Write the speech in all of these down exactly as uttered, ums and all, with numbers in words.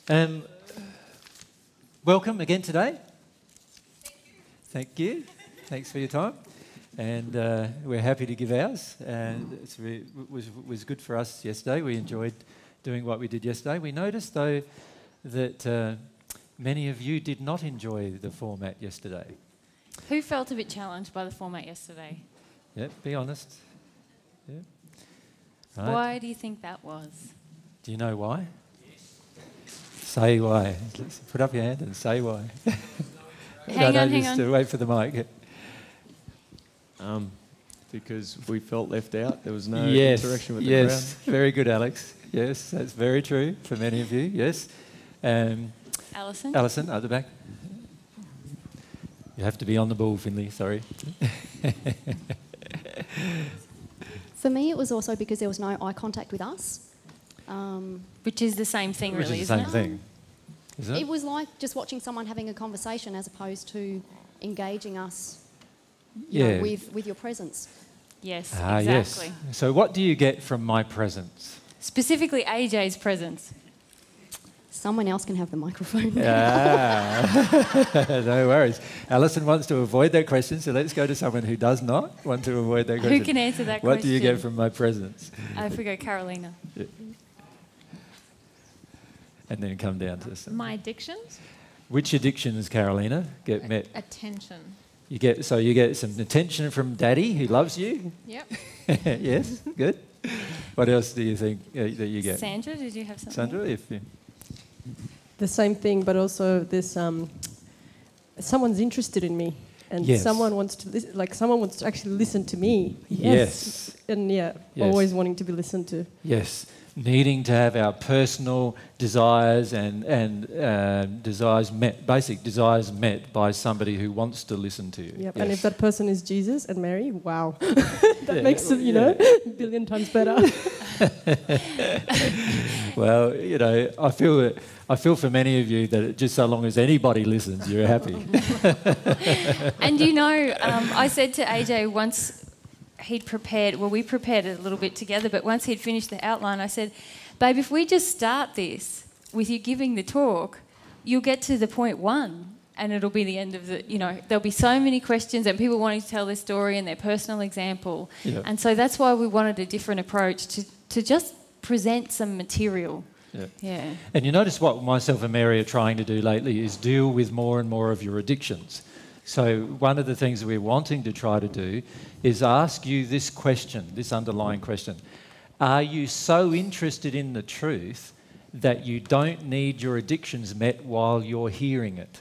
Um, welcome again today. Thank you. Thanks for your time. And uh, we're happy to give ours. And it's re- was was good for us yesterday. We enjoyed doing what we did yesterday. We noticed, though, that uh, many of you did not enjoy the format yesterday. Who felt a bit challenged by the format yesterday? Yeah, be honest. Yeah. Right. Why do you think that was? Do you know why? Say why. Let's put up your hand and say why. Hang no, on, no, hang just on. uh, wait for the mic. Um, because we felt left out. There was no yes, interaction with the yes, crowd. very good, Alex. Yes, that's very true for many of you. Yes, um, Alison? Alison, at the back. You have to be on the ball, Finley. Sorry. For me, it was also because there was no eye contact with us. Um, Which is the same thing, Which really, is the isn't same it? thing, isn't it? it was like just watching someone having a conversation as opposed to engaging us you Yeah. know, with, with your presence. Yes, Ah, exactly. yes. So, what do you get from my presence? Specifically A J's presence. Someone else can have the microphone. Ah, no worries. Alison wants to avoid that question, so let's go to someone who does not want to avoid that question. Who can answer that What question? do you get from my presence? Uh, if we go Carolina. Yeah. And then come down to some. My addictions? Which addictions, Carolina, get met? Attention. You get so you get some attention from Daddy, who loves you. Yep. Yes, good. What else do you think uh, that you get, Sandra, did you have something? Sandra? If you, The same thing, but also this. Um, someone's interested in me, and Yes. someone wants to lis- like someone wants to actually listen to me. Yes. And yeah, Yes. always wanting to be listened to. yes, needing to have our personal desires and and uh, desires met, basic desires met by somebody who wants to listen to you. Yep. Yes. And if that person is Jesus and Mary, wow, that Yeah, makes it, you yeah. know, a billion times better. Well, you know, I feel that I feel for many of you that it, just so long as anybody listens, you're happy. And you know, um, I said to A J once he'd prepared, well, we prepared it a little bit together, but once he'd finished the outline, I said, babe, if we just start this with you giving the talk, you'll get to the point one and it'll be the end of the, you know, there'll be so many questions and people wanting to tell their story and their personal example. Yeah. And so that's why we wanted a different approach to, to just present some material. Yeah. Yeah. And you notice what myself and Mary are trying to do lately is deal with more and more of your addictions. So one of the things we're wanting to try to do is ask you this question, this underlying question. Are you so interested in the truth that you don't need your addictions met while you're hearing it?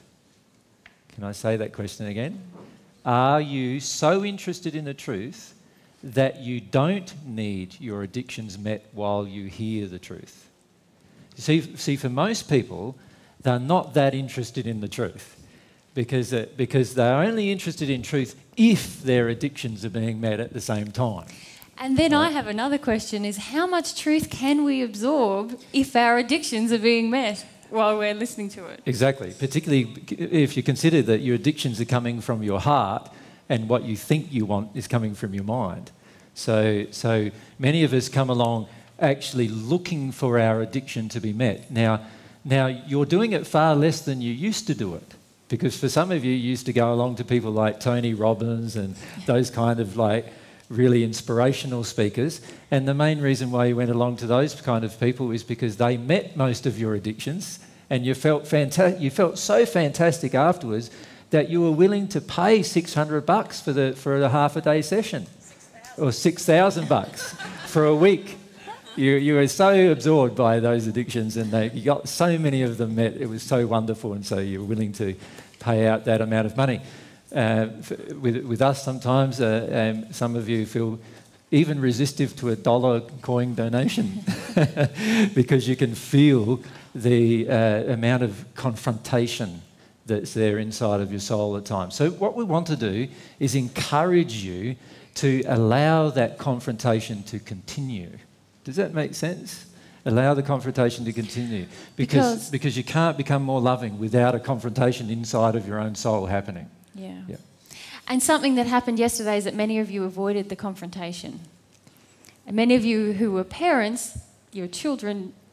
Can I say that question again? Are you so interested in the truth that you don't need your addictions met while you hear the truth? You see, see, for most people, they're not that interested in the truth because, uh, because they're only interested in truth if their addictions are being met at the same time. And then I have another question is how much truth can we absorb if our addictions are being met while we're listening to it? Exactly, particularly if you consider that your addictions are coming from your heart and what you think you want is coming from your mind. So, so many of us come along actually looking for our addiction to be met. Now, now you're doing it far less than you used to do it. Because for some of you, you used to go along to people like Tony Robbins and those kind of like really inspirational speakers. And the main reason why you went along to those kind of people is because they met most of your addictions and you felt fanta- you felt so fantastic afterwards that you were willing to pay six hundred bucks for the for a half a day session or six thousand bucks for a week. You, you were so absorbed by those addictions and they, you got so many of them met. It was so wonderful, and so you were willing to pay out that amount of money. Uh, f- with, with us sometimes, uh, um, some of you feel even resistive to a dollar coin donation because you can feel the uh, amount of confrontation that's there inside of your soul at times. So what we want to do is encourage you to allow that confrontation to continue. Does that make sense? Allow the confrontation to continue. Because, Because- because you can't become more loving without a confrontation inside of your own soul happening. Yeah. Yeah. And something that happened yesterday is that many of you avoided the confrontation. And many of you who were parents, your children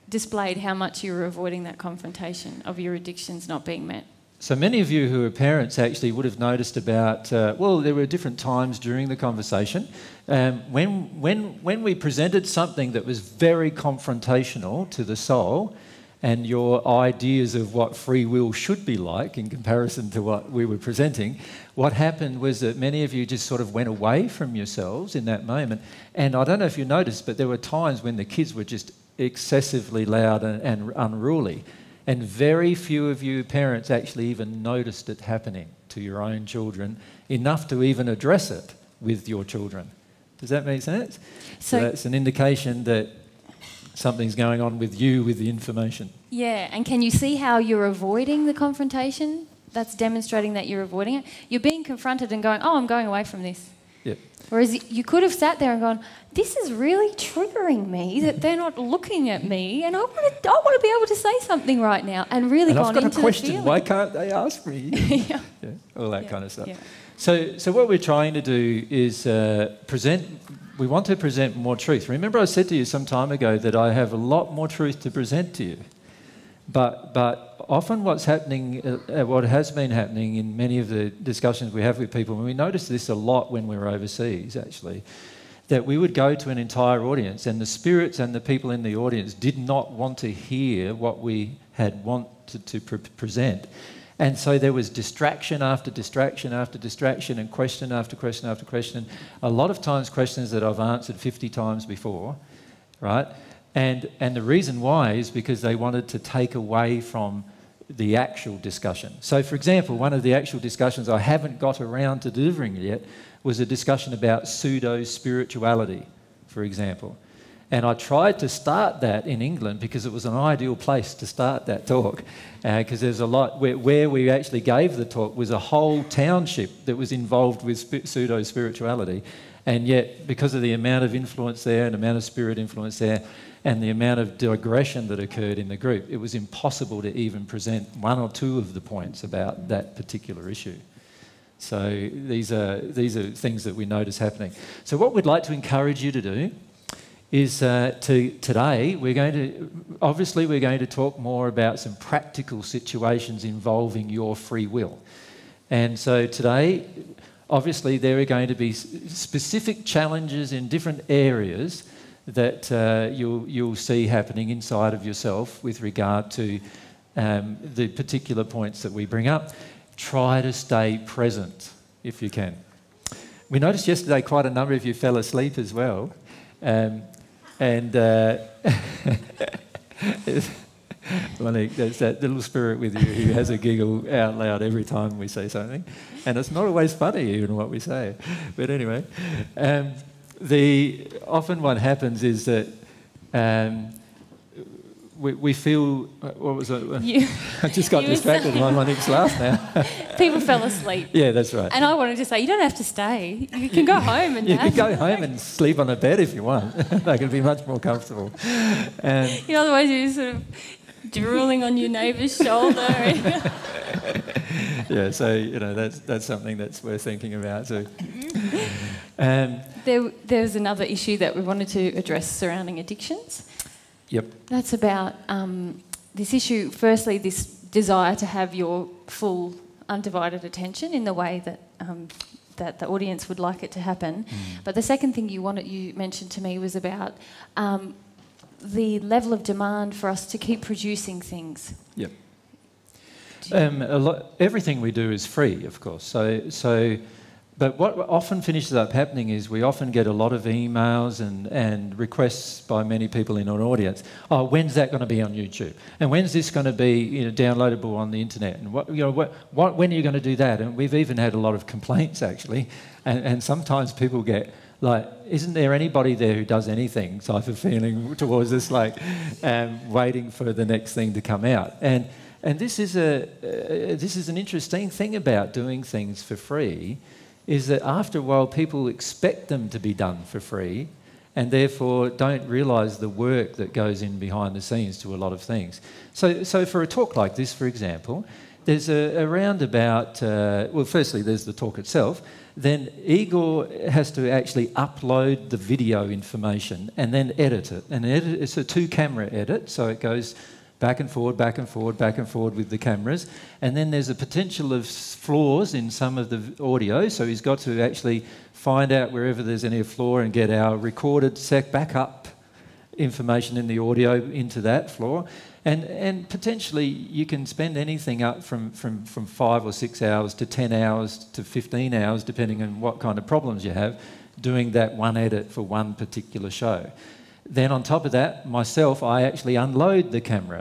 displayed how much you were avoiding that confrontation of your addictions not being met. So many of you who are parents actually would have noticed about, uh, well, there were different times during the conversation. Um, when, when, when we presented something that was very confrontational to the soul, and your ideas of what free will should be like in comparison to what we were presenting, what happened was that many of you just sort of went away from yourselves in that moment. And I don't know if you noticed, but there were times when the kids were just excessively loud and, and unruly. And very few of you parents actually even noticed it happening to your own children, enough to even address it with your children. Does that make sense? So, so that's an indication that something's going on with you with the information. Yeah, and can you see how you're avoiding the confrontation? That's demonstrating that you're avoiding it. You're being confronted and going, oh, I'm going away from this. Yep. Whereas you could have sat there and gone, this is really triggering me that they're not looking at me, and I want to, I want to be able to say something right now, and really and gone I've got into a question, the feeling. why can't they ask me? yeah. Yeah, all that yeah. kind of stuff. Yeah. So, so what we're trying to do is uh, present, we want to present more truth. Remember I said to you some time ago that I have a lot more truth to present to you. But, but often what's happening, uh, what has been happening in many of the discussions we have with people, and we noticed this a lot when we were overseas actually, that we would go to an entire audience and the spirits and the people in the audience did not want to hear what we had wanted to pre- present. And so there was distraction after distraction after distraction and question after question after question. A lot of times questions that I've answered fifty times before, right? And, and the reason why is because they wanted to take away from the actual discussion. So, for example, one of the actual discussions I haven't got around to delivering yet was a discussion about pseudo-spirituality, for example. And I tried to start that in England because it was an ideal place to start that talk, because uh, there's a lot, where, where we actually gave the talk was a whole township that was involved with sp- pseudo-spirituality. And yet, because of the amount of influence there and amount of spirit influence there and the amount of digression that occurred in the group, it was impossible to even present one or two of the points about that particular issue. So these are, these are things that we notice happening. So what we'd like to encourage you to do is uh, to today we're going to, obviously we're going to talk more about some practical situations involving your free will. And so today, obviously there are going to be specific challenges in different areas that uh, you'll, you'll see happening inside of yourself with regard to um, the particular points that we bring up. Try to stay present if you can. We noticed yesterday quite a number of you fell asleep as well. Um, and uh, Monique, there's that little spirit with you who has a giggle out loud every time we say something. And it's not always funny even what we say. But anyway, um, the often what happens is that um, we, we feel, what was it? You, I just got distracted by Monique's laugh now. People fell asleep. Yeah, that's right. And I wanted to say, you don't have to stay. You can go home and You nap. can go home and sleep on a bed if you want. They can be much more comfortable. And You know, otherwise you're sort of drooling on your neighbour's shoulder. yeah, so, you know, that's that's something that's worth thinking about too. Um, there, there's another issue that we wanted to address surrounding addictions. yep. That's about um, this issue, firstly, this desire to have your full undivided attention in the way that um, that the audience would like it to happen. Mm. But the second thing you wanted, you mentioned to me was about um, the level of demand for us to keep producing things. Yep. Um, a lot, everything we do is free, of course. So, so, but what often finishes up happening is we often get a lot of emails and, and requests by many people in an audience. Oh, when's that going to be on YouTube? And when's this going to be, you know, downloadable on the internet? And what, you know, what, what, when are you going to do that? And we've even had a lot of complaints actually. And, and sometimes people get like, isn't there anybody there who does anything type of feeling towards us, like um, waiting for the next thing to come out. And and this is a uh, this is an interesting thing about doing things for free, is that after a while people expect them to be done for free, and therefore don't realise the work that goes in behind the scenes to a lot of things. So so for a talk like this, for example, there's a, around about, uh, well, firstly, there's the talk itself. Then Igor has to actually upload the video information and then edit it. And edit, it's a two-camera edit, so it goes back and forward, back and forward, back and forward with the cameras. And then there's a potential of flaws in some of the audio, so he's got to actually find out wherever there's any flaw and get our recorded sec backup information in the audio into that flaw. And, and potentially you can spend anything up from, from, from five or six hours to ten hours to fifteen hours, depending on what kind of problems you have, doing that one edit for one particular show. Then on top of that, myself, I actually unload the camera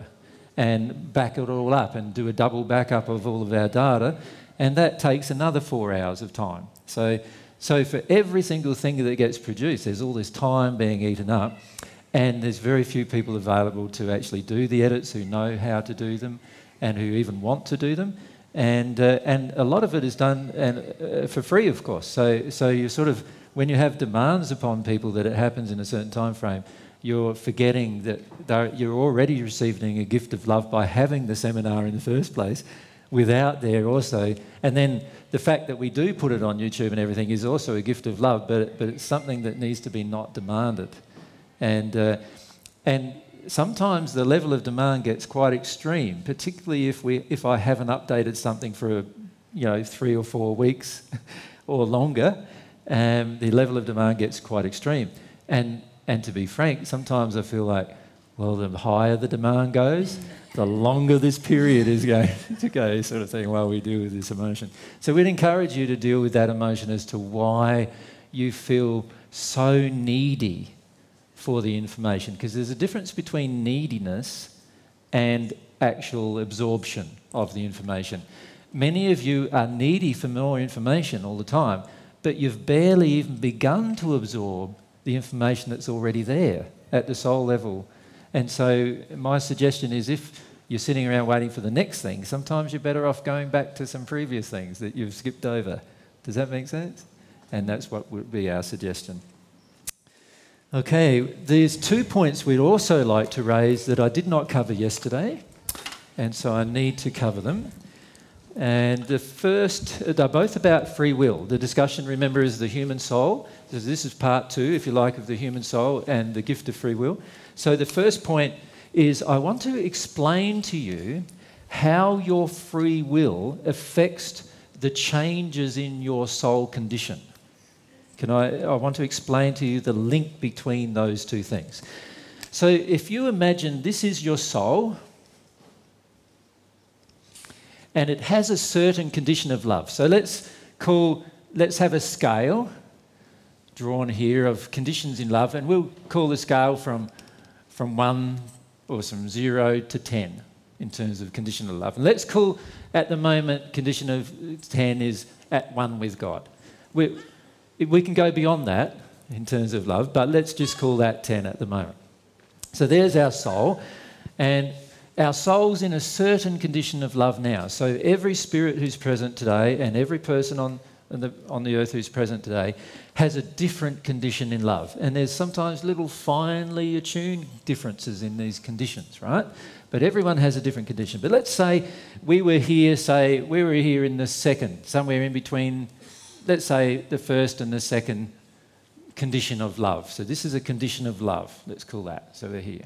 and back it all up and do a double backup of all of our data, and that takes another four hours of time. So, so for every single thing that gets produced, there's all this time being eaten up. And there's very few people available to actually do the edits who know how to do them and who even want to do them. And, uh, and a lot of it is done and, uh, for free, of course. So, so you sort of, when you have demands upon people that it happens in a certain time frame, you're forgetting that you're already receiving a gift of love by having the seminar in the first place without there also. And then the fact that we do put it on YouTube and everything is also a gift of love, but, but it's something that needs to be not demanded. And, uh, and sometimes the level of demand gets quite extreme, particularly if, we, if I haven't updated something for, you know, three or four weeks or longer, um, the level of demand gets quite extreme. And, and to be frank, sometimes I feel like, well, the higher the demand goes, the longer this period is going to go, sort of thing, while we deal with this emotion. So we'd encourage you to deal with that emotion as to why you feel so needy for the information, because there's a difference between neediness and actual absorption of the information. Many of you are needy for more information all the time, but you've barely even begun to absorb the information that's already there at the soul level. And so my suggestion is, if you're sitting around waiting for the next thing, sometimes you're better off going back to some previous things that you've skipped over. Does that make sense? And that's what would be our suggestion. Okay, there's two points we'd also like to raise that I did not cover yesterday, and so I need to cover them. And the first, they're both about free will. The discussion, remember, is the human soul. So this is part two, if you like, of the human soul and the gift of free will. So the first point is, I want to explain to you how your free will affects the changes in your soul condition. Can I, I want to explain to you the link between those two things. So if you imagine this is your soul, and it has a certain condition of love. So let's call, let's have a scale drawn here of conditions in love, and we'll call the scale from, from one or from zero to ten in terms of condition of love. And let's call, at the moment, condition of ten is at one with God. We're, We can go beyond that in terms of love, but let's just call that ten at the moment. So there's our soul, and our soul's in a certain condition of love now. So every spirit who's present today and every person on, on, the, on the earth who's present today has a different condition in love. And there's sometimes little finely attuned differences in these conditions, right? But everyone has a different condition. But let's say we were here, say, we were here in the second, somewhere in between, let's say, the first and the second condition of love. So this is a condition of love, let's call that. So we're here.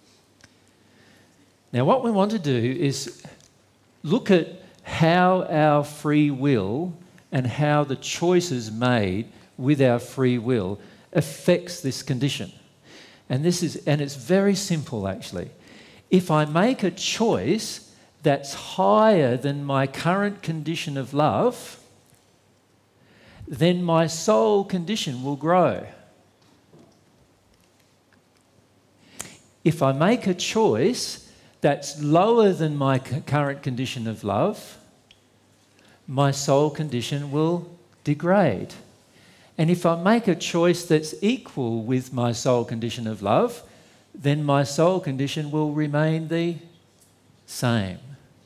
Now what we want to do is look at how our free will and how the choices made with our free will affects this condition. And this is, and it's very simple actually. If I make a choice that's higher than my current condition of love, then my soul condition will grow. If I make a choice that's lower than my current condition of love, my soul condition will degrade. And if I make a choice that's equal with my soul condition of love, then my soul condition will remain the same.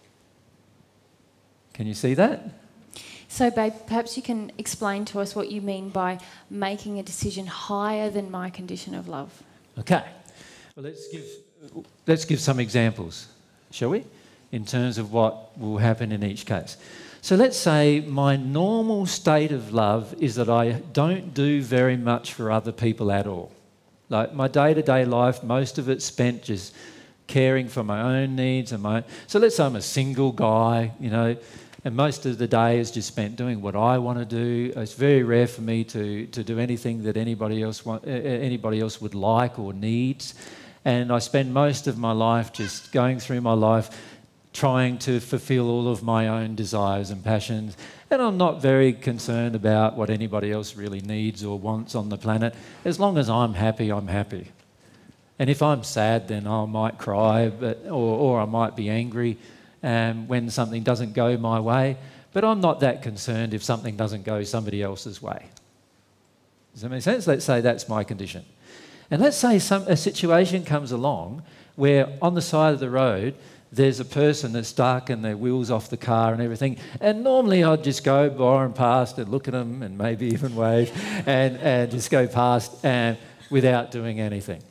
Can you see that? So, babe, perhaps you can explain to us what you mean by making a decision higher than my condition of love. Okay. Well, let's give, let's give some examples, shall we? in terms of what will happen in each case. So let's say my normal state of love is that I don't do very much for other people at all. Like my day-to-day life, most of it's spent just caring for my own needs and my... So let's say I'm a single guy, you know, and most of the day is just spent doing what I want to do. It's very rare for me to, to do anything that anybody else want, anybody else would like or needs. And I spend most of my life just going through my life trying to fulfill all of my own desires and passions. And I'm not very concerned about what anybody else really needs or wants on the planet. As long as I'm happy, I'm happy. And if I'm sad, then I might cry, but, or, or I might be angry um, when something doesn't go my way. But I'm not that concerned if something doesn't go somebody else's way. Does that make sense? Let's say that's my condition. And let's say some, a situation comes along where on the side of the road, there's a person that's stuck and their wheels off the car and everything. And normally I'd just go by and past and look at them and maybe even wave and, and just go past and, without doing anything.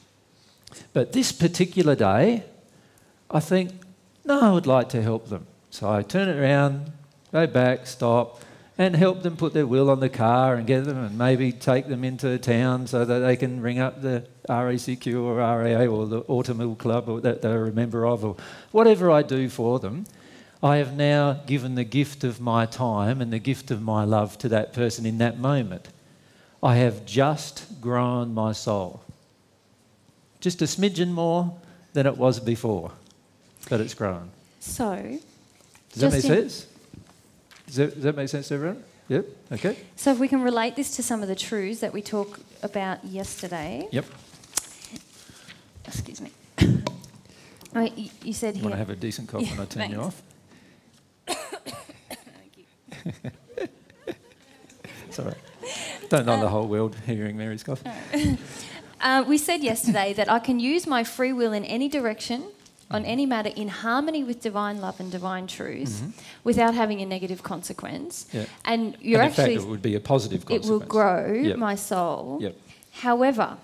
But this particular day, I think, no, I would like to help them. So I turn it around, go back, stop, and help them put their wheel on the car and get them and maybe take them into town so that they can ring up the R A C Q or R A A or the Automobile Club or that they're a member of, or whatever I do for them. I have now given the gift of my time and the gift of my love to that person in that moment. I have just grown my soul. Just a smidgen more than it was before, but it's grown. So, does that make in, sense? Does that, does that make sense to everyone? Yep. Okay. So if we can relate this to some of the truths that we talked about yesterday. Yep. Excuse me. Oh, you, you said you here. Want to have a decent cough yeah, when I turn thanks. you off? Thank you. It's all right. Don't want um, the whole world hearing Mary's cough. Uh, we said yesterday that I can use my free will in any direction, on any matter, in harmony with divine love and divine truth, mm-hmm. without having a negative consequence. Yeah. And you're and in actually... fact, it would be a positive consequence. It will grow yep. my soul. Yep. However,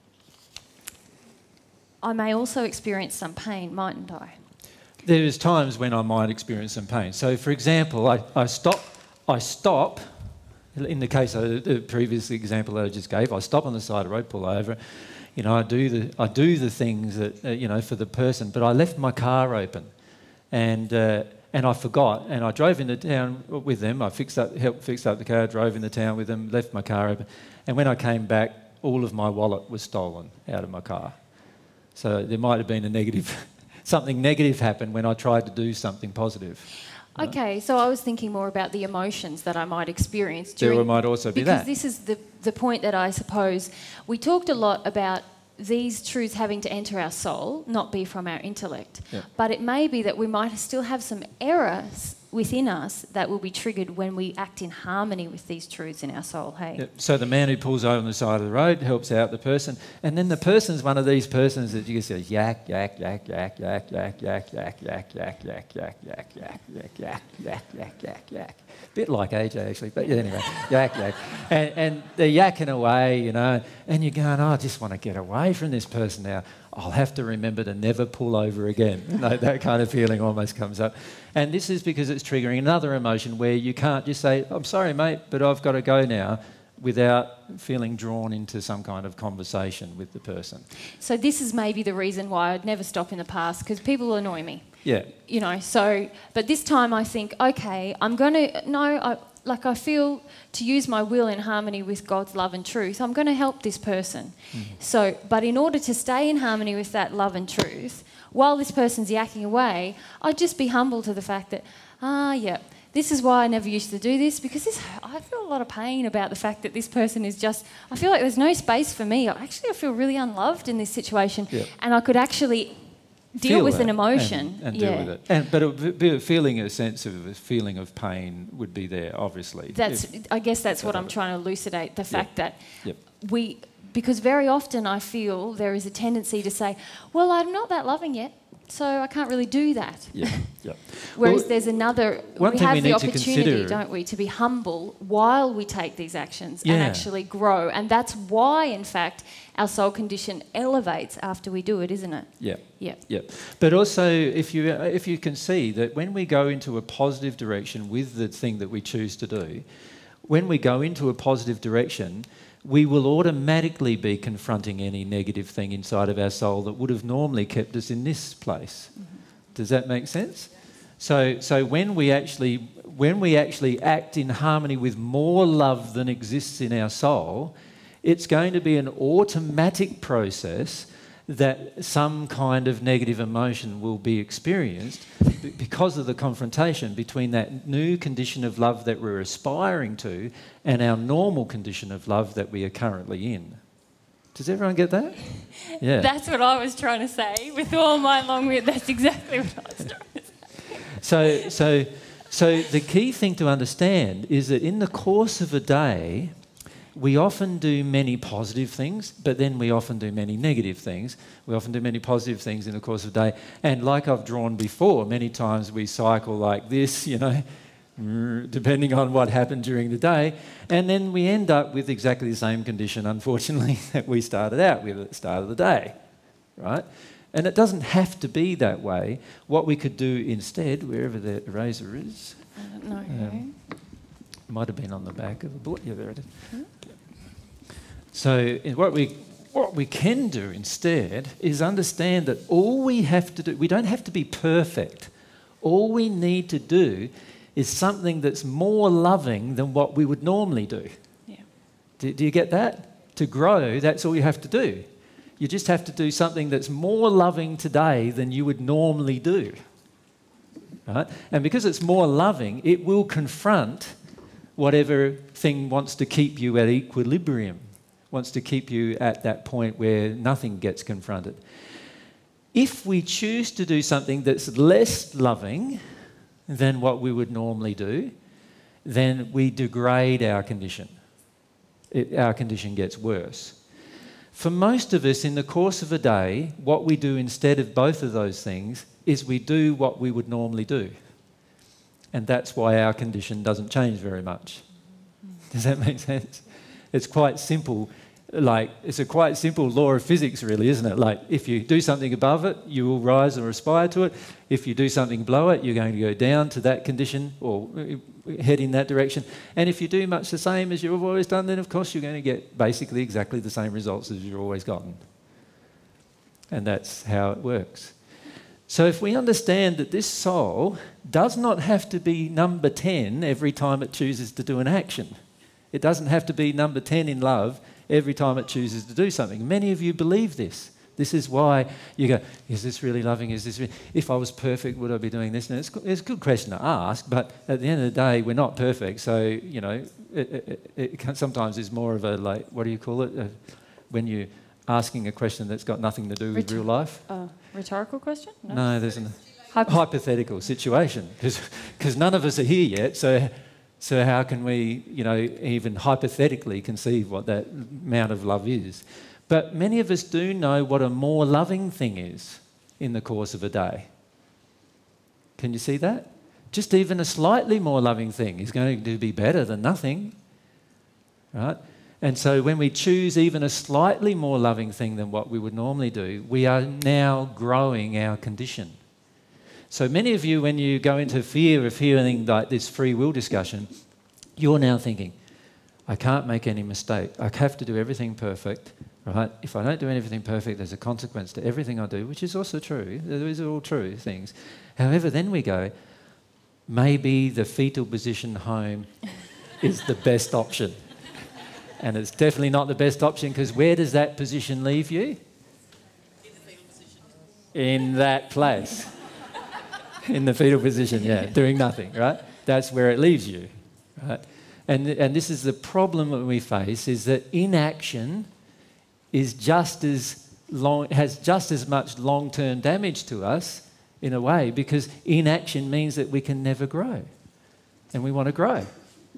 I may also experience some pain, mightn't I? There's times when I might experience some pain. So, for example, I, I stop, I stop, in the case of the previous example that I just gave, I stop on the side of the road, pull over, you know, I do the, I do the things that, uh, you know, for the person, but I left my car open and, uh, and I forgot, and I drove into town with them, I fixed up, helped fix up the car, drove into town with them, left my car open, and when I came back, all of my wallet was stolen out of my car. So there might have been a negative, something negative happened when I tried to do something positive. Right? Okay, so I was thinking more about the emotions that I might experience during... There might also be because that. Because this is the, the point that I suppose... We talked a lot about these truths having to enter our soul, not be from our intellect. Yeah. But it may be that we might still have some errors within us that will be triggered when we act in harmony with these truths in our soul, hey? Yep. So the man who pulls over on the side of the road helps out the person, and then the person's one of these persons that you can say yak, yak, yak, yak, yak, yak, yak, yak, yak, yak, yak, yak, yak, yak, yak, yak, yak, yak, yak, yak. Bit like A J actually, but yeah, anyway, yak, yak. And, and they're yakking away, you know, and you're going, oh, I just want to get away from this person now. I'll have to remember to never pull over again. You know, that kind of feeling almost comes up. And this is because it's triggering another emotion where you can't just say, I'm sorry, mate, but I've got to go now, without feeling drawn into some kind of conversation with the person. So this is maybe the reason why I'd never stop in the past, because people annoy me. Yeah. You know, so, but this time I think, okay, I'm going to, no, I, like I feel to use my will in harmony with God's love and truth, I'm going to help this person. Mm. So, but in order to stay in harmony with that love and truth, while this person's yakking away, I'd just be humble to the fact that, ah, yeah, this is why I never used to do this, because this, I feel a lot of pain about the fact that this person is just, I feel like there's no space for me. Actually, I feel really unloved in this situation. Yeah. And I could actually deal Feel with an emotion. And, and yeah. deal with it. And, but it, be a feeling, a sense of a feeling of pain would be there, obviously. That's, if, I guess that's what I'm trying to elucidate, the fact yep. that yep. we, because very often I feel there is a tendency to say, well, I'm not that loving yet, so I can't really do that. Yeah, yeah. Whereas Well, there's another, one we thing have we the need to opportunity, consider- don't we, to be humble while we take these actions and Yeah. actually grow. And that's why, in fact, our soul condition elevates after we do it, isn't it? Yeah. Yeah. Yeah, but also if you if you can see that when we go into a positive direction with the thing that we choose to do, when we go into a positive direction, we will automatically be confronting any negative thing inside of our soul that would have normally kept us in this place. Mm-hmm. Does that make sense? So so when we actually when we actually act in harmony with more love than exists in our soul, it's going to be an automatic process that some kind of negative emotion will be experienced because of the confrontation between that new condition of love that we're aspiring to and our normal condition of love that we are currently in. Does everyone get that? Yeah. That's what I was trying to say with all my long wit. That's exactly what I was trying to say. So, so, so the key thing to understand is that in the course of a day, we often do many positive things, but then we often do many negative things. We often do many positive things in the course of the day. And like I've drawn before, many times we cycle like this, you know, depending on what happened during the day. And then we end up with exactly the same condition, unfortunately, that we started out with at the start of the day, right? And it doesn't have to be that way. What we could do instead, wherever the eraser is, I don't know. Um, might have been on the back of the book. Yeah, there it is. Hmm? So what we what we can do instead is understand that all we have to do, we don't have to be perfect. All we need to do is something that's more loving than what we would normally do. Yeah. Do, do you get that? To grow, that's all you have to do. You just have to do something that's more loving today than you would normally do. Right? And because it's more loving, it will confront whatever thing wants to keep you at equilibrium, wants to keep you at that point where nothing gets confronted. If we choose to do something that's less loving than what we would normally do, then we degrade our condition. It, our condition gets worse. For most of us, in the course of a day, what we do instead of both of those things is we do what we would normally do. And that's why our condition doesn't change very much. Does that make sense? It's quite simple. Like, it's a quite simple law of physics, really, isn't it? Like, if you do something above it, you will rise or aspire to it. If you do something below it, you're going to go down to that condition or head in that direction. And if you do much the same as you've always done, then, of course, you're going to get basically exactly the same results as you've always gotten. And that's how it works. So if we understand that this soul does not have to be number ten every time it chooses to do an action. It doesn't have to be number ten in love every time it chooses to do something. Many of you believe this. This is why you go, is this really loving? Is this really, if I was perfect, would I be doing this? And it's, it's a good question to ask, but at the end of the day, we're not perfect. So, you know, it, it, it can, sometimes it's more of a, like, what do you call it? Uh, when you're asking a question that's got nothing to do with Rhetor- real life. Uh, rhetorical question? No, No, there's a Hypo- hypothetical situation because none of us are here yet. So, so how can we, you know, even hypothetically conceive what that amount of love is? But many of us do know what a more loving thing is in the course of a day. Can you see that? Just even a slightly more loving thing is going to be better than nothing, right? And so when we choose even a slightly more loving thing than what we would normally do, we are now growing our condition. So many of you, when you go into fear of feeling like this free will discussion, you're now thinking, I can't make any mistake. I have to do everything perfect, right? If I don't do anything perfect, there's a consequence to everything I do, which is also true. These are all true things. However, then we go, maybe the fetal position home is the best option. And it's definitely not the best option because where does that position leave you? In the fetal position. In that place. In the fetal position, yeah, doing nothing, right? That's where it leaves you, right? And, and this is the problem that we face, is that inaction is just as long, has just as much long-term damage to us in a way, because inaction means that we can never grow. And we want to grow.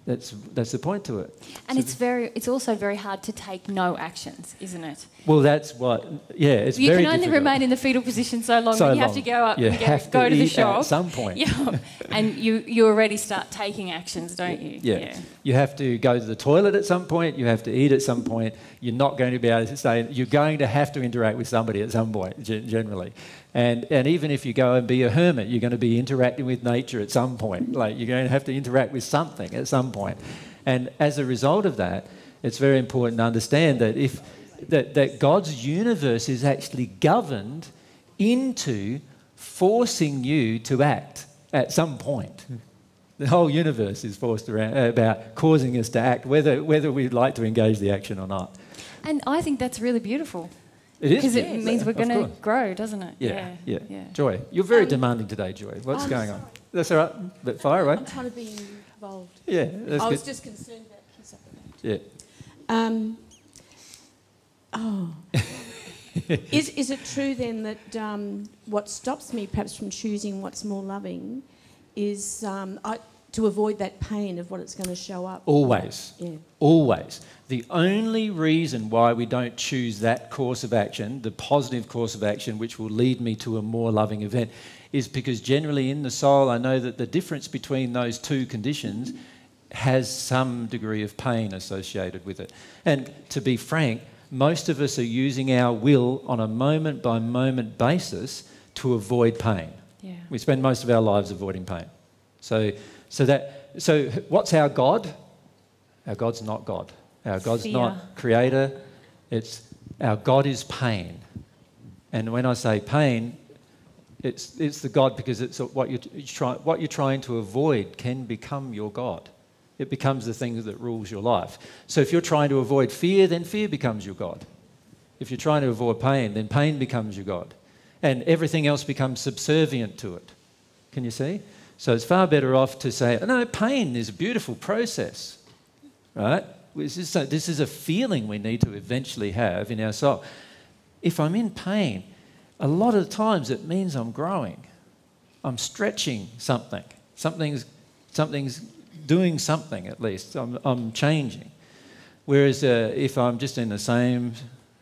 That's that's the point to it. And So it's very, it's also very hard to take no actions, isn't it? Well, that's what. Yeah, it's You very can only difficult. remain in the fetal position so long So that you long. have to go up You and have get, to go to the eat shop. at some point. Yeah, and you, you already start taking actions, don't you? Yeah. You have to go to the toilet at some point. You have to eat at some point. You're not going to be able to stay. You're going to have to interact with somebody at some point, ge- generally. And and even if you go and be a hermit, you're going to be interacting with nature at some point. Like you're going to have to interact with something at some point. And as a result of that, it's very important to understand that if that, that God's universe is actually governed into forcing you to act at some point. The whole universe is forced around about causing us to act, whether whether we'd like to engage the action or not. And I think that's really beautiful. It is Because it yes, means we're of going to course. grow, doesn't it? Yeah, yeah, yeah. Joy, you're very Um, demanding today, Joy. What's I'm going on? sorry. That's all right. But fire away. I'm trying to be involved. Yeah, that's I good. was just concerned about his update. Yeah. Um, oh. is, is it true then that um, what stops me perhaps from choosing what's more loving is um, I, to avoid that pain of what it's going to show up? Always. Yeah. Always. The only reason why we don't choose that course of action, the positive course of action, which will lead me to a more loving event, is because generally in the soul, I know that the difference between those two conditions has some degree of pain associated with it. And to be frank, most of us are using our will on a moment-by-moment basis to avoid pain. Yeah. We spend most of our lives avoiding pain. So, so that, so what's our God? Our God's not God. Our God's Fear. not creator. It's our God is pain. And when I say pain, it's it's the God because it's what you're trying what you're trying to avoid can become your God. It becomes the thing that rules your life. So if you're trying to avoid fear, then fear becomes your God. If you're trying to avoid pain, then pain becomes your God. And everything else becomes subservient to it. Can you see? So it's far better off to say, no, pain is a beautiful process, right? This is a, this is a feeling we need to eventually have in our soul. If I'm in pain, a lot of times it means I'm growing. I'm stretching something. Something's, something's doing something at least. I'm, I'm changing. Whereas uh, if I'm just in the same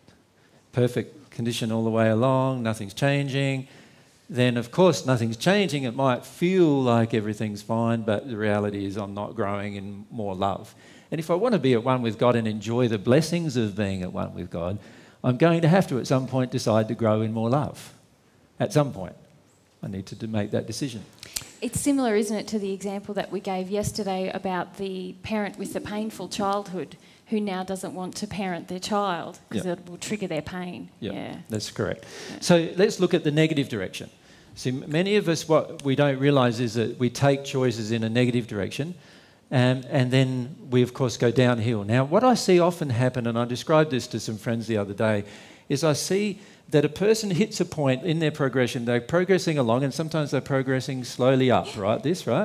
perfect condition all the way along, nothing's changing, then of course nothing's changing. It might feel like everything's fine, but the reality is I'm not growing in more love. And if I want to be at one with God and enjoy the blessings of being at one with God, I'm going to have to at some point decide to grow in more love. At some point, I need to make that decision. It's similar, isn't it, to the example that we gave yesterday about the parent with the painful childhood who now doesn't want to parent their child because Yep. it will trigger their pain. Yep, Yeah. that's correct. So let's look at the negative direction. See, many of us, what we don't realise is that we take choices in a negative direction um, and then we, of course, go downhill. Now, what I see often happen, and I described this to some friends the other day, is I see that a person hits a point in their progression, they're progressing along, and sometimes they're progressing slowly up, right? This, right?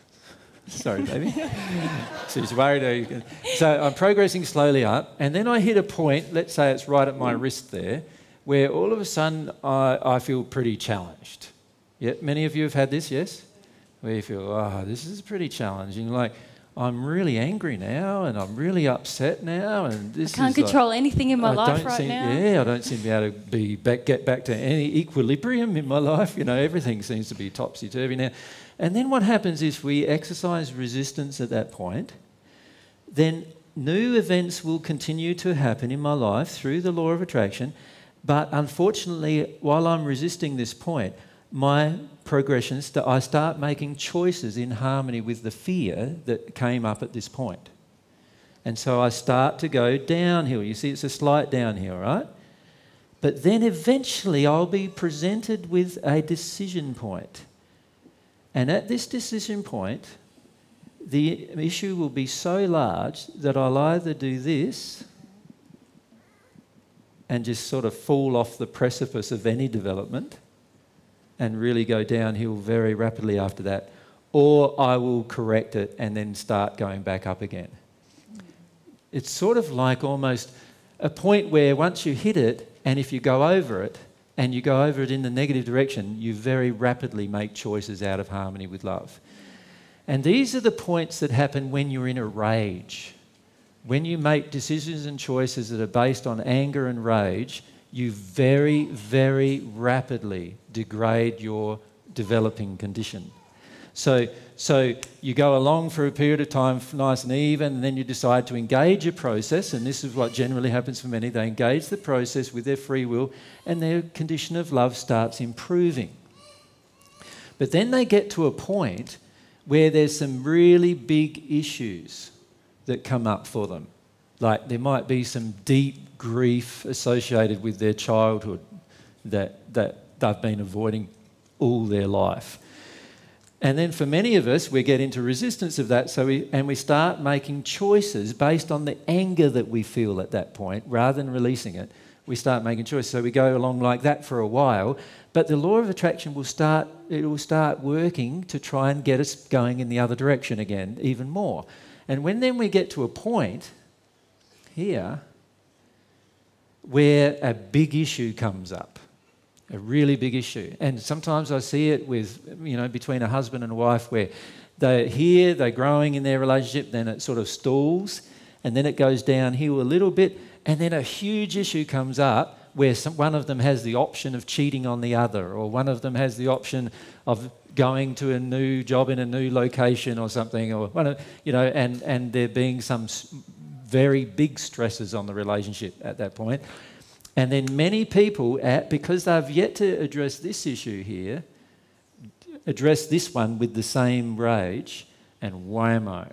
Sorry, baby. She's worried. So I'm progressing slowly up, and then I hit a point, let's say it's right at my wrist there, where all of a sudden I, I feel pretty challenged. Yeah, many of you have had this, yes? Where you feel, oh, this is pretty challenging. Like, I'm really angry now, and I'm really upset now, and this I can't is control like, anything in my I life don't right seem, now. Yeah, I don't seem to be able to be back, get back to any equilibrium in my life. You know, everything seems to be topsy-turvy now. And then what happens is we exercise resistance at that point, then new events will continue to happen in my life through the law of attraction, but unfortunately, while I'm resisting this point, my progression, st- I start making choices in harmony with the fear that came up at this point. And so I start to go downhill. You see, it's a slight downhill, right? But then eventually I'll be presented with a decision point. And at this decision point, the issue will be so large that I'll either do this and just sort of fall off the precipice of any development and really go downhill very rapidly after that, or I will correct it and then start going back up again. It's sort of like almost a point where once you hit it, and if you go over it, and you go over it in the negative direction, you very rapidly make choices out of harmony with love. And these are the points that happen when you're in a rage. When you make decisions and choices that are based on anger and rage, you very, very rapidly degrade your developing condition. So, so you go along for a period of time nice and even, and then you decide to engage a process, and this is what generally happens for many. They engage the process with their free will, and their condition of love starts improving. But then they get to a point where there's some really big issues that come up for them. Like there might be some deep grief associated with their childhood that, that they've been avoiding all their life. And then for many of us, we get into resistance of that, so we, and we start making choices based on the anger that we feel at that point, rather than releasing it. We start making choices. So we go along like that for a while, but the law of attraction will start, it will start working to try and get us going in the other direction again, even more. And when then we get to a point here where a big issue comes up, a really big issue. And sometimes I see it with, you know, between a husband and a wife where they're here, they're growing in their relationship, then it sort of stalls, and then it goes downhill a little bit, and then a huge issue comes up where some, one of them has the option of cheating on the other, or one of them has the option of going to a new job in a new location or something, or one of, you know, and, and there being some very big stresses on the relationship at that point. And then many people, at, because they've yet to address this issue here, address this one with the same rage, and whammo,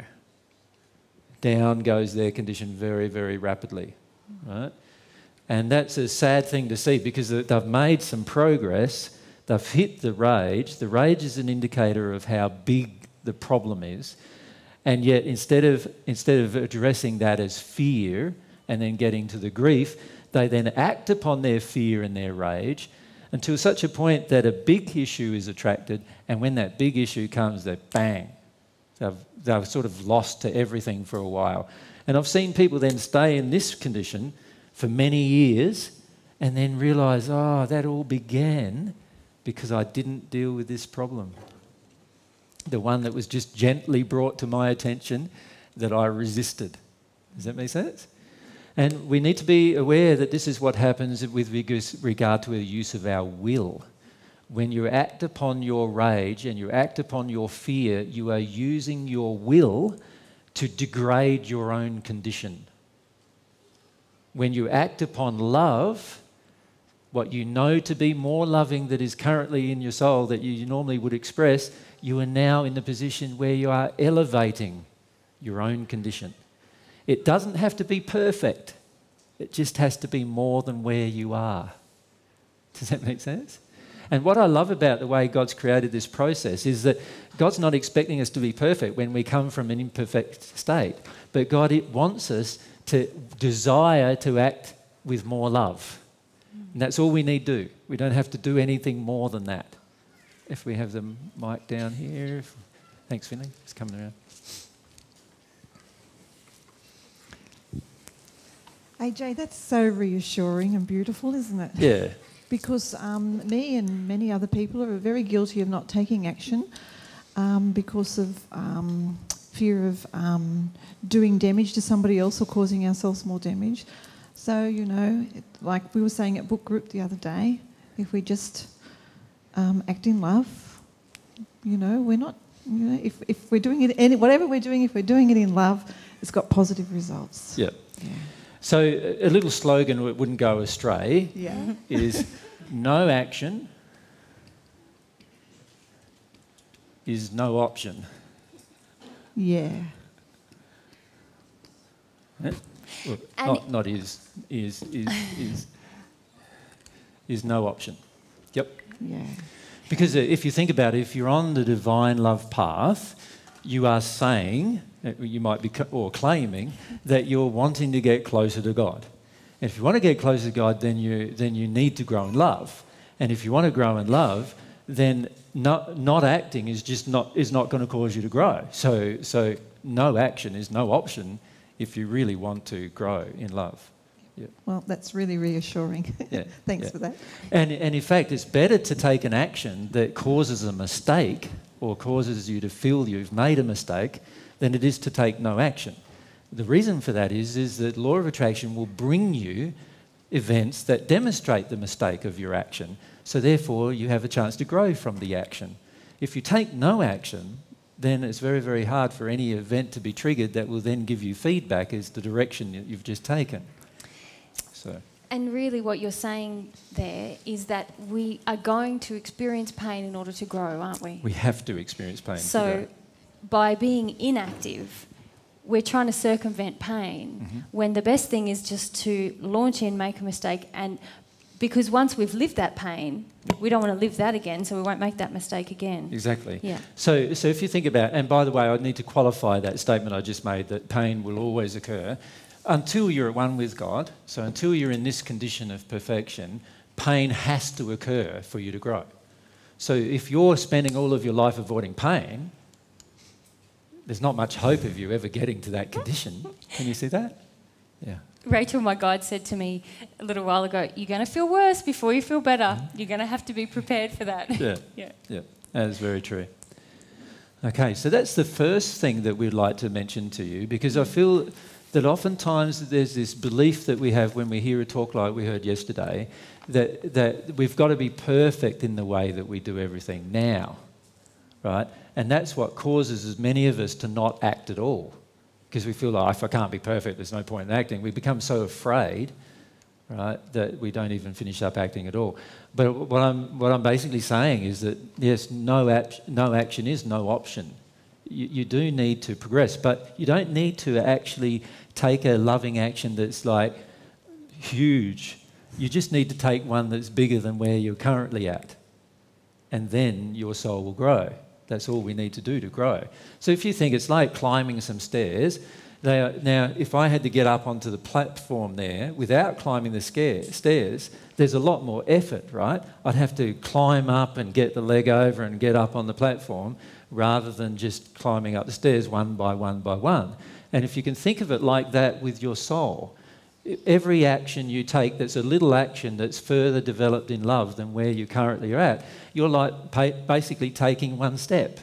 down goes their condition very, very rapidly, right? And that's a sad thing to see, because they've made some progress, they've hit the rage. The rage is an indicator of how big the problem is, and yet instead of, instead of addressing that as fear and then getting to the grief, they then act upon their fear and their rage until such a point that a big issue is attracted, and when that big issue comes, they bang. They've, they've sort of lost to everything for a while. And I've seen people then stay in this condition for many years and then realise, oh, that all began because I didn't deal with this problem. The one that was just gently brought to my attention that I resisted. Does that make sense? And we need to be aware that this is what happens with regard to the use of our will. When you act upon your rage and you act upon your fear, you are using your will to degrade your own condition. When you act upon love, what you know to be more loving that is currently in your soul that you normally would express, you are now in the position where you are elevating your own condition. It doesn't have to be perfect. It just has to be more than where you are. Does that make sense? And what I love about the way God's created this process is that God's not expecting us to be perfect when we come from an imperfect state, but God it wants us to desire to act with more love. And that's all we need to do. We don't have to do anything more than that. If we have the mic down here. Thanks, Finley. It's coming around. A J, that's so reassuring and beautiful, isn't it? Yeah. Because um, me and many other people are very guilty of not taking action um, because of um, fear of um, doing damage to somebody else or causing ourselves more damage. So, you know, it, like we were saying at book group the other day, if we just um, act in love, you know, we're not, you know, if, if we're doing it, any, whatever we're doing, if we're doing it in love, it's got positive results. Yeah. Yeah. So a little slogan that wouldn't go astray Yeah. is no action is no option. Yeah. Yeah? Well, not, not is, is, is, is, is no option. Yep. Yeah. Because if you think about it, if you're on the divine love path, you are saying, you might be, or claiming, that you're wanting to get closer to God. And if you want to get closer to God, then you, then you need to grow in love. And if you want to grow in love, then not, not acting is just not, is not going to cause you to grow. So, so no action is no option if you really want to grow in love. Yeah. Well, that's really reassuring. Yeah. Thanks yeah. for that. And, and in fact, it's better to take an action that causes a mistake or causes you to feel you've made a mistake than it is to take no action. The reason for that is, is that law of attraction will bring you events that demonstrate the mistake of your action. So therefore, you have a chance to grow from the action. If you take no action, then it's very, very hard for any event to be triggered that will then give you feedback as the direction that you've just taken. So. And really what you're saying there is that we are going to experience pain in order to grow, aren't we? We have to experience pain. So to grow. By being inactive, we're trying to circumvent pain, mm-hmm. when the best thing is just to launch in, make a mistake, and because once we've lived that pain, we don't want to live that again, so we won't make that mistake again. Exactly. Yeah. So, so if you think about, and by the way, I need to qualify that statement I just made, that pain will always occur. Until you're at one with God, so until you're in this condition of perfection, pain has to occur for you to grow. So if you're spending all of your life avoiding pain, there's not much hope of you ever getting to that condition. Can you see that? Yeah. Rachel, my guide, said to me a little while ago, you're going to feel worse before you feel better. Mm-hmm. You're going to have to be prepared for that. Yeah. Yeah. Yeah. That is very true. Okay, so that's the first thing that we'd like to mention to you, because I feel that oftentimes there's this belief that we have when we hear a talk like we heard yesterday, that, that we've got to be perfect in the way that we do everything now, right? And that's what causes as many of us to not act at all, because we feel like, if I can't be perfect, there's no point in acting. We become so afraid, right, that we don't even finish up acting at all. But what I'm, what I'm basically saying is that, yes, no, act, no action is no option. You, you do need to progress, but you don't need to actually take a loving action that's like huge. You just need to take one that's bigger than where you're currently at, and then your soul will grow. That's all we need to do to grow. So if you think it's like climbing some stairs, they are, now if I had to get up onto the platform there without climbing the scare, stairs, there's a lot more effort, right? I'd have to climb up and get the leg over and get up on the platform, rather than just climbing up the stairs one by one by one. And if you can think of it like that with your soul, every action you take that's a little action that's further developed in love than where you currently are at, you're like basically taking one step,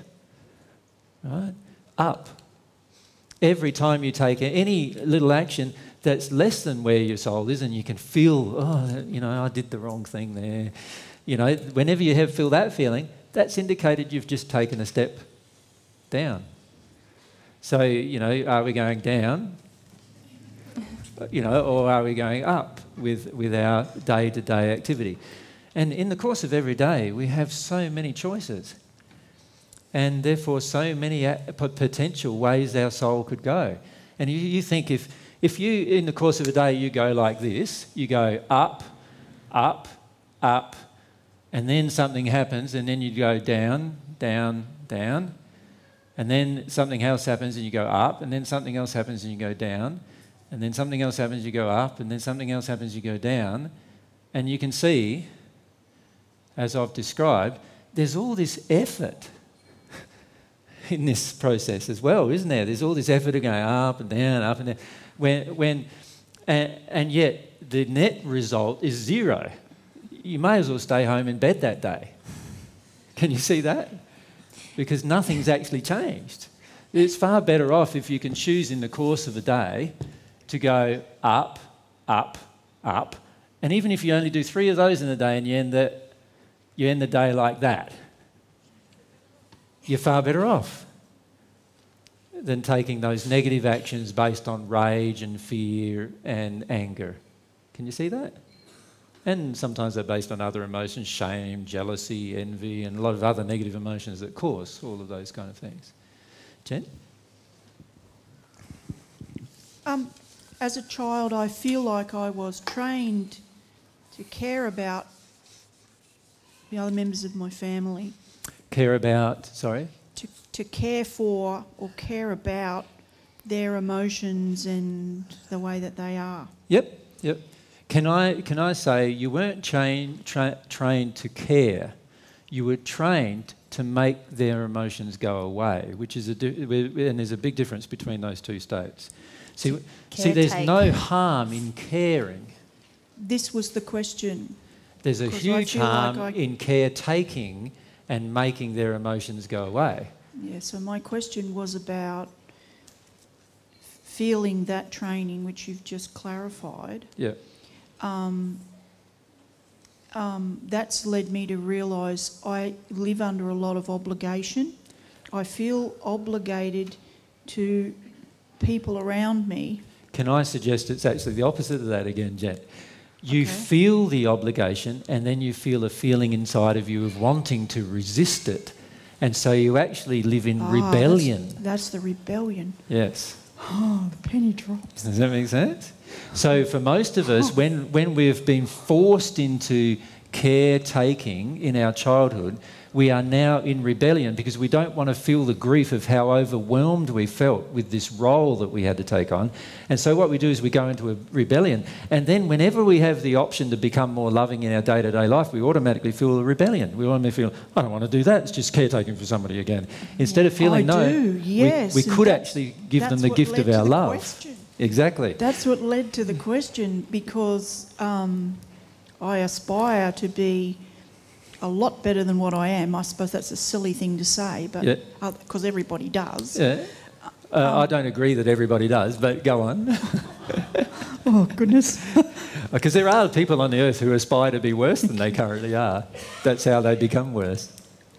right? Up. Every time you take any little action that's less than where your soul is, and you can feel, oh, you know, I did the wrong thing there. You know, whenever you have feel that feeling, that's indicated you've just taken a step down. So, you know, are we going down, you know, or are we going up with, with our day-to-day activity? And in the course of every day, we have so many choices, and therefore so many potential ways our soul could go. And you, you think if, if you, in the course of a day, you go like this, you go up, up, up, and then something happens, and then you go down, down, down, and then something else happens and you go up, and then something else happens and you go down, and then something else happens, you go up, and then something else happens, you go down, and you can see, as I've described, there's all this effort in this process as well, isn't there? There's all this effort of going up and down, up and down, when, when, and, and yet the net result is zero. You may as well stay home in bed that day. Can you see that? Because nothing's actually changed. It's far better off if you can choose in the course of a day to go up, up, up, and even if you only do three of those in a day and you end the, you end the day like that, you're far better off than taking those negative actions based on rage and fear and anger. Can you see that? And sometimes they're based on other emotions, shame, jealousy, envy, and a lot of other negative emotions that cause all of those kind of things. Jen? Um, as a child, I feel like I was trained to care about the other members of my family. Care about, sorry? To, to care for or care about their emotions and the way that they are. Yep, yep. Can I, can I say you weren't train, tra- trained to care, you were trained to make their emotions go away, which is a di- and there's a big difference between those two states. See, see, there's no harm in caring. This was the question. There's a huge harm like I... in caretaking and making their emotions go away. Yeah, so my question was about feeling that training, which you've just clarified. Yeah. Um, um, that's led me to realise I live under a lot of obligation. I feel obligated to people around me. Can I suggest it's actually the opposite of that again, Jen? You Okay. feel the obligation and then you feel a feeling inside of you of wanting to resist it. And so you actually live in Ah, rebellion. That's, that's the rebellion. Yes. Oh, the penny drops. Does that make sense? So for most of us, when, when we've been forced into caretaking in our childhood, we are now in rebellion because we don't want to feel the grief of how overwhelmed we felt with this role that we had to take on. And so what we do is we go into a rebellion. And then whenever we have the option to become more loving in our day-to-day life, we automatically feel a rebellion. We automatically feel, I don't want to do that. It's just caretaking for somebody again. Instead of feeling, I no, do, yes, we, we and could that's- actually give them that's the what gift led of to our the love. question. Exactly. That's what led to the question, because um, I aspire to be a lot better than what I am. I suppose that's a silly thing to say, but Yeah. because everybody does. Yeah. Uh, I don't agree that everybody does, but go on. Oh, goodness. Because there are people on the earth who aspire to be worse than they currently are. That's how they become worse.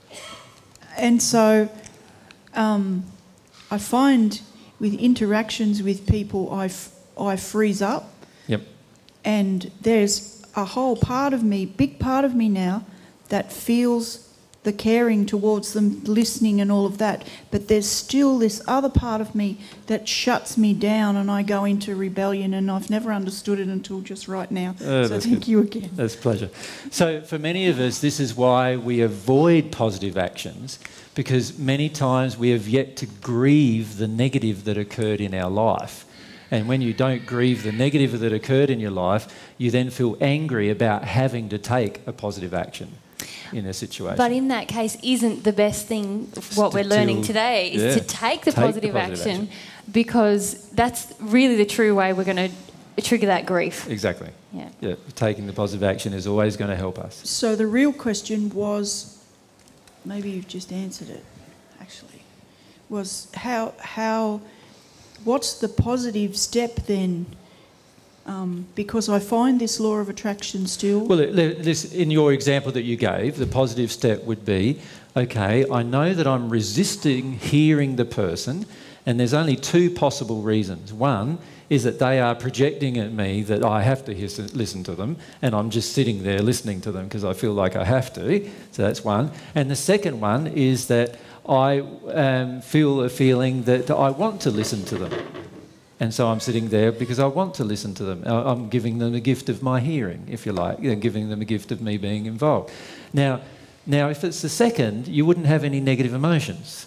And so um, I find with interactions with people, I, f- I freeze up. Yep. And there's a whole part of me, big part of me now, that feels the caring towards them, listening and all of that. But there's still this other part of me that shuts me down and I go into rebellion, and I've never understood it until just right now. Oh, so that's thank good. you again. That's a pleasure. So for many of us, this is why we avoid positive actions, because many times we have yet to grieve the negative that occurred in our life. And when you don't grieve the negative that occurred in your life, you then feel angry about having to take a positive action in a situation. But in that case, isn't the best thing what we're Still- learning today is yeah, to take the take the positive, positive action, action. because that's really the true way we're going to trigger that grief. Exactly. Yeah. Yeah. Taking the positive action is always going to help us. So the real question was, maybe you've just answered it, actually, was how, how, what's the positive step then? Um, because I find this law of attraction still... Well, it- it- this, in your example that you gave, the positive step would be, okay, I know that I'm resisting hearing the person, and there's only two possible reasons. One is that they are projecting at me that I have to his- listen to them, and I'm just sitting there listening to them because I feel like I have to. So that's one. And the second one is that I um, feel a feeling that I want to listen to them. And so I'm sitting there because I want to listen to them. I- I'm giving them a gift of my hearing, if you like, and giving them a gift of me being involved. Now, now, if it's the second, you wouldn't have any negative emotions.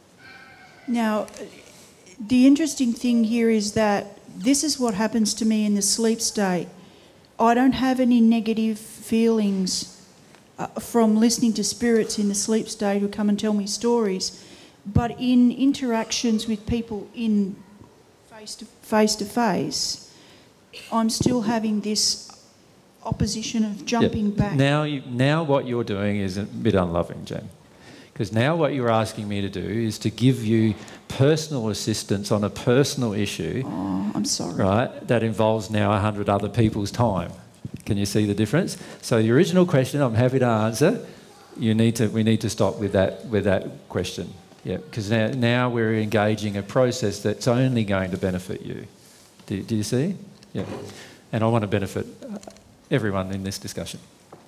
Now, the interesting thing here is that this is what happens to me in the sleep state. I don't have any negative feelings uh, from listening to spirits in the sleep state who come and tell me stories, but in interactions with people in face to face to face, I'm still having this opposition of jumping Yeah. back. Now, you, now what you're doing is a bit unloving, Jen. Because now what you're asking me to do is to give you personal assistance on a personal issue, Oh, I'm sorry. right, that involves now a hundred other people's time. Can you see the difference? So the original question, I'm happy to answer. You need to, we need to stop with that, with that question. Yeah, because now, now we're engaging a process that's only going to benefit you. Do, do you see? Yeah. And I want to benefit everyone in this discussion.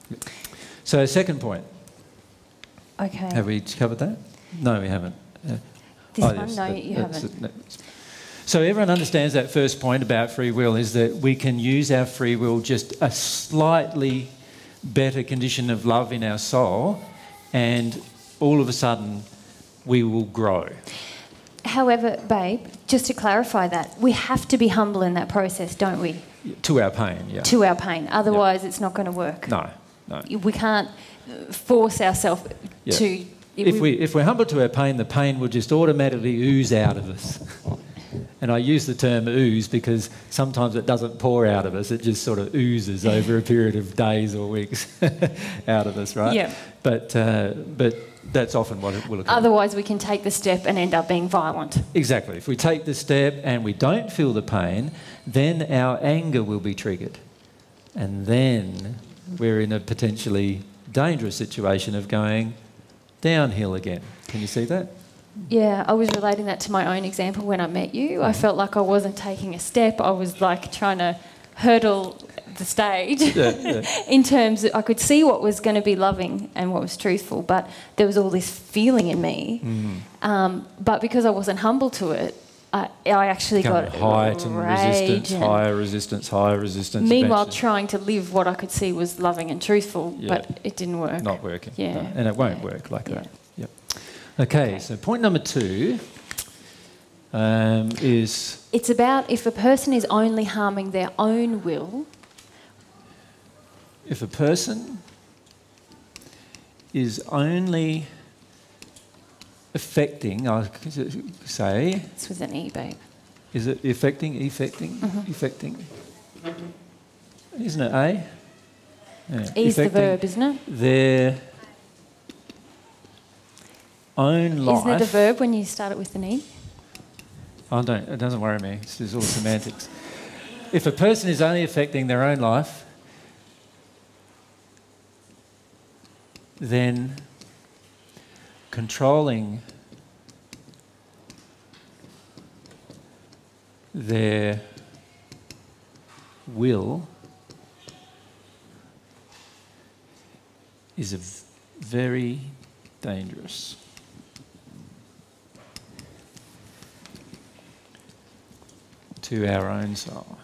So second point. Okay. Have we covered that? No, we haven't. Uh, This oh, one? yes, No, that- you that's haven't. it, no. So everyone understands that first point about free will is that we can use our free will, just a slightly better condition of love in our soul, and all of a sudden we will grow. However, babe, just to clarify that, we have to be humble in that process, don't we? To our pain, yeah. To our pain. Otherwise, it's not going to work. No, no. We can't uh, force ourselves Yeah. to... If, we, if we're humble to our pain, the pain will just automatically ooze out of us. And I use the term ooze because sometimes it doesn't pour out of us, it just sort of oozes over a period of days or weeks out of us, right? Yeah. But, uh, but that's often what it will occur. Otherwise, we can take the step and end up being violent. Exactly. If we take the step and we don't feel the pain, then our anger will be triggered. And then we're in a potentially dangerous situation of going downhill again. Can you see that? Yeah, I was relating that to my own example when I met you. I felt like I wasn't taking a step. I was like trying to hurdle the stage Yeah, yeah. in terms of I could see what was going to be loving and what was truthful, but there was all this feeling in me. Mm. Um, but because I wasn't humble to it, I, I actually got heightened rage resistance, and higher resistance, higher resistance. meanwhile eventually. trying to live what I could see was loving and truthful, Yeah. but it didn't work. Not working. Yeah. No, and it won't Yeah. work like Yeah. that. Yep. Okay, so point number two um, is It's about if a person is only harming their own will, if a person is only affecting, I could say, this was an E, babe. is it affecting, effecting, Mhm. effecting? Isn't it A? Yeah. E's the Affecting verb, isn't it? Their own life. Isn't it a verb when you start it with an E? I don't, it doesn't worry me. It's just all semantics. If a person is only affecting their own life, then controlling their will is a v- very dangerous. To our own soul.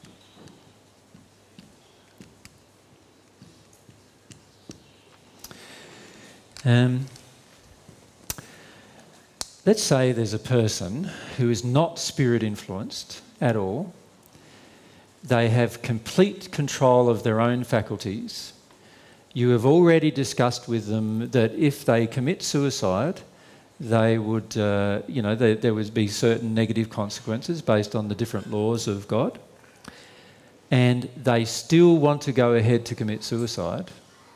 Um, let's say there's a person who is not spirit influenced at all. They have complete control of their own faculties. You have already discussed with them that if they commit suicide, they would, uh, you know, there, there would be certain negative consequences based on the different laws of God. And they still want to go ahead to commit suicide.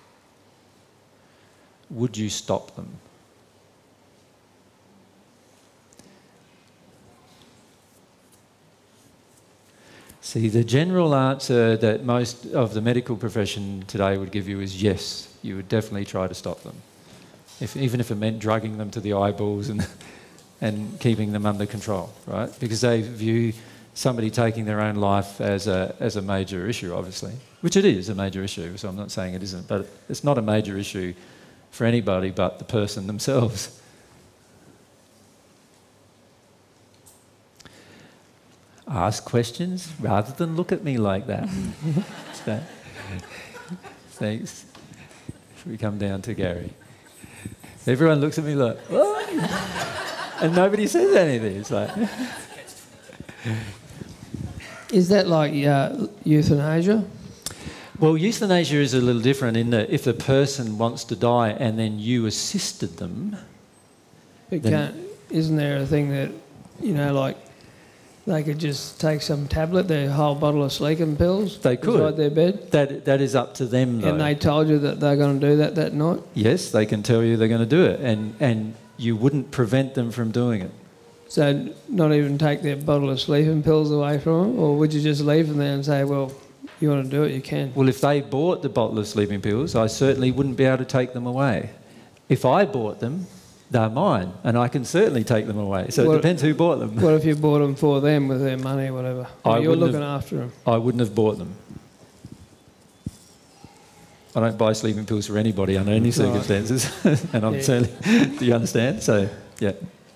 Would you stop them? See, the general answer that most of the medical profession today would give you is yes, you would definitely try to stop them. If, even if it meant drugging them to the eyeballs and, and keeping them under control, right? Because they view somebody taking their own life as a, as a major issue, obviously, which it is a major issue, so I'm not saying it isn't, but it's not a major issue for anybody but the person themselves. Ask questions rather than look at me like that. So, thanks. Should we come down to Gary? Everyone looks at me like, what? And nobody says anything. It's like... Is that like uh, euthanasia? Well, euthanasia is a little different in that if the person wants to die and then you assisted them... It then- can't, isn't there a thing that, you know, like they could just take some tablet, their whole bottle of sleeping pills They could. beside their bed? That, that is up to them, though. And they told you that they're going to do that that night? Yes, they can tell you they're going to do it, and, and you wouldn't prevent them from doing it. So not even take their bottle of sleeping pills away from them? Or would you just leave them there and say, well, you want to do it, you can? Well, if they bought the bottle of sleeping pills, I certainly wouldn't be able to take them away. If I bought them, they're mine, and I can certainly take them away. So What- it depends who bought them. What if you bought them for them with their money or whatever? Or I you're wouldn't looking have- after them? I wouldn't have bought them. I don't buy sleeping pills for anybody under any circumstances, and I'm Yeah. certainly... Do you understand? So, yeah.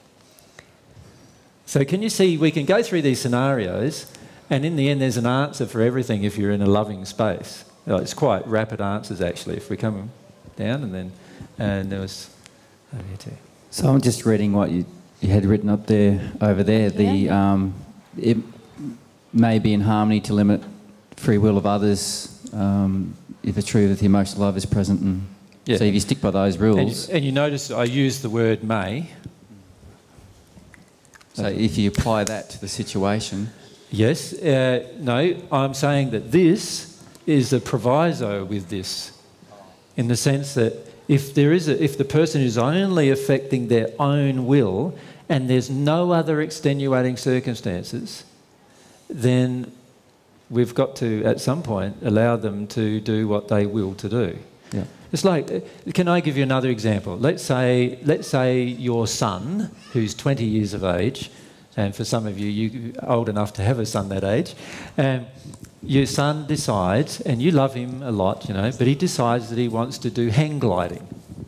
So can you see, we can go through these scenarios, and in the end there's an answer for everything if you're in a loving space. Like, it's quite rapid answers, actually, if we come down, and then... And there was... Over here too. So I'm just reading what you, you had written up there, over there. The Yeah. um, it may be in harmony to limit free will of others um, if it's true that the emotional love is present. And Yeah. so if you stick by those And you, rules, and you notice I used the word may. So if you apply that to the situation... Yes. Uh, no, I'm saying that this is a proviso with this, in the sense that if there is a, if the person is only affecting their own will and there's no other extenuating circumstances, then we've got to, at some point, allow them to do what they will to do. Yeah. It's like, can I give you another example? Let's say, let's say your son, who's twenty years of age, and for some of you, you're old enough to have a son that age, um, your son decides, and you love him a lot, you know, but he decides that he wants to do hang gliding,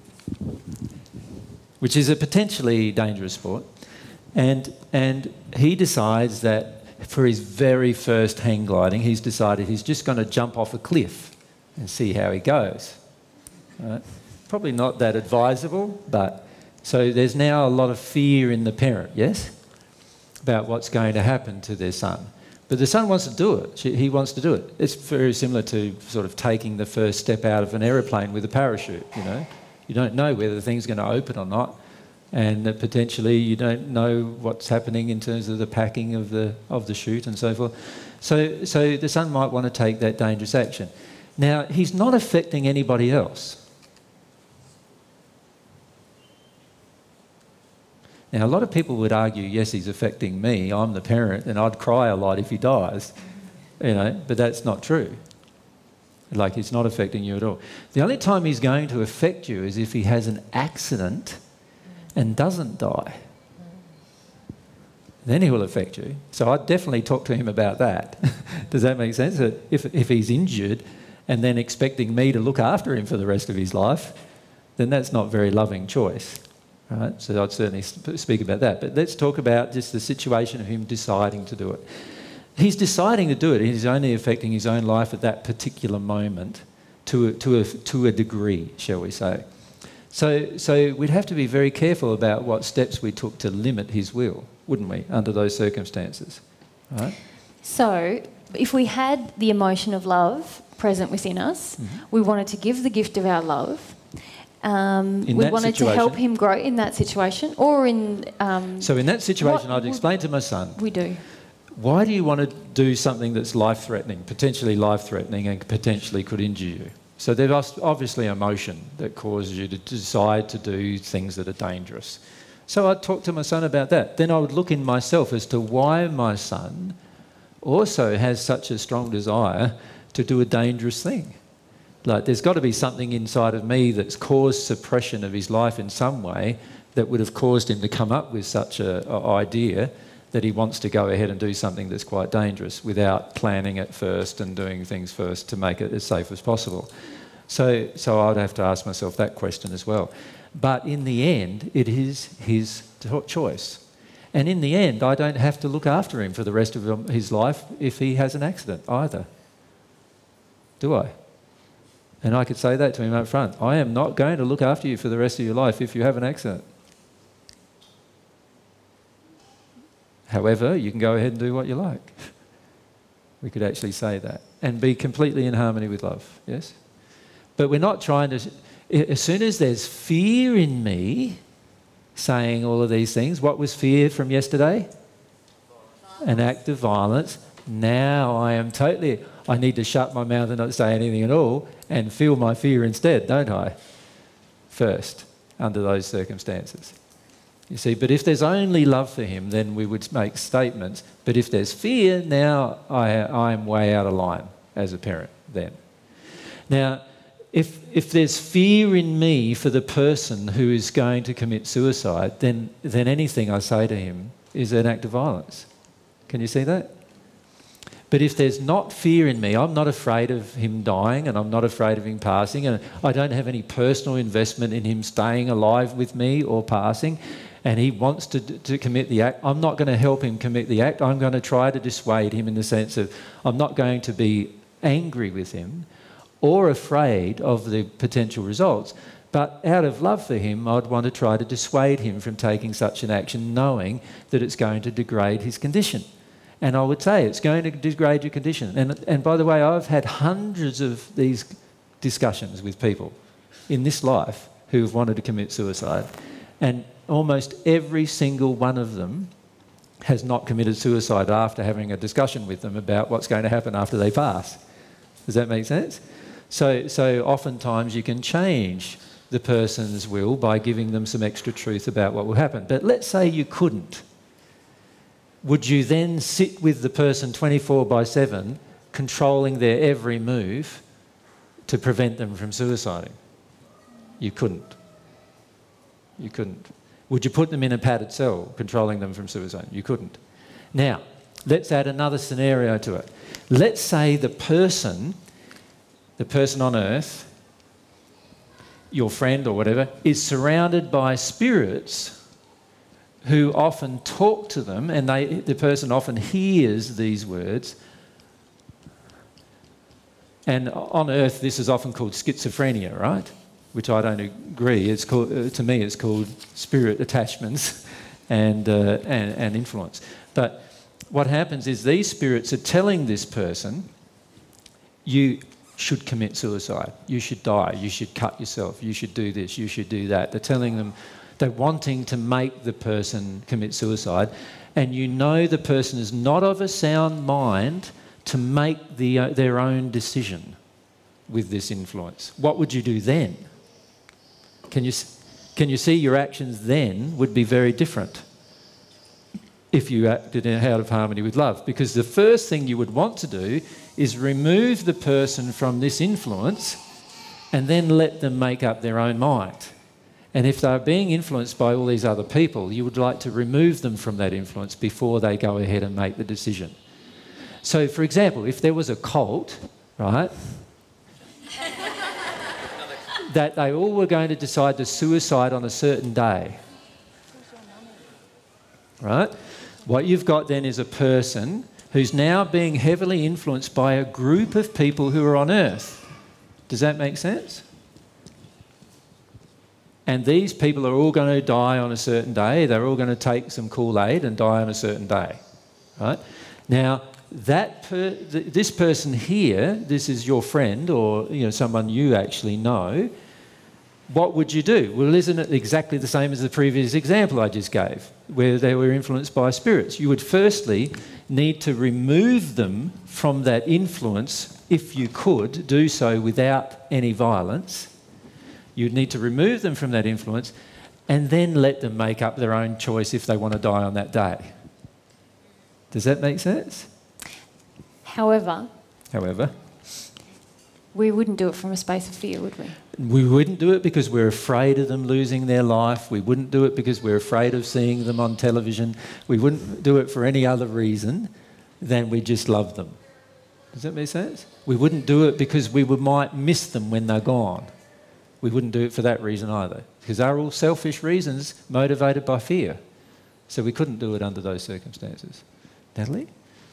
which is a potentially dangerous sport. And, and he decides that for his very first hang gliding, he's decided he's just going to jump off a cliff and see how he goes. Right? Probably not that advisable, but so there's now a lot of fear in the parent, yes, about what's going to happen to their son. But the son wants to do it. She, he wants to do it. It's very similar to sort of taking the first step out of an aeroplane with a parachute, you know. You don't know whether the thing's going to open or not, and that potentially you don't know what's happening in terms of the packing of the, of the chute and so forth. So, so the son might want to take that dangerous action. Now, he's not affecting anybody else. Now, a lot of people would argue, yes, he's affecting me, I'm the parent, and I'd cry a lot if he dies, you know, but that's not true. Like, it's not affecting you at all. The only time he's going to affect you is if he has an accident and doesn't die. Then he will affect you. So I'd definitely talk to him about that. Does that make sense? That if, if he's injured and then expecting me to look after him for the rest of his life, then that's not a very loving choice. Right? So I'd certainly speak about that. But let's talk about just the situation of him deciding to do it. He's deciding to do it. He's only affecting his own life at that particular moment to a, to a, to a degree, shall we say. So, so we'd have to be very careful about what steps we took to limit his will, wouldn't we, under those circumstances? Right? So if we had the emotion of love present within us, mm-hmm. we wanted to give the gift of our love, Um, we wanted situation, to help him grow in that situation, or in... Um, so in that situation, I'd explain to my son... We do. Why do you want to do something that's life-threatening, potentially life-threatening and potentially could injure you? So there's obviously emotion that causes you to decide to do things that are dangerous. So I'd talk to my son about that. Then I would look in myself as to why my son also has such a strong desire to do a dangerous thing. Like, there's got to be something inside of me that's caused suppression of his life in some way that would have caused him to come up with such an idea that he wants to go ahead and do something that's quite dangerous without planning it first and doing things first to make it as safe as possible. So, so I'd have to ask myself that question as well. But in the end, it is his choice. And in the end, I don't have to look after him for the rest of his life if he has an accident either. Do I? And I could say that to him up front. I am not going to look after you for the rest of your life if you have an accident. However, you can go ahead and do what you like. We could actually say that. And be completely in harmony with love, yes? But we're not trying to... As soon as there's fear in me saying all of these things, what was fear from yesterday? An act of violence. Now I am totally... I need to shut my mouth and not say anything at all and feel my fear instead, don't I? First, under those circumstances. You see, but if there's only love for him, then we would make statements. But if there's fear, now I, I'm way out of line as a parent then. Now, if, if there's fear in me for the person who is going to commit suicide, then, then anything I say to him is an act of violence. Can you see that? But if there's not fear in me, I'm not afraid of him dying and I'm not afraid of him passing, and I don't have any personal investment in him staying alive with me or passing, and he wants to, to commit the act, I'm not going to help him commit the act. I'm going to try to dissuade him in the sense of I'm not going to be angry with him or afraid of the potential results. But out of love for him, I'd want to try to dissuade him from taking such an action, knowing that it's going to degrade his condition. And I would say it's going to degrade your condition. And, and by the way, I've had hundreds of these discussions with people in this life who have wanted to commit suicide. And almost every single one of them has not committed suicide after having a discussion with them about what's going to happen after they pass. Does that make sense? So, so oftentimes you can change the person's will by giving them some extra truth about what will happen. But let's say you couldn't. Would you then sit with the person twenty-four by seven, controlling their every move to prevent them from suiciding? You couldn't. You couldn't. Would you put them in a padded cell, controlling them from suicide? You couldn't. Now, let's add another scenario to it. Let's say the person, the person on earth, your friend or whatever, is surrounded by spirits who often talk to them, and they, the person often hears these words. And on earth, this is often called schizophrenia, right? Which I don't agree. It's called, uh, to me, it's called spirit attachments and, uh, and, and influence. But what happens is these spirits are telling this person, you should commit suicide, you should die, you should cut yourself, you should do this, you should do that. They're telling them, they're wanting to make the person commit suicide, and you know the person is not of a sound mind to make the, uh, their own decision with this influence. What would you do then? Can you, can you see your actions then would be very different if you acted out of harmony with love? Because the first thing you would want to do is remove the person from this influence and then let them make up their own mind. And if they're being influenced by all these other people, you would like to remove them from that influence before they go ahead and make the decision. So, for example, if there was a cult, right, that they all were going to decide to suicide on a certain day, right? What you've got then is a person who's now being heavily influenced by a group of people who are on Earth. Does that make sense? And these people are all going to die on a certain day. They're all going to take some Kool-Aid and die on a certain day, right? Now, that per th this person here, this is your friend or you know someone you actually know, what would you do? Well, isn't it exactly the same as the previous example I just gave, where they were influenced by spirits? You would firstly need to remove them from that influence, if you could do so without any violence. You'd need to remove them from that influence and then let them make up their own choice if they want to die on that day. Does that make sense? However, However, we wouldn't do it from a space of fear, would we? we wouldn't do it because we're afraid of them losing their life. We wouldn't do it because we're afraid of seeing them on television. We wouldn't do it for any other reason than we just love them. Does that make sense? We wouldn't do it because we would, might miss them when they're gone. We wouldn't do it for that reason either, because they're all selfish reasons motivated by fear. So we couldn't do it under those circumstances. Natalie?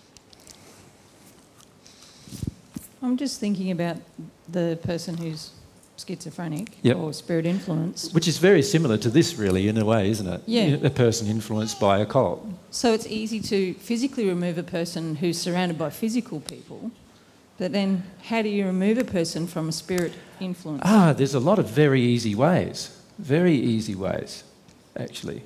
I'm just thinking about the person who's schizophrenic Yep. or spirit influenced. Which is very similar to this, really, in a way, isn't it? Yeah. A person influenced by a cult. So it's easy to physically remove a person who's surrounded by physical people, but then how do you remove a person from a spirit influence? Ah, there's a lot of very easy ways. Very easy ways, actually.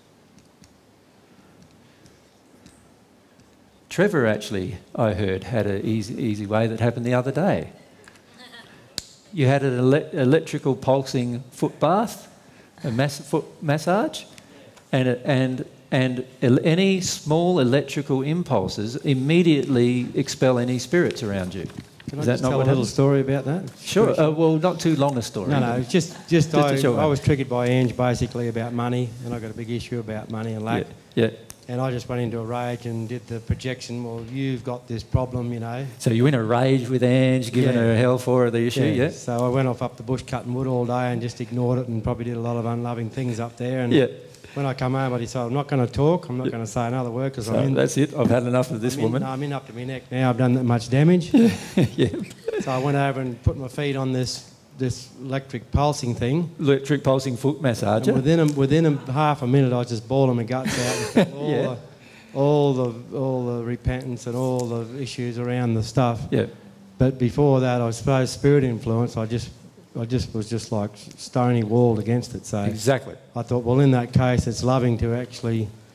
Trevor actually, I heard, had an easy, easy way that happened the other day. You had an ele electrical pulsing foot bath, a mass foot massage, and, and, and any small electrical impulses immediately expel any spirits around you. Can Is I that just not tell what a little happens? story about that? Sure. Uh, well, not too long a story. No, no, it's just, just, Just a I, short one. I was triggered by Ange basically about money, and I got a big issue about money and lack. Yeah. yeah. And I just went into a rage and did the projection, well, you've got this problem, you know. So you were in a rage with Ange, giving Yeah. her hell for the issue, yeah? So I went off up the bush cutting wood all day and just ignored it and probably did a lot of unloving things up there. And Yeah. when I come home, I decided I'm not going to talk, I'm not going to say another word because So I'm in... that's it. I've had enough of this I'm in, woman. no, I'm in up to my neck now. I've done that much damage. yeah. So I went over and put my feet on this this electric pulsing thing. Electric pulsing foot massager. And within a, within a half a minute, I was just bawling my guts out. And felt all, Yeah. the, all the all the repentance and all the issues around the stuff. Yeah. But before that, I suppose spirit influence. I just I just was just like stony walled against it. So Exactly. I thought, well, in that case, it's loving to actually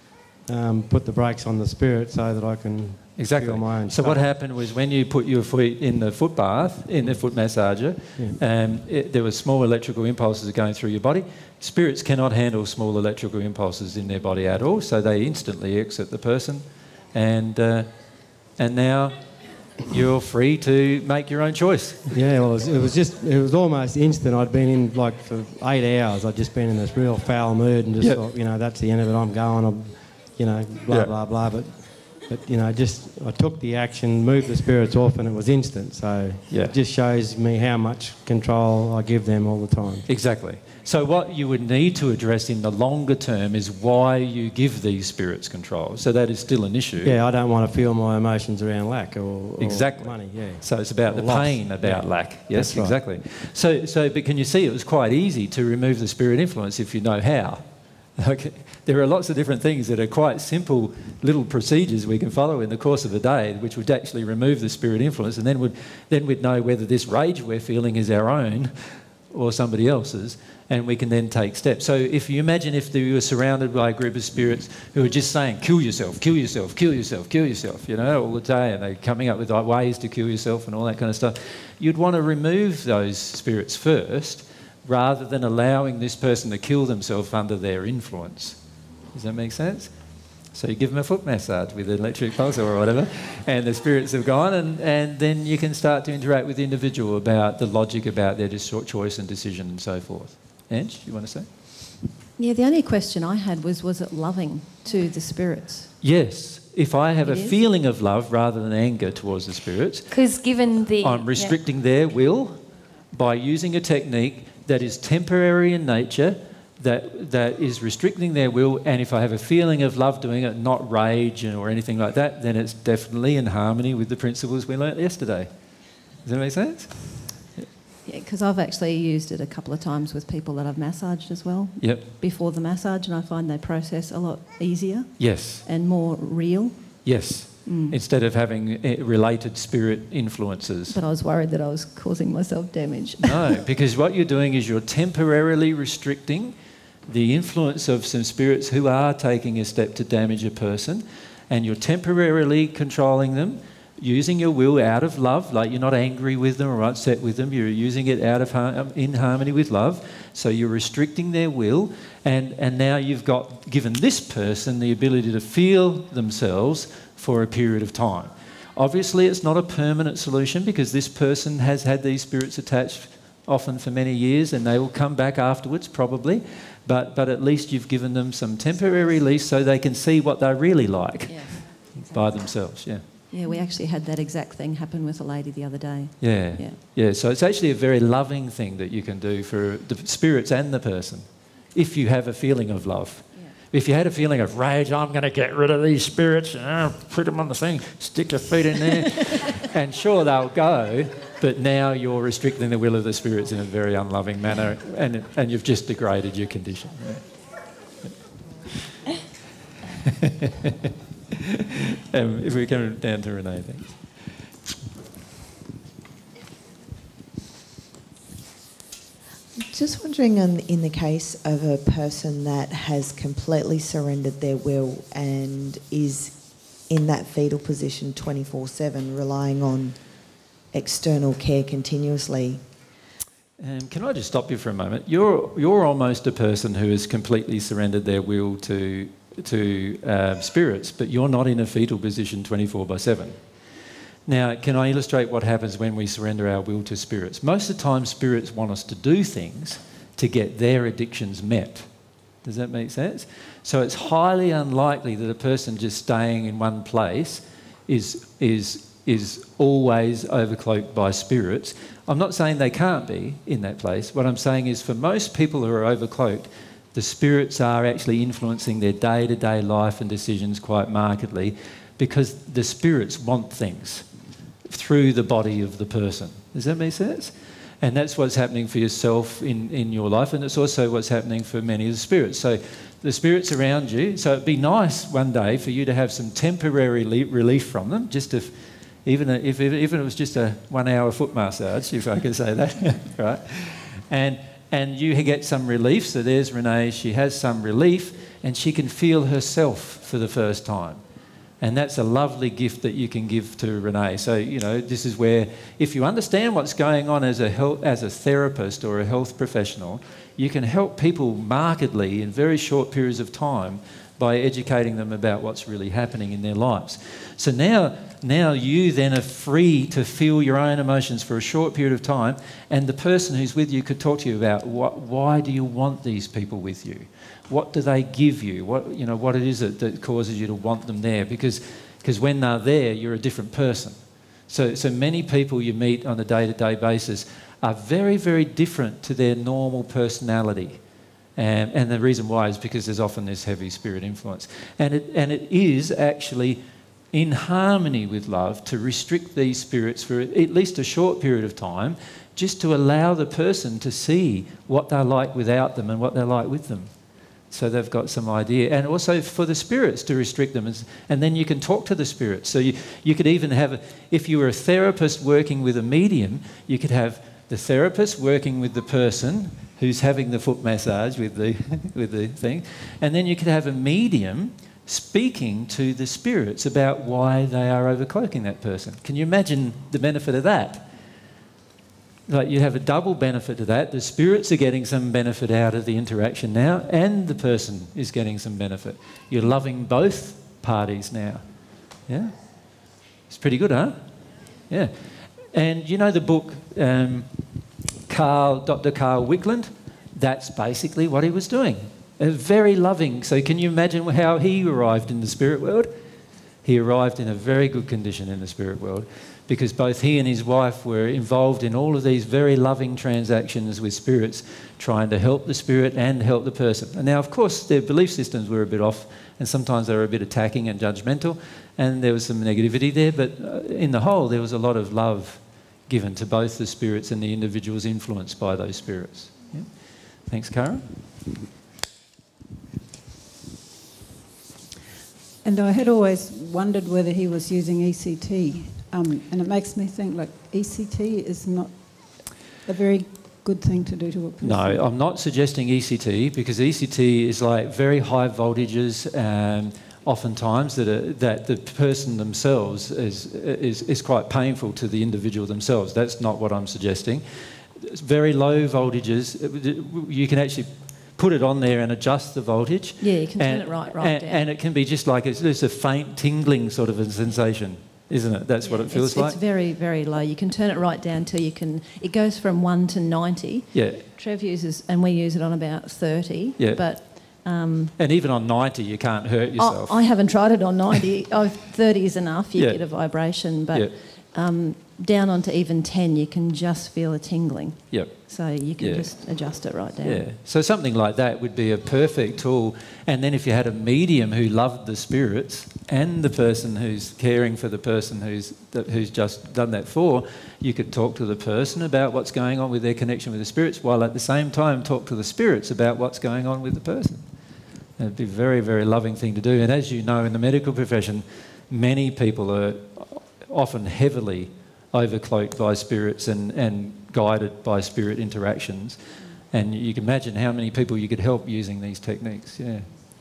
um, put the brakes on the spirit so that I can Exactly. feel my own So stuff. what happened was when you put your foot in the foot bath, in the foot massager, Yeah. um, it, there were small electrical impulses going through your body. Spirits cannot handle small electrical impulses in their body at all, so they instantly exit the person, and uh, and now you're free to make your own choice. Yeah, well, it was, it was just, it was almost instant. I'd been in, like, for eight hours, I'd just been in this real foul mood and just Yep. thought, you know, that's the end of it, I'm going, I'm, you know, blah, Yeah. blah, blah. But, but, you know, just, I took the action, moved the spirits off, and it was instant. So Yeah. it just shows me how much control I give them all the time. Exactly. So what you would need to address in the longer term is why you give these spirits control. So that is still an issue. Yeah, I don't want to feel my emotions around lack or, or Exactly. money, yeah. So it's about Or the loss. pain about Yeah. lack. Yes, That's right. exactly. So, so, but can you see it was quite easy to remove the spirit influence if you know how? Okay. There are lots of different things that are quite simple little procedures we can follow in the course of a day, which would actually remove the spirit influence, and then would then we'd know whether this rage we're feeling is our own or somebody else's, and we can then take steps. So if you imagine if you were surrounded by a group of spirits who are just saying, kill yourself, kill yourself, kill yourself, kill yourself, you know, all the day, and they're coming up with like, ways to kill yourself and all that kind of stuff, you'd want to remove those spirits first rather than allowing this person to kill themselves under their influence. Does that make sense? So you give them a foot massage with an electric pulse or whatever, and the spirits have gone, and, and then you can start to interact with the individual about the logic about their dis- choice and decision and so forth. Ange, you want to say? Yeah, the only question I had was, was it loving to the spirits? Yes. If I have It a is. feeling of love rather than anger towards the spirits, Because given the... I'm restricting their will by using a technique that is temporary in nature, that that is restricting their will, and if I have a feeling of love doing it, not rage or anything like that, then it's definitely in harmony with the principles we learnt yesterday. Does that make sense? Yeah, because I've actually used it a couple of times with people that I've massaged as well. Yep. Before the massage, and I find they process a lot easier Yes. and more real. Yes. Mm. Instead of having uh, related spirit influences. But I was worried that I was causing myself damage. No, because what you're doing is you're temporarily restricting the influence of some spirits who are taking a step to damage a person, and you're temporarily controlling them using your will out of love, like you're not angry with them or upset with them, you're using it out of har- in harmony with love, so you're restricting their will, and, and now you've got given this person the ability to feel themselves for a period of time. Obviously it's not a permanent solution because this person has had these spirits attached often for many years, and they will come back afterwards probably, but, but at least you've given them some temporary release so they can see what they're really like Yeah, exactly. by themselves. Yeah. Yeah, we actually had that exact thing happen with a lady the other day. Yeah. Yeah. Yeah. So it's actually a very loving thing that you can do for the spirits and the person if you have a feeling of love. Yeah. If you had a feeling of rage, I'm going to get rid of these spirits, and put them on the thing, stick your feet in there, and sure, they'll go, but now you're restricting the will of the spirits in a very unloving manner, and, and you've just degraded your condition. um, if we come down to Renee, thanks. Just wondering, in, in the case of a person that has completely surrendered their will and is in that fetal position twenty-four seven, relying on external care continuously. Um, can I just stop you for a moment? You're you're almost a person who has completely surrendered their will to to uh, spirits, but you're not in a fetal position twenty-four by seven. Now, can I illustrate what happens when we surrender our will to spirits? Most of the time, spirits want us to do things to get their addictions met. Does that make sense? So it's highly unlikely that a person just staying in one place is is is always overcloaked by spirits. I'm not saying they can't be in that place. What I'm saying is for most people who are overcloaked, the spirits are actually influencing their day-to-day life and decisions quite markedly because the spirits want things through the body of the person. Does that make sense? And that's what's happening for yourself in, in your life, and it's also what's happening for many of the spirits. So the spirits around you, so it'd be nice one day for you to have some temporary le- relief from them, just if even a, if, if even it was just a one-hour foot massage, if I can say that, right? And and you get some relief. So there's Renee. She has some relief. and she can feel herself for the first time. And that's a lovely gift that you can give to Renee. So, you know, this is where if you understand what's going on as a health, as a therapist or a health professional, you can help people markedly in very short periods of time by educating them about what's really happening in their lives. So now, now you then are free to feel your own emotions for a short period of time, and the person who's with you could talk to you about what, why do you want these people with you? What do they give you? What, you know, what it is that, that causes you to want them there? Because, because when they're there, you're a different person. So, so many people you meet on a day-to-day basis are very, very different to their normal personality. Um, and the reason why is because there's often this heavy spirit influence. And it, and it is actually in harmony with love to restrict these spirits for at least a short period of time, just to allow the person to see what they're like without them and what they're like with them. So they've got some idea. And also for the spirits to restrict them. And then you can talk to the spirits. So you, you could even have, a, if you were a therapist working with a medium, you could have the therapist working with the person who's having the foot massage with the, with the thing. And then you could have a medium speaking to the spirits about why they are overcloaking that person. Can you imagine the benefit of that? Like, you have a double benefit to that. The spirits are getting some benefit out of the interaction now, and the person is getting some benefit. You're loving both parties now. Yeah? It's pretty good, huh? Yeah. And you know the book, um, Carl, Doctor Carl Wickland? That's basically what he was doing. Uh, very loving. So can you imagine how he arrived in the spirit world? He arrived in a very good condition in the spirit world, because both he and his wife were involved in all of these very loving transactions with spirits, trying to help the spirit and help the person. And now, of course, their belief systems were a bit off, and sometimes they were a bit attacking and judgmental, and there was some negativity there, but in the whole, there was a lot of love given to both the spirits and the individuals influenced by those spirits. Yeah. Thanks, Karen. And I had always wondered whether he was using E C T. Um, and it makes me think, like, E C T is not a very good thing to do to a person. No, I'm not suggesting E C T, because E C T is like very high voltages, um, oftentimes that, are, that the person themselves is, is, is quite painful to the individual themselves. That's not what I'm suggesting. It's very low voltages. You can actually put it on there and adjust the voltage. Yeah, you can turn and, it right, right and, down. And it can be just like, it's, it's a faint tingling sort of a sensation, isn't it? That's yeah, what it feels it's, like. It's very, very low. You can turn it right down till you can... It goes from one to ninety. Yeah. Trev uses, and we use it on about thirty. Yeah. But... Um, and even on ninety, you can't hurt yourself. I, I haven't tried it on ninety. oh, thirty is enough. You yeah. get a vibration. But yeah. um, down onto even ten, you can just feel a tingling. Yep. So you can yeah. just adjust it right down. Yeah. So something like that would be a perfect tool. And then if you had a medium who loved the spirits and the person who's caring for the person who's who's just done that for, you could talk to the person about what's going on with their connection with the spirits, while at the same time talk to the spirits about what's going on with the person. It'd be a very, very loving thing to do. And as you know, in the medical profession, many people are often heavily overcloaked by spirits and, and guided by spirit interactions. And you can imagine how many people you could help using these techniques, yeah.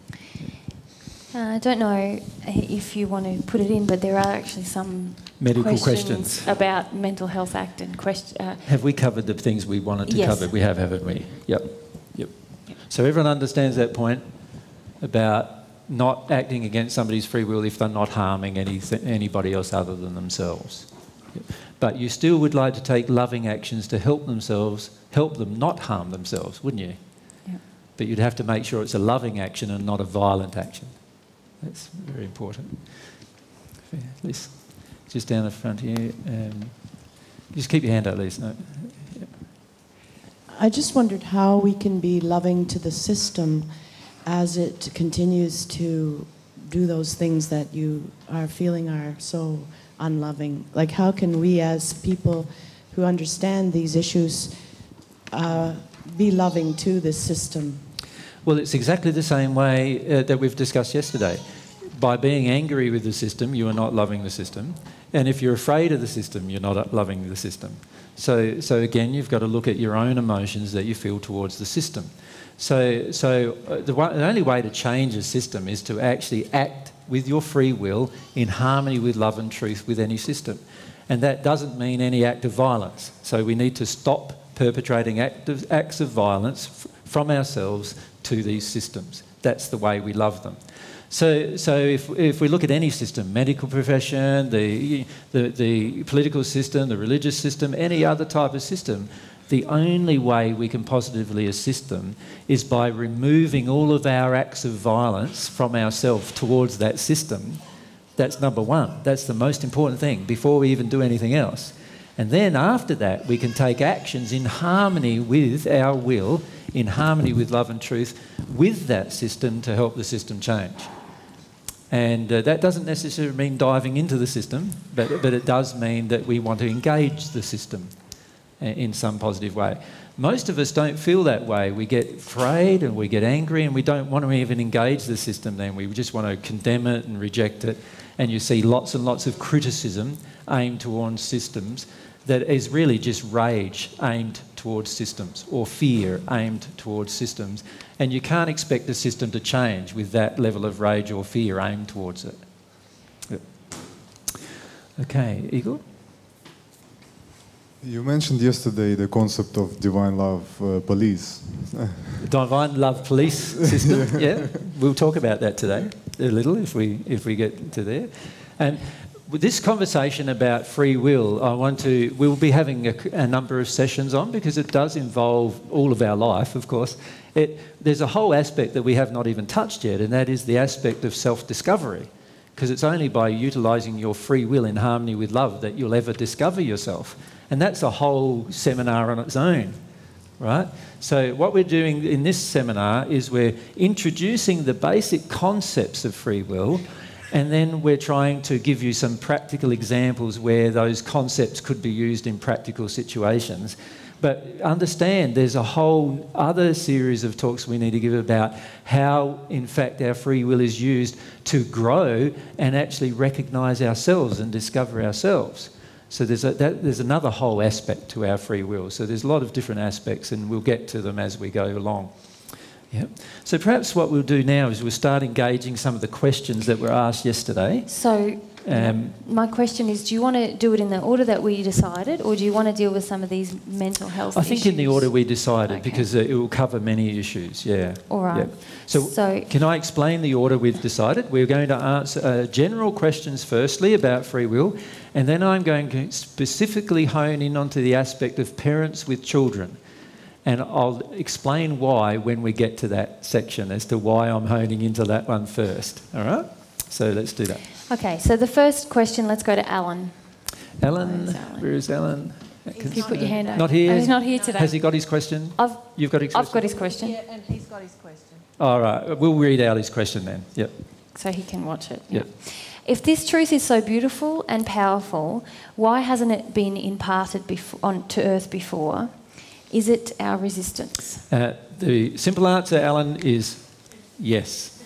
Uh, I don't know if you want to put it in, but there are actually some medical questions, questions. about Mental Health Act and question. Uh, have we covered the things we wanted to yes. cover? We have, haven't we? Yep. Yep. Yep. So everyone understands that point about not acting against somebody's free will if they're not harming any, anybody else other than themselves. Yep. But you still would like to take loving actions to help themselves, help them not harm themselves, wouldn't you? Yep. But you'd have to make sure it's a loving action and not a violent action. That's very important. Liz, just down the front here. Um, just keep your hand out, Liz. No. Yep. I just wondered how we can be loving to the system as it continues to do those things that you are feeling are so unloving. Like, how can we as people who understand these issues uh, be loving to this system? Well, it's exactly the same way uh, that we've discussed yesterday. By being angry with the system, you are not loving the system. And if you're afraid of the system, you're not loving the system. So, so again, you've got to look at your own emotions that you feel towards the system. So, so the, one, the only way to change a system is to actually act with your free will in harmony with love and truth with any system. And that doesn't mean any act of violence. So we need to stop perpetrating act of, acts of violence f from ourselves to these systems. That's the way we love them. So, so if, if we look at any system, medical profession, the, the, the political system, the religious system, any other type of system, the only way we can positively assist them is by removing all of our acts of violence from ourselves towards that system. That's number one. That's the most important thing before we even do anything else. And then after that, we can take actions in harmony with our will, in harmony with love and truth, with that system to help the system change. And uh, that doesn't necessarily mean diving into the system, but, but it does mean that we want to engage the system in some positive way. Most of us don't feel that way. We get afraid and we get angry and we don't want to even engage the system then. We just want to condemn it and reject it. And you see lots and lots of criticism aimed towards systems that is really just rage aimed towards systems, or fear aimed towards systems. And you can't expect the system to change with that level of rage or fear aimed towards it. Yep. Okay, Igor? You mentioned yesterday the concept of divine love uh, police. Divine love police system, yeah. We'll talk about that today a little if we, if we get to there. And with this conversation about free will, I want to, we'll be having a, a number of sessions on, because it does involve all of our life, of course. It, there's a whole aspect that we have not even touched yet, and that is the aspect of self-discovery. Because it's only by utilising your free will in harmony with love that you'll ever discover yourself. And that's a whole seminar on its own, right? So what we're doing in this seminar is we're introducing the basic concepts of free will, and then we're trying to give you some practical examples where those concepts could be used in practical situations. But understand there's a whole other series of talks we need to give about how, in fact, our free will is used to grow and actually recognise ourselves and discover ourselves. So there's, a, that, there's another whole aspect to our free will. So there's a lot of different aspects, and we'll get to them as we go along. Yep. So perhaps what we'll do now is we'll start engaging some of the questions that were asked yesterday. So um, my question is, do you want to do it in the order that we decided, or do you want to deal with some of these mental health I issues? think in the order we decided, Okay. because uh, it will cover many issues, yeah. All right. Yep. So, So- can I explain the order we've decided? We're going to answer uh, general questions firstly about free will, and then I'm going to specifically hone in onto the aspect of parents with children. And I'll explain why when we get to that section as to why I'm honing into that one first. All right? So let's do that. Okay, so the first question, let's go to Alan. Alan, where is Alan? If you put your hand up. Not here? Oh, he's not here today. Has he got his question? I've, You've got his question? I've got his question. Yeah, and he's got his question. All right. We'll read out his question then. Yep. So he can watch it. Yep. If this truth is so beautiful and powerful, why hasn't it been imparted before, on, to Earth before? Is it our resistance? Uh, the simple answer, Alan, is yes.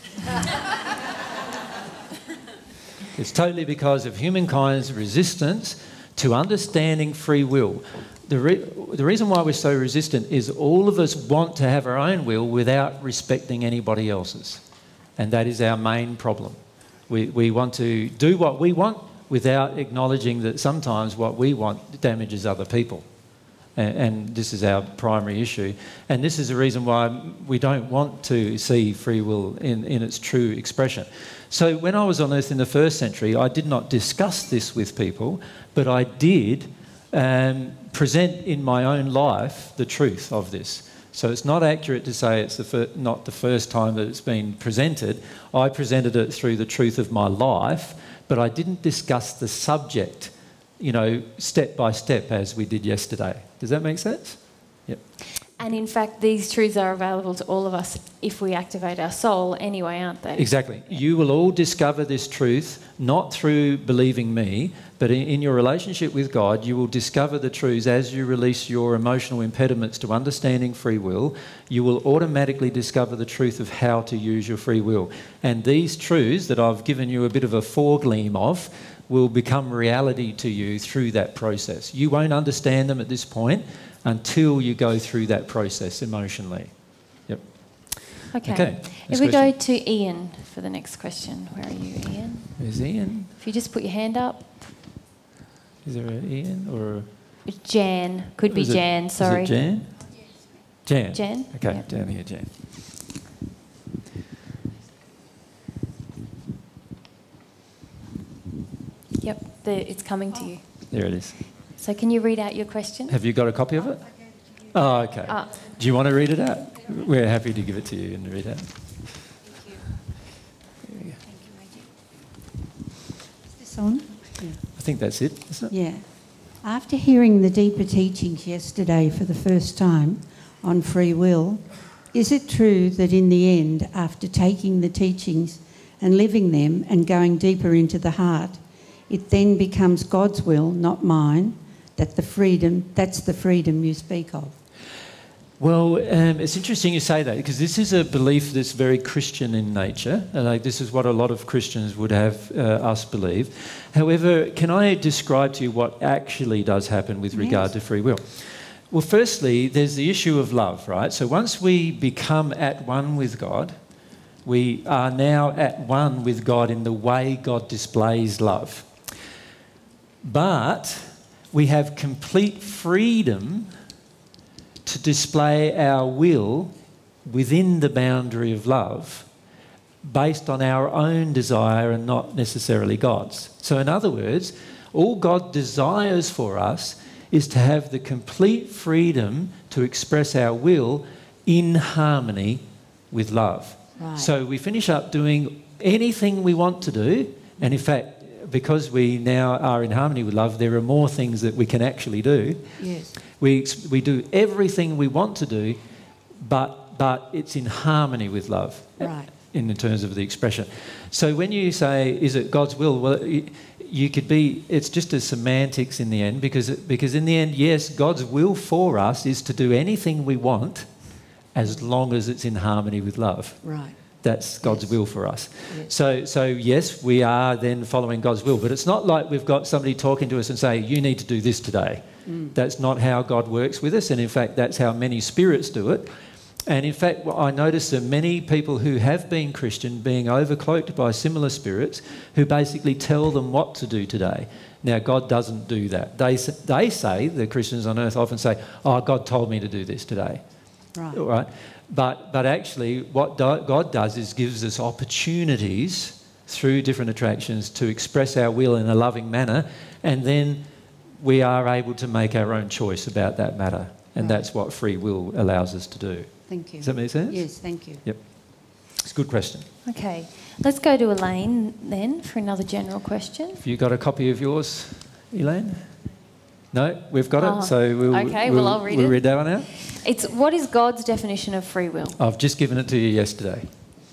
It's totally because of humankind's resistance to understanding free will. The, re the reason why we're so resistant is all of us want to have our own will without respecting anybody else's. And that is our main problem. We, we want to do what we want without acknowledging that sometimes what we want damages other people. And, and this is our primary issue. And this is the reason why we don't want to see free will in, in its true expression. So when I was on Earth in the first century, I did not discuss this with people, but I did um, present in my own life the truth of this. So it's not accurate to say it's the fir not the first time that it's been presented. I presented it through the truth of my life, but I didn't discuss the subject, you know, step by step as we did yesterday. Does that make sense? Yep. And in fact, these truths are available to all of us if we activate our soul anyway, aren't they? Exactly. You will all discover this truth, not through believing me, but in, in your relationship with God, you will discover the truths as you release your emotional impediments to understanding free will. You will automatically discover the truth of how to use your free will. And these truths that I've given you a bit of a foregleam of will become reality to you through that process. You won't understand them at this point until you go through that process emotionally. Yep. Okay. Okay. If we go to Ian for the next question. Where are you, Ian? Is Ian? If you just put your hand up. Is there an Ian or a... Jan. Could be Is it- Jan, sorry. Is it Jan? Jan. Jan? Okay, Yep. down here, Jan. Yep, the, it's coming to you. There it is. So can you read out your question? Have you got a copy of it? Oh, okay. Ah. Do you want to read it out? We're happy to give it to you and read it out. This on? I think that's it, isn't it? Yeah. After hearing the deeper teachings yesterday for the first time on free will, is it true that in the end, after taking the teachings and living them and going deeper into the heart, it then becomes God's will, not mine, that the freedom, that's the freedom you speak of? Well, um, it's interesting you say that because this is a belief that's very Christian in nature. Uh, like this is what a lot of Christians would have uh, us believe. However, can I describe to you what actually does happen with regard Yes. to free will? Well, firstly, there's the issue of love, right? So once we become at one with God, we are now at one with God in the way God displays love. But we have complete freedom to display our will within the boundary of love based on our own desire and not necessarily God's. So in other words, all God desires for us is to have the complete freedom to express our will in harmony with love. Right. So we finish up doing anything we want to do, and in fact, because we now are in harmony with love, there are more things that we can actually do. Yes. We, ex- we do everything we want to do, but, but it's in harmony with love. Right. In terms of the expression. So when you say, is it God's will? Well, you, you could be, it's just a semantics in the end, because, because in the end, yes, God's will for us is to do anything we want as long as it's in harmony with love. Right. That's God's Yes. will for us. Yes. So, so yes, we are then following God's will, but it's not like we've got somebody talking to us and say, you need to do this today. Mm. That's not how God works with us, and in fact, that's how many spirits do it. And in fact, what I notice that many people who have been Christian being overcloaked by similar spirits who basically tell them what to do today. Now, God doesn't do that. They, s- they say, the Christians on earth often say, oh, God told me to do this today. Right. All right? But, but actually, what do, God does is gives us opportunities through different attractions to express our will in a loving manner, and then we are able to make our own choice about that matter. And Right. that's what free will allows us to do. Thank you. Does that make sense? Yes, thank you. Yep. It's a good question. Okay. Let's go to Elaine then for another general question. Have you got a copy of yours, Elaine? No, we've got Oh, it. So we'll, okay, we'll, well, I'll read we'll it. read that one out. It's what is God's definition of free will? I've just given it to you yesterday.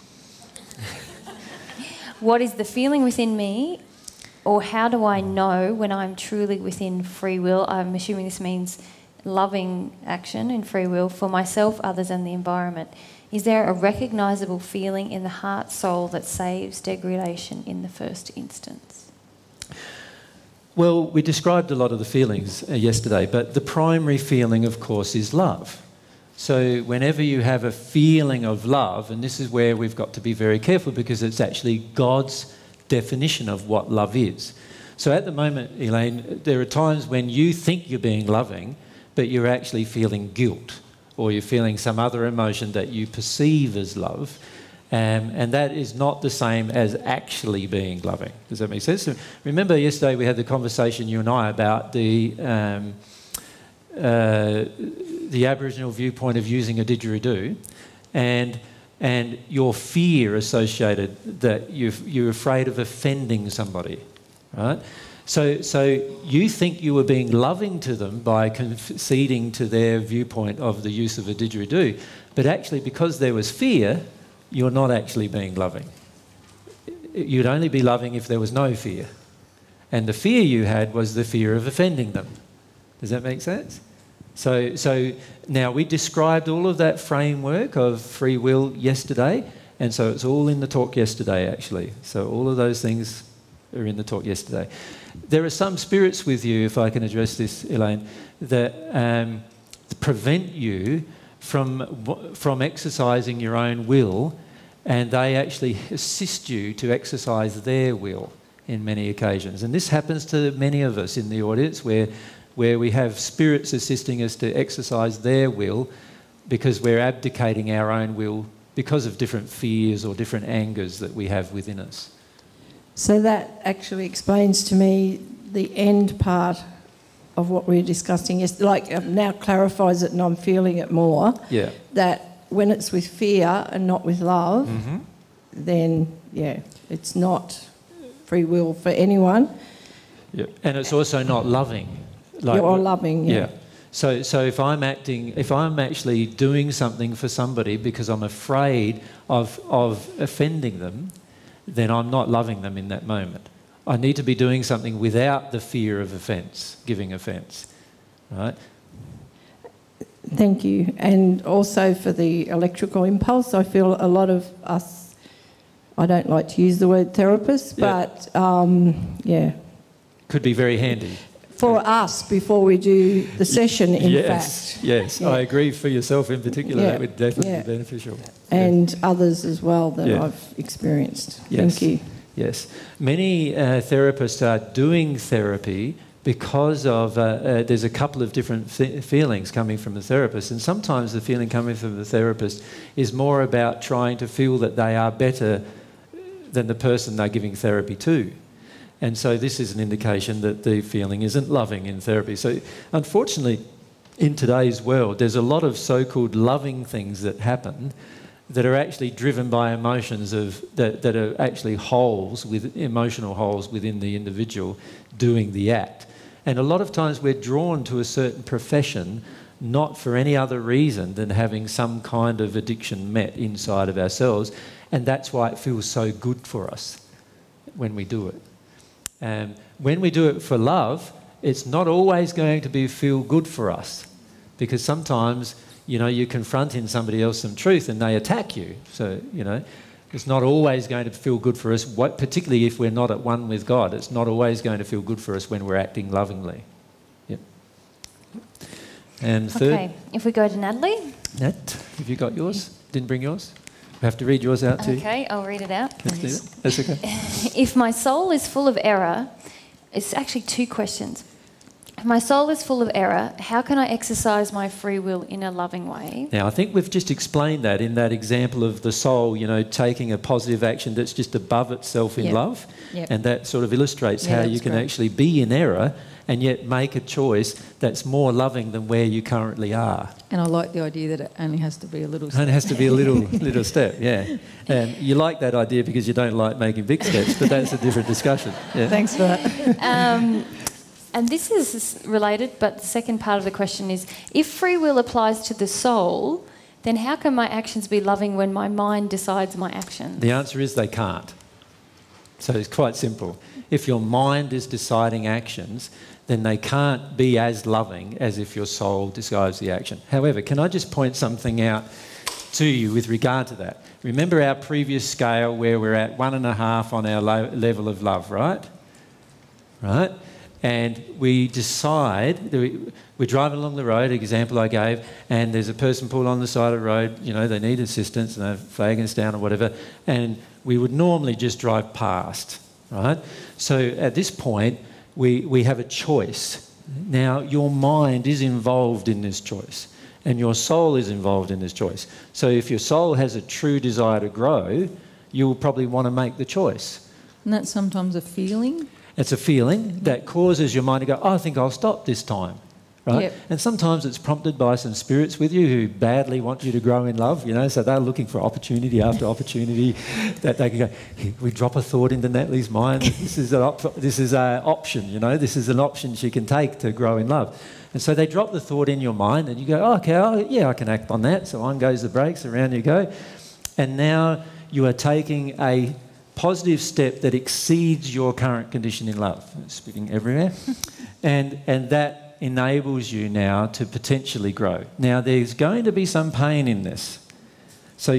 What is the feeling within me, or how do I know when I'm truly within free will? I'm assuming this means loving action in free will for myself, others, and the environment. Is there a recognisable feeling in the heart soul that saves degradation in the first instance? Well, we described a lot of the feelings uh, yesterday, but the primary feeling, of course, is love. So whenever you have a feeling of love, and this is where we've got to be very careful because it's actually God's definition of what love is. So at the moment, Elaine, there are times when you think you're being loving, but you're actually feeling guilt, or you're feeling some other emotion that you perceive as love. Um, and that is not the same as actually being loving. Does that make sense? So remember yesterday we had the conversation, you and I, about the um, uh, the Aboriginal viewpoint of using a didgeridoo, and and your fear associated that you've, you're afraid of offending somebody, right? So, so you think you were being loving to them by conceding to their viewpoint of the use of a didgeridoo, but actually because there was fear, you're not actually being loving. You'd only be loving if there was no fear. And the fear you had was the fear of offending them. Does that make sense? So, so now we described all of that framework of free will yesterday, and so it's all in the talk yesterday, actually. So all of those things or in the talk yesterday. There are some spirits with you, if I can address this, Elaine, that um, prevent you from, from exercising your own will, and they actually assist you to exercise their will in many occasions. And this happens to many of us in the audience, where, where we have spirits assisting us to exercise their will because we're abdicating our own will because of different fears or different angers that we have within us. So that actually explains to me the end part of what we were discussing. Yes, like it now clarifies it, and I'm feeling it more. Yeah. That when it's with fear and not with love, mm-hmm. then yeah, it's not free will for anyone. Yeah. And it's also not loving. Like, You're loving. Yeah. yeah. So, so if I'm acting, if I'm actually doing something for somebody because I'm afraid of of offending them, then I'm not loving them in that moment. I need to be doing something without the fear of offence, giving offence, right? Thank you. And also for the electrical impulse, I feel a lot of us, I don't like to use the word therapist, Yeah. but um, yeah. Could be very handy. For us, before we do the session, in yes, fact. Yes, Yeah. I agree for yourself in particular, Yeah. that would definitely Yeah. be beneficial. And others as well that Yeah. I've experienced. Yes. Thank you. Yes. Many uh, therapists are doing therapy because of, uh, uh, there's a couple of different th- feelings coming from the therapist, and sometimes the feeling coming from the therapist is more about trying to feel that they are better than the person they're giving therapy to. And so this is an indication that the feeling isn't loving in therapy. So unfortunately, in today's world, there's a lot of so-called loving things that happen that are actually driven by emotions of that, that are actually holes, with emotional holes within the individual doing the act. And a lot of times we're drawn to a certain profession not for any other reason than having some kind of addiction met inside of ourselves, and that's why it feels so good for us when we do it. Um, when we do it for love, it's not always going to be feel good for us, because sometimes, you know, you're confronting somebody else some truth and they attack you. So, you know, it's not always going to feel good for us, what, particularly if we're not at one with God. It's not always going to feel good for us when we're acting lovingly. Yep. And third... Okay, if we go to Natalie. Nat, have you got yours? Didn't bring yours? We have to read yours out too. Okay, I'll read it out. Let's do that. That's okay. If my soul is full of error, it's actually two questions. If my soul is full of error, how can I exercise my free will in a loving way? Now, I think we've just explained that in that example of the soul, you know, taking a positive action that's just above itself in Yep. love. Yep. And that sort of illustrates Yeah, how you that's can great. actually be in error and yet make a choice that's more loving than where you currently are. And I like the idea that it only has to be a little step. And it has to be a little little step, yeah. And you like that idea because you don't like making big steps, but that's a different discussion. Yeah. Thanks for that. Um, and this is related, but the second part of the question is, if free will applies to the soul, then how can my actions be loving when my mind decides my actions? The answer is they can't. So it's quite simple. If your mind is deciding actions, then they can't be as loving as if your soul decides the action. However, can I just point something out to you with regard to that? Remember our previous scale where we're at one and a half on our lo- level of love, right? Right? And we decide, that we, we're driving along the road, example I gave, and there's a person pulled on the side of the road, you know, they need assistance and they're flagging us down or whatever, and we would normally just drive past, right? So at this point, we, we have a choice. Now, your mind is involved in this choice, and your soul is involved in this choice. So if your soul has a true desire to grow, you will probably want to make the choice. And that's sometimes a feeling. It's a feeling that causes your mind to go, oh, I think I'll stop this time, right? Yep. And sometimes it's prompted by some spirits with you who badly want you to grow in love, you know, so they're looking for opportunity after opportunity that they can go, "Here, we drop a thought into Natalie's mind, this is an op- this is an option, you know, this is an option she can take to grow in love. And so they drop the thought in your mind and you go, oh, okay, oh, yeah, I can act on that. So on goes the brakes, around you go. And now you are taking a positive step that exceeds your current condition in love. Speaking everywhere. and and that enables you now to potentially grow. Now, there's going to be some pain in this. So you,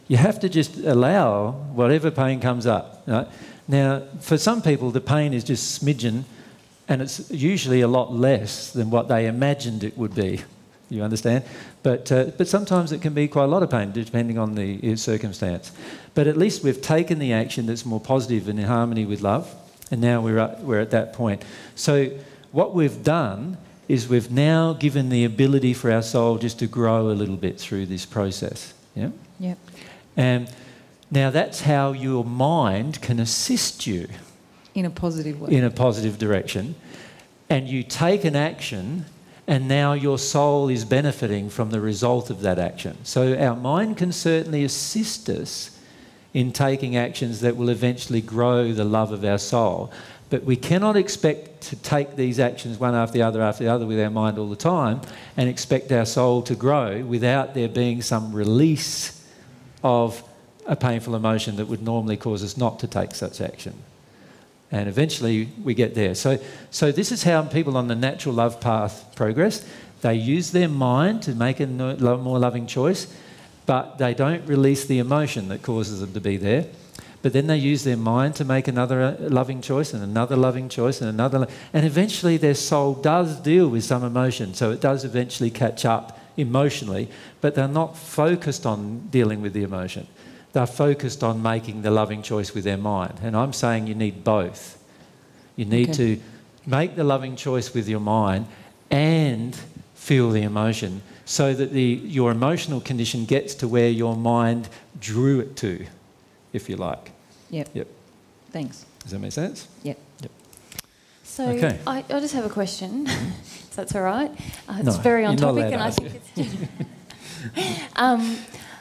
You have to just allow whatever pain comes up. Right? Now, for some people, the pain is just smidgen, and it's usually a lot less than what they imagined it would be. You understand? But, uh, but sometimes it can be quite a lot of pain, depending on the circumstance. But at least we've taken the action that's more positive and in harmony with love, and now we're, at, we're at that point. So what we've done is we've now given the ability for our soul just to grow a little bit through this process. Yeah? Yep. And now that's how your mind can assist you. In a positive way. In a positive direction. And you take an action, and now your soul is benefiting from the result of that action. So our mind can certainly assist us in taking actions that will eventually grow the love of our soul. But we cannot expect to take these actions one after the other after the other with our mind all the time and expect our soul to grow without there being some release of a painful emotion that would normally cause us not to take such action. And eventually we get there. So, so this is how people on the natural love path progress. They use their mind to make a no, more loving choice, but they don't release the emotion that causes them to be there. But then they use their mind to make another loving choice and another loving choice and another. Lo- and eventually their soul does deal with some emotion. So it does eventually catch up emotionally, but they're not focused on dealing with the emotion. They're focused on making the loving choice with their mind. And I'm saying you need both. You need Okay. to make the loving choice with your mind and feel the emotion so that the, your emotional condition gets to where your mind drew it to, if you like. Yep. Yep. Thanks. Does that make sense? Yep. Yep. So Okay. I, I just have a question, if that's all right. Uh, it's No, very on you're not topic, allowed and to I ask think it's just... um,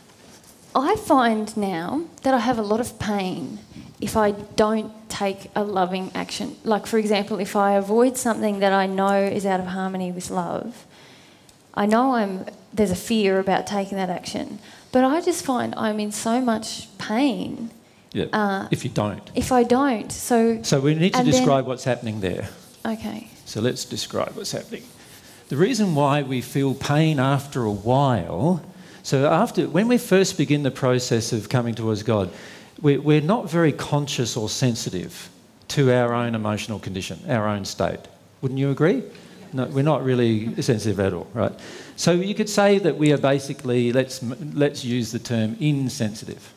I find now that I have a lot of pain if I don't take a loving action. Like, for example, if I avoid something that I know is out of harmony with love, I know I'm there's a fear about taking that action, but I just find I'm in so much pain Yeah. uh, if you don't. if I don't. So, So we need to and then- describe what's happening there. Okay. So let's describe what's happening. The reason why we feel pain after a while, so after when we first begin the process of coming towards God, we, we're not very conscious or sensitive to our own emotional condition, our own state. Wouldn't you agree? No, we're not really sensitive at all, right? So you could say that we are basically, let's, let's use the term insensitive.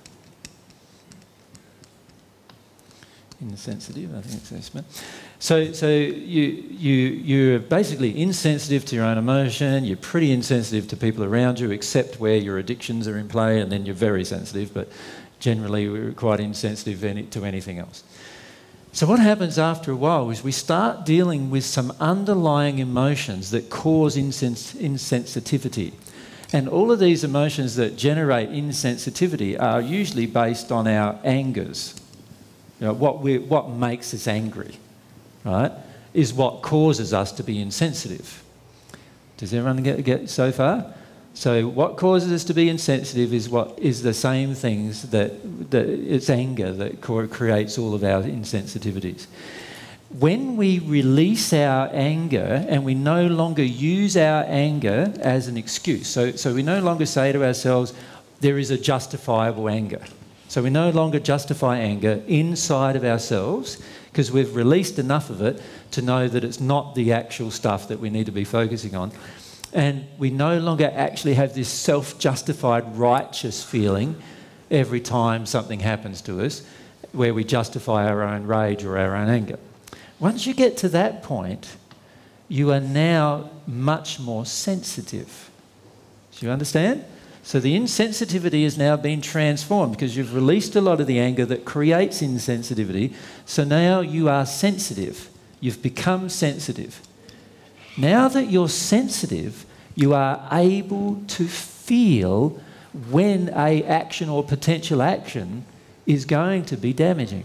Insensitive, I think it's this. So, so you, you, you're basically insensitive to your own emotion, you're pretty insensitive to people around you, except where your addictions are in play, and then you're very sensitive, but generally we're quite insensitive any, to anything else. So what happens after a while is we start dealing with some underlying emotions that cause insens- insensitivity. And all of these emotions that generate insensitivity are usually based on our angers. You know, what, we, what makes us angry, right, is what causes us to be insensitive. Does everyone get, get so far? So what causes us to be insensitive is what is the same things that, that it's anger that co- creates all of our insensitivities. When we release our anger and we no longer use our anger as an excuse, so, so we no longer say to ourselves, there is a justifiable anger. So we no longer justify anger inside of ourselves because we've released enough of it to know that it's not the actual stuff that we need to be focusing on. And we no longer actually have this self-justified righteous feeling every time something happens to us where we justify our own rage or our own anger. Once you get to that point, you are now much more sensitive. Do you understand? So the insensitivity has now been transformed because you've released a lot of the anger that creates insensitivity. So now you are sensitive. You've become sensitive. Now that you're sensitive, you are able to feel when an action or potential action is going to be damaging.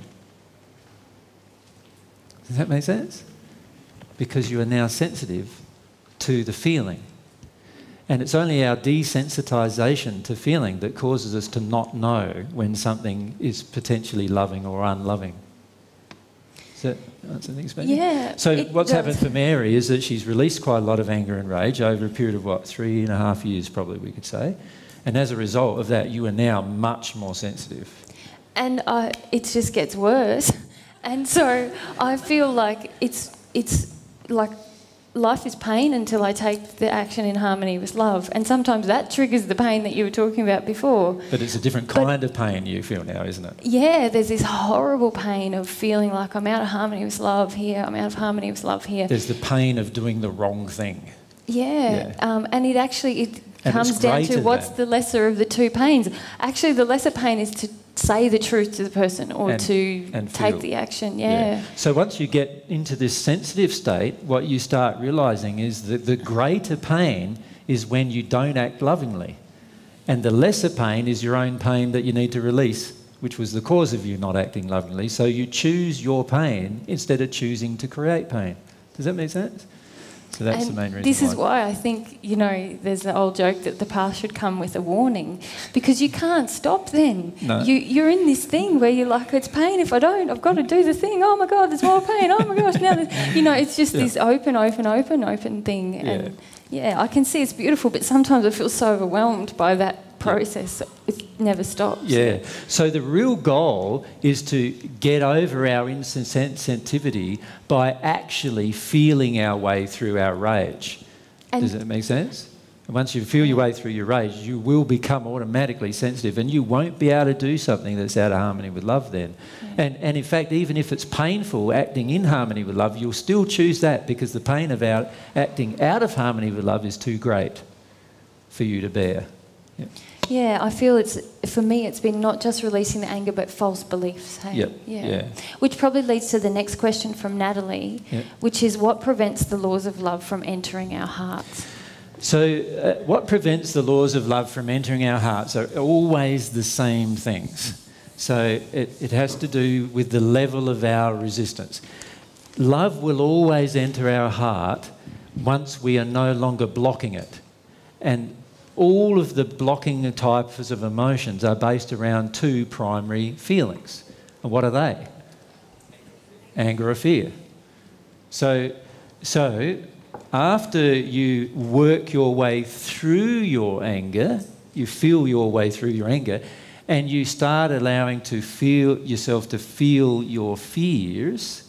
Does that make sense? Because you are now sensitive to the feeling. And it's only our desensitization to feeling that causes us to not know when something is potentially loving or unloving. Does that answer the expression? Yeah. So it what's does. happened for Mary is that she's released quite a lot of anger and rage over a period of, what, three and a half years probably we could say. And as a result of that, you are now much more sensitive. And uh, it just gets worse. And so I feel like it's it's like life is pain until I take the action in harmony with love. And sometimes that triggers the pain that you were talking about before. But it's a different kind but, of pain you feel now, isn't it? Yeah, there's this horrible pain of feeling like I'm out of harmony with love here, I'm out of harmony with love here. There's the pain of doing the wrong thing. Yeah, yeah. Um, and it actually it and comes down to what's than. the lesser of the two pains. Actually, the lesser pain is to say the truth to the person or and, to and take feel. the action, yeah. yeah. So once you get into this sensitive state, what you start realising is that the greater pain is when you don't act lovingly. And the lesser pain is your own pain that you need to release, which was the cause of you not acting lovingly. So you choose your pain instead of choosing to create pain. Does that make sense? So that's and the main reason this why. is why I think, you know, there's the old joke that the path should come with a warning, because you can't stop then. No. You, you're in this thing where you're like, it's pain if I don't, I've got to do the thing, oh my God, there's more pain, oh my gosh, now there's... You know, it's just yeah. this open, open, open, open thing. And yeah. yeah, I can see it's beautiful, but sometimes I feel so overwhelmed by that process. It never stops. Yeah. So the real goal is to get over our insensitivity by actually feeling our way through our rage. And does that make sense? And once you feel your way through your rage, you will become automatically sensitive, and you won't be able to do something that's out of harmony with love then. Yeah. And, and in fact, even if it's painful acting in harmony with love, you'll still choose that, because the pain of out, acting out of harmony with love is too great for you to bear. Yeah. Yeah, I feel it's, for me, it's been not just releasing the anger, but false beliefs. Hey? Yep. Yeah. yeah. Which probably leads to the next question from Natalie, yep. which is what prevents the laws of love from entering our hearts? So uh, what prevents the laws of love from entering our hearts are always the same things. So it, it has to do with the level of our resistance. Love will always enter our heart once we are no longer blocking it. And all of the blocking types of emotions are based around two primary feelings. And what are they? Anger or fear. So, so after you work your way through your anger, you feel your way through your anger, and you start allowing to feel yourself to feel your fears,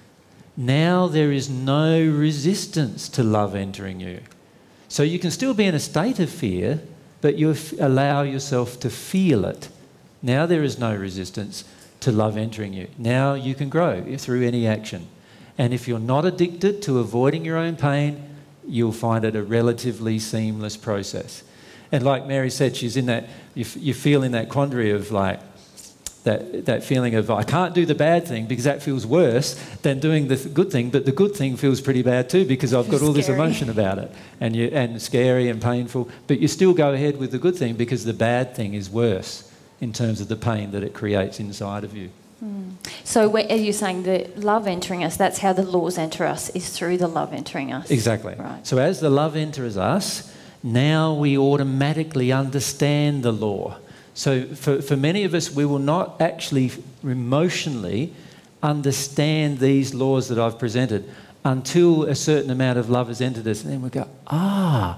now there is no resistance to love entering you. So you can still be in a state of fear, but you f- allow yourself to feel it. Now there is no resistance to love entering you. Now you can grow through any action. And if you're not addicted to avoiding your own pain, you'll find it a relatively seamless process. And like Mary said, she's in that, you, f- you feel in that quandary of like, That, that feeling of, I can't do the bad thing because that feels worse than doing the th- good thing, but the good thing feels pretty bad too because I've got all this emotion about it, and, you, and scary and painful, but you still go ahead with the good thing because the bad thing is worse in terms of the pain that it creates inside of you. Mm. So when, as you're saying, the love entering us, that's how the laws enter us, is through the love entering us. Exactly. Right. So as the love enters us, now we automatically understand the law. So for, for many of us, we will not actually emotionally understand these laws that I've presented until a certain amount of love has entered us. And then we go, ah,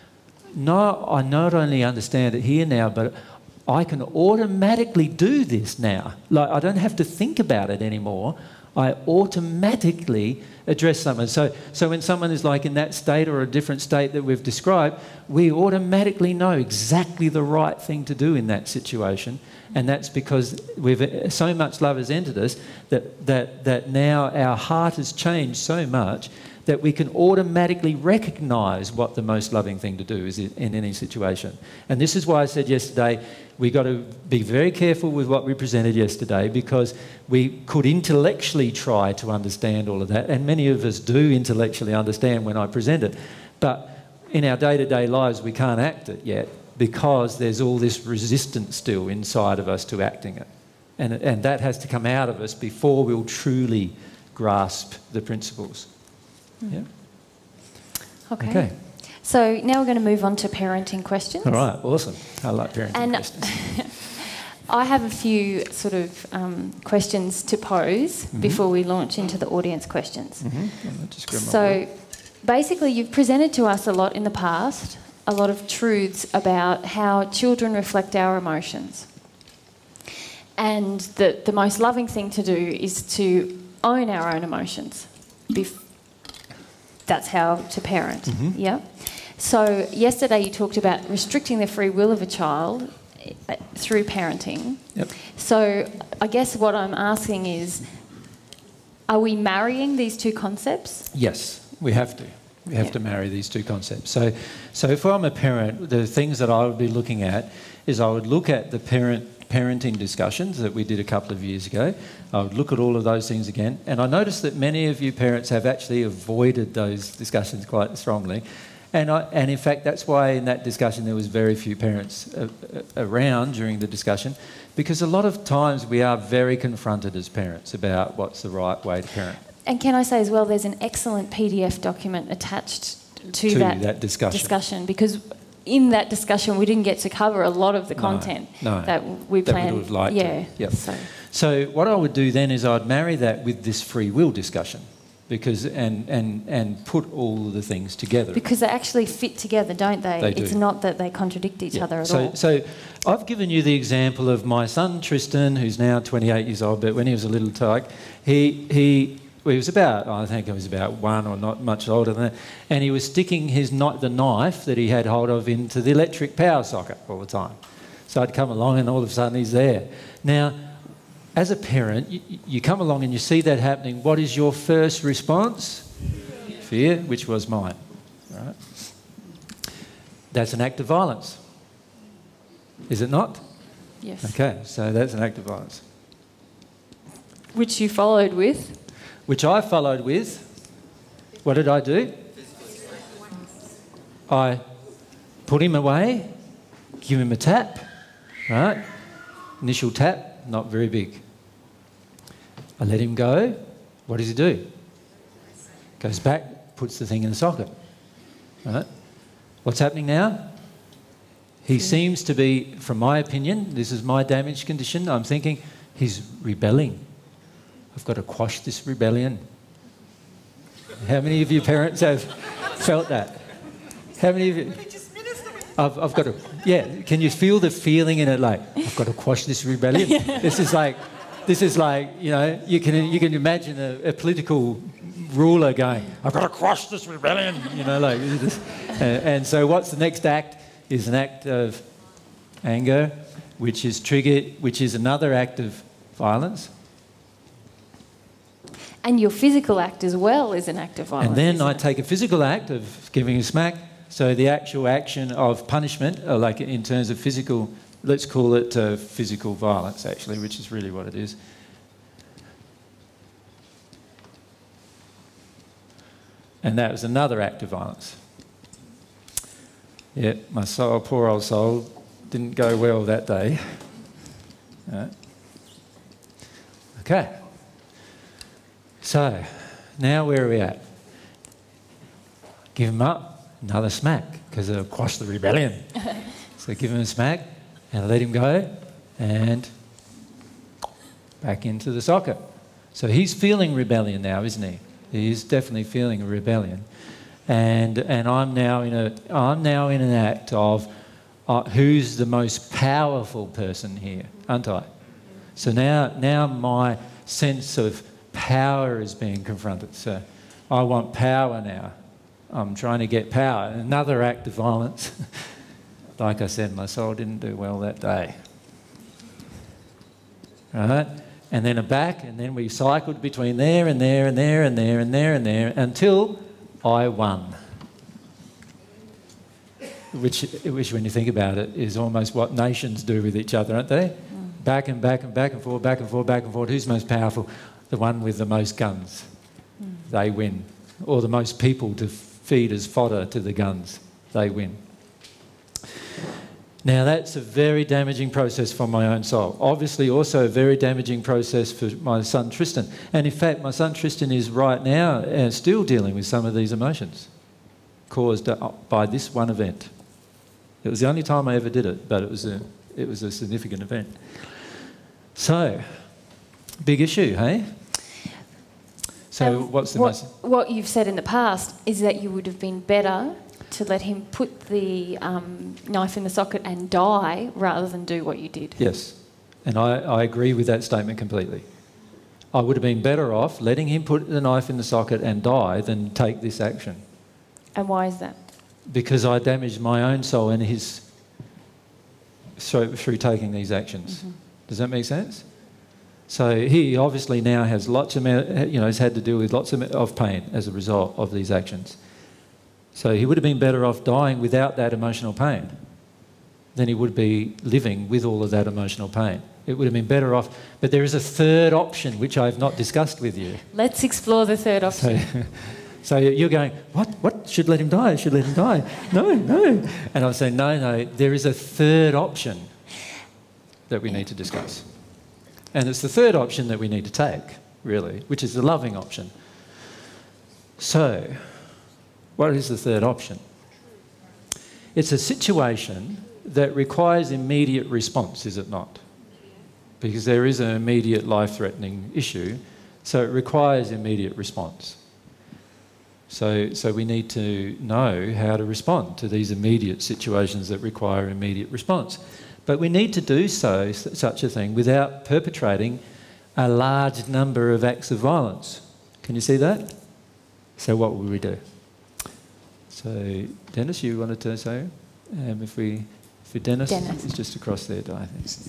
no, I not only understand it here now, but I can automatically do this now. Like, I don't have to think about it anymore. I automatically address someone. So, so when someone is like in that state or a different state that we've described, we automatically know exactly the right thing to do in that situation. And that's because we've so much love has entered us that, that, that now our heart has changed so much that we can automatically recognise what the most loving thing to do is in any situation. And this is why I said yesterday, we've got to be very careful with what we presented yesterday, because we could intellectually try to understand all of that, and many of us do intellectually understand when I present it, but in our day-to-day lives we can't act it yet because there's all this resistance still inside of us to acting it. And, and that has to come out of us before we'll truly grasp the principles. Yeah. Okay. Okay. So now we're going to move on to parenting questions. All right, awesome. I like parenting and questions. I have a few sort of um, questions to pose mm-hmm. before we launch into the audience questions. Mm-hmm. Just grab my so word. basically you've presented to us a lot in the past a lot of truths about how children reflect our emotions. And the, the most loving thing to do is to own our own emotions. Bef- That's how to parent, mm-hmm. yeah? So yesterday you talked about restricting the free will of a child through parenting. Yep. So I guess what I'm asking is, are we marrying these two concepts? Yes, we have to. We have Yeah. to marry these two concepts. So, so if I'm a parent, the things that I would be looking at is I would look at the parent parenting discussions that we did a couple of years ago. I would look at all of those things again, and I noticed that many of you parents have actually avoided those discussions quite strongly. And, I, and in fact, that's why in that discussion there was very few parents uh, uh, around during the discussion, because a lot of times we are very confronted as parents about what's the right way to parent. And can I say as well, there's an excellent P D F document attached to, To that, that discussion. discussion, because in that discussion we didn't get to cover a lot of the No, content no, that we that planned. we would have liked to. yeah. Yep. So. So what I would do then is I'd marry that with this free will discussion, because and and and put all the things together. Because they actually fit together, don't they? They do. It's not that they contradict each Yeah. other at so, all. So I've given you the example of my son Tristan, who's now twenty-eight years old, but when he was a little tyke, he he. Well, he was about, I think he was about one or not much older than that, and he was sticking his kni- the knife that he had hold of into the electric power socket all the time. So I'd come along and all of a sudden he's there. Now, as a parent, you, you come along and you see that happening. What is your first response? Fear, which was mine. Right? That's an act of violence. Is it not? Yes. Okay, so that's an act of violence. Which you followed with? Which I followed with, what did I do? I put him away, give him a tap, right? Initial tap, not very big. I let him go. What does he do? Goes back, puts the thing in the socket, right? What's happening now? He seems to be, from my opinion, this is my damaged condition, I'm thinking he's rebelling. I've got to quash this rebellion. How many of you parents have felt that? How many of you? I've, I've got to, yeah, can you feel the feeling in it, like, I've got to quash this rebellion? This is like, this is like, you know, you can, you can imagine a, a political ruler going, I've got to quash this rebellion, you know, like this. And, and so what's the next act is an act of anger, which is triggered, which is another act of violence. And your physical act as well is an act of violence. And then isn't I it? take a physical act of giving a smack. So the actual action of punishment, uh, like in terms of physical, let's call it uh, physical violence actually, which is really what it is. And that was another act of violence. Yeah, my soul, poor old soul, didn't go well that day. Right. Okay. So, now where are we at? Give him up, another smack, because I've quashed the rebellion. So give him a smack and let him go, and back into the socket. So he's feeling rebellion now, isn't he? He is definitely feeling a rebellion. And and I'm now in a I'm now in an act of uh, who's the most powerful person here, aren't I? So now now my sense of power is being confronted. So I want power now. I'm trying to get power. Another act of violence. Like I said, my soul didn't do well that day. Right? And then a back, and then we cycled between there and there and there and there and there and there until I won. Which, which, when you think about it, is almost what nations do with each other, aren't they? Mm. Back and back and back and forth, back and forth, back and forth. Who's most powerful? The one with the most guns. Mm. They win. Or the most people to feed as fodder to the guns. They win. Now, that's a very damaging process for my own soul. Obviously, also a very damaging process for my son Tristan. And in fact, my son Tristan is right now uh, still dealing with some of these emotions caused uh, by this one event. It was the only time I ever did it, but it was a, it was a significant event. So, big issue, hey? So, Um, what's the what, message? what you've said in the past is that you would have been better to let him put the um, knife in the socket and die rather than do what you did. Yes, and I, I agree with that statement completely. I would have been better off letting him put the knife in the socket and die than take this action. And why is that? Because I damaged my own soul and his through, through taking these actions. Mm-hmm. Does that make sense? So he obviously now has lots of, you know, has had to deal with lots of, of pain as a result of these actions. So he would have been better off dying without that emotional pain than he would be living with all of that emotional pain. It would have been better off. But there is a third option which I have not discussed with you. Let's explore the third option. So, so you're going, what? What? Should let him die? Should let him die? No, no. And I'm saying, no, no. There is a third option that we need to discuss. And it's the third option that we need to take, really, which is the loving option. So, what is the third option? It's a situation that requires immediate response, is it not? Because there is an immediate life-threatening issue, so it requires immediate response. So, so we need to know how to respond to these immediate situations that require immediate response. But we need to do so, such a thing, without perpetrating a large number of acts of violence. Can you see that? So what would we do? So, Dennis, you wanted to say? Um, if we, for Dennis, Dennis. it's just across there, I think.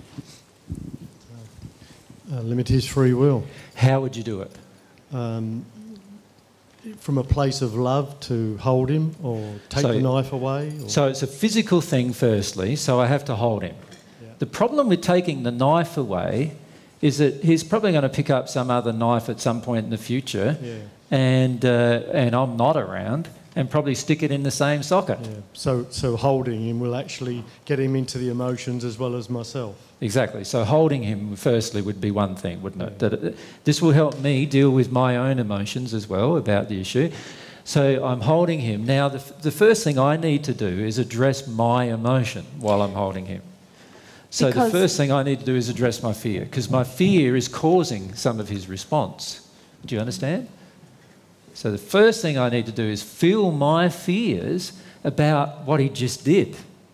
Uh, limit his free will. How would you do it? Um, from a place of love to hold him or take So- the knife away? Or? So it's a physical thing, firstly, so I have to hold him. The problem with taking the knife away is that he's probably going to pick up some other knife at some point in the future, Yeah. and, uh, and I'm not around, and probably stick it in the same socket. Yeah. So, so holding him will actually get him into the emotions as well as myself. Exactly. So holding him, firstly, would be one thing, wouldn't it? That it? This will help me deal with my own emotions as well about the issue. So I'm holding him. Now, the, f- the first thing I need to do is address my emotion while I'm holding him. So Because- the first thing I need to do is address my fear, because my fear is causing some of his response. Do you understand? So the first thing I need to do is feel my fears about what he just did.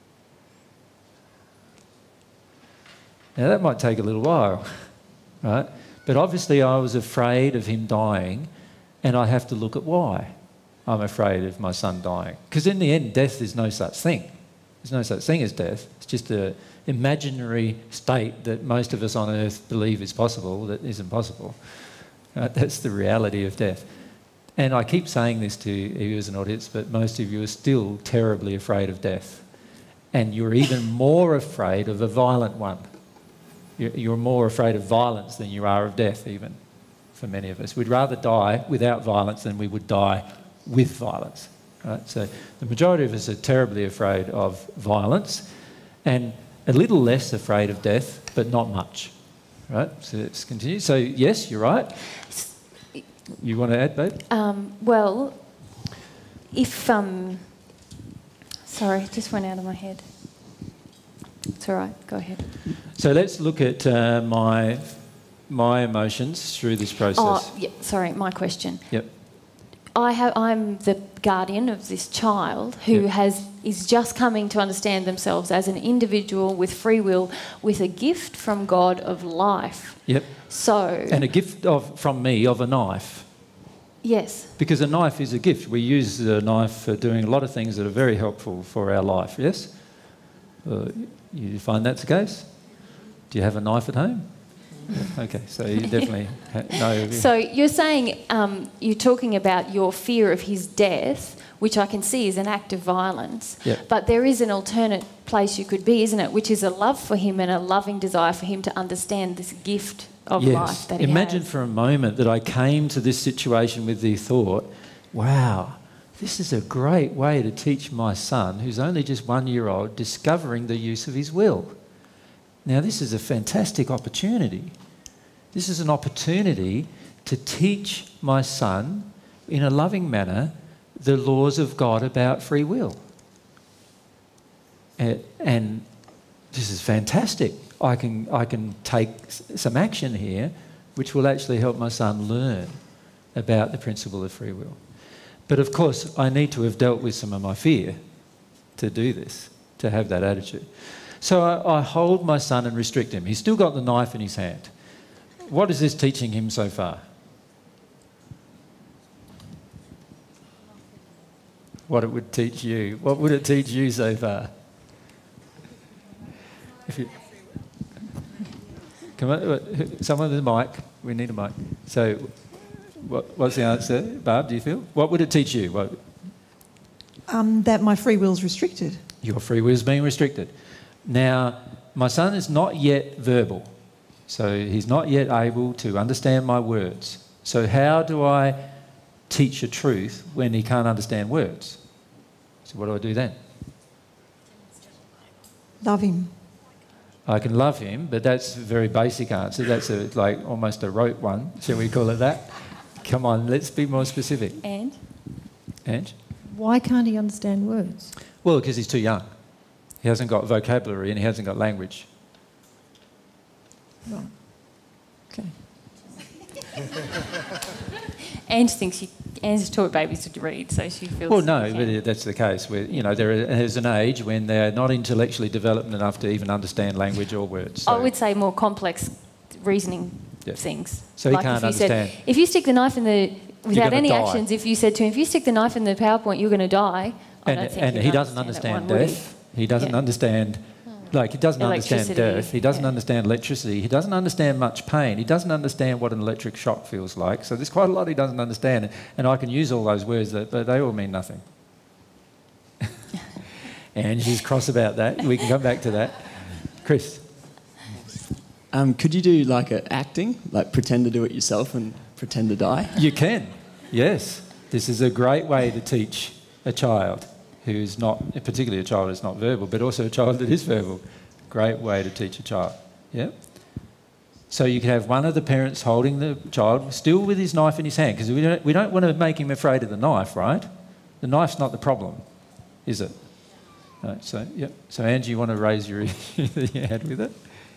Now that might take a little while, right? But obviously I was afraid of him dying, and I have to look at why I'm afraid of my son dying. Because in the end, death is no such thing. There's no such thing as death. It's just an imaginary state that most of us on earth believe is possible that isn't possible. Right? That's the reality of death. And I keep saying this to you as an audience, but most of you are still terribly afraid of death. And you're even more afraid of a violent one. You're you're more afraid of violence than you are of death, even, for many of us. We'd rather die without violence than we would die with violence. Right? So the majority of us are terribly afraid of violence and a little less afraid of death, but not much. Right? So let's continue. So yes, you're right. You want to add, babe? Um, well, if... Um, sorry, it just went out of my head. It's all right, go ahead. So let's look at uh, my my emotions through this process. Oh, yeah, sorry, my question. Yep. I have, I'm the guardian of this child who Yep. has is just coming to understand themselves as an individual with free will, with a gift from God of life. Yep. So... And a gift of from me of a knife. Yes. Because a knife is a gift. We use a knife for doing a lot of things that are very helpful for our life, yes? Uh, you find that's the case? Do you have a knife at home? Yeah, okay, so you definitely ha- know. So you're saying, um, you're talking about your fear of his death, which I can see is an act of violence. Yep. But there is an alternate place you could be, isn't it? Which is a love for him and a loving desire for him to understand this gift of Yes. life that he Imagine has. for a moment that I came to this situation with the thought, wow, this is a great way to teach my son, who's only just one year old, discovering the use of his will. Now, this is a fantastic opportunity. This is an opportunity to teach my son in a loving manner the laws of God about free will. And, and this is fantastic. I can, I can take s- some action here which will actually help my son learn about the principle of free will. But of course, I need to have dealt with some of my fear to do this, to have that attitude. So I, I hold my son and restrict him. He's still got the knife in his hand. What is this teaching him so far? What it would teach you. What would it teach you so far? If you, come on, someone with a mic. We need a mic. So, what, what's the answer, Barb? Do you feel? What would it teach you? What? Um, that my free will is restricted. Your free will is being restricted. Now, my son is not yet verbal, so he's not yet able to understand my words. So, how do I teach a truth when he can't understand words? So, what do I do then? Love him. I can love him, but that's a very basic answer. That's a, like almost a rote one, shall we call it that? Come on, let's be more specific. And? And? Why can't he understand words? Well, because he's too young. He hasn't got vocabulary and he hasn't got language. Right. Okay. Ange thinks she, Ange taught babies to read, so she feels... Well, no, but that's the case. Where, you know, there is an age when they're not intellectually developed enough to even understand language or words. So. I would say more complex reasoning Yeah. things. So he like can't if you understand. Said, if you stick the knife in the... Without gonna any die. actions, if you said to him, if you stick the knife in the PowerPoint, you're going to die, I And, don't think and he'd he doesn't understand understand that one, would death. He doesn't Yeah. understand... Like, he doesn't understand Electricity, death. He doesn't understand electricity. He doesn't understand much pain. He doesn't understand what an electric shock feels like. So there's quite a lot he doesn't understand. And I can use all those words, that, but they all mean nothing. And she's cross about that. We can come back to that. Chris? Um, could you do like a acting, like pretend to do it yourself and pretend to die? You can, yes. This is a great way to teach a child who's not, particularly a child who's not verbal, but also a child that is verbal. Great way to teach a child, yeah? So you can have one of the parents holding the child, still with his knife in his hand, because we don't, we don't want to make him afraid of the knife, right? The knife's not the problem, is it? No, so, yep. So, Angie, you want to raise your issue that you had with it?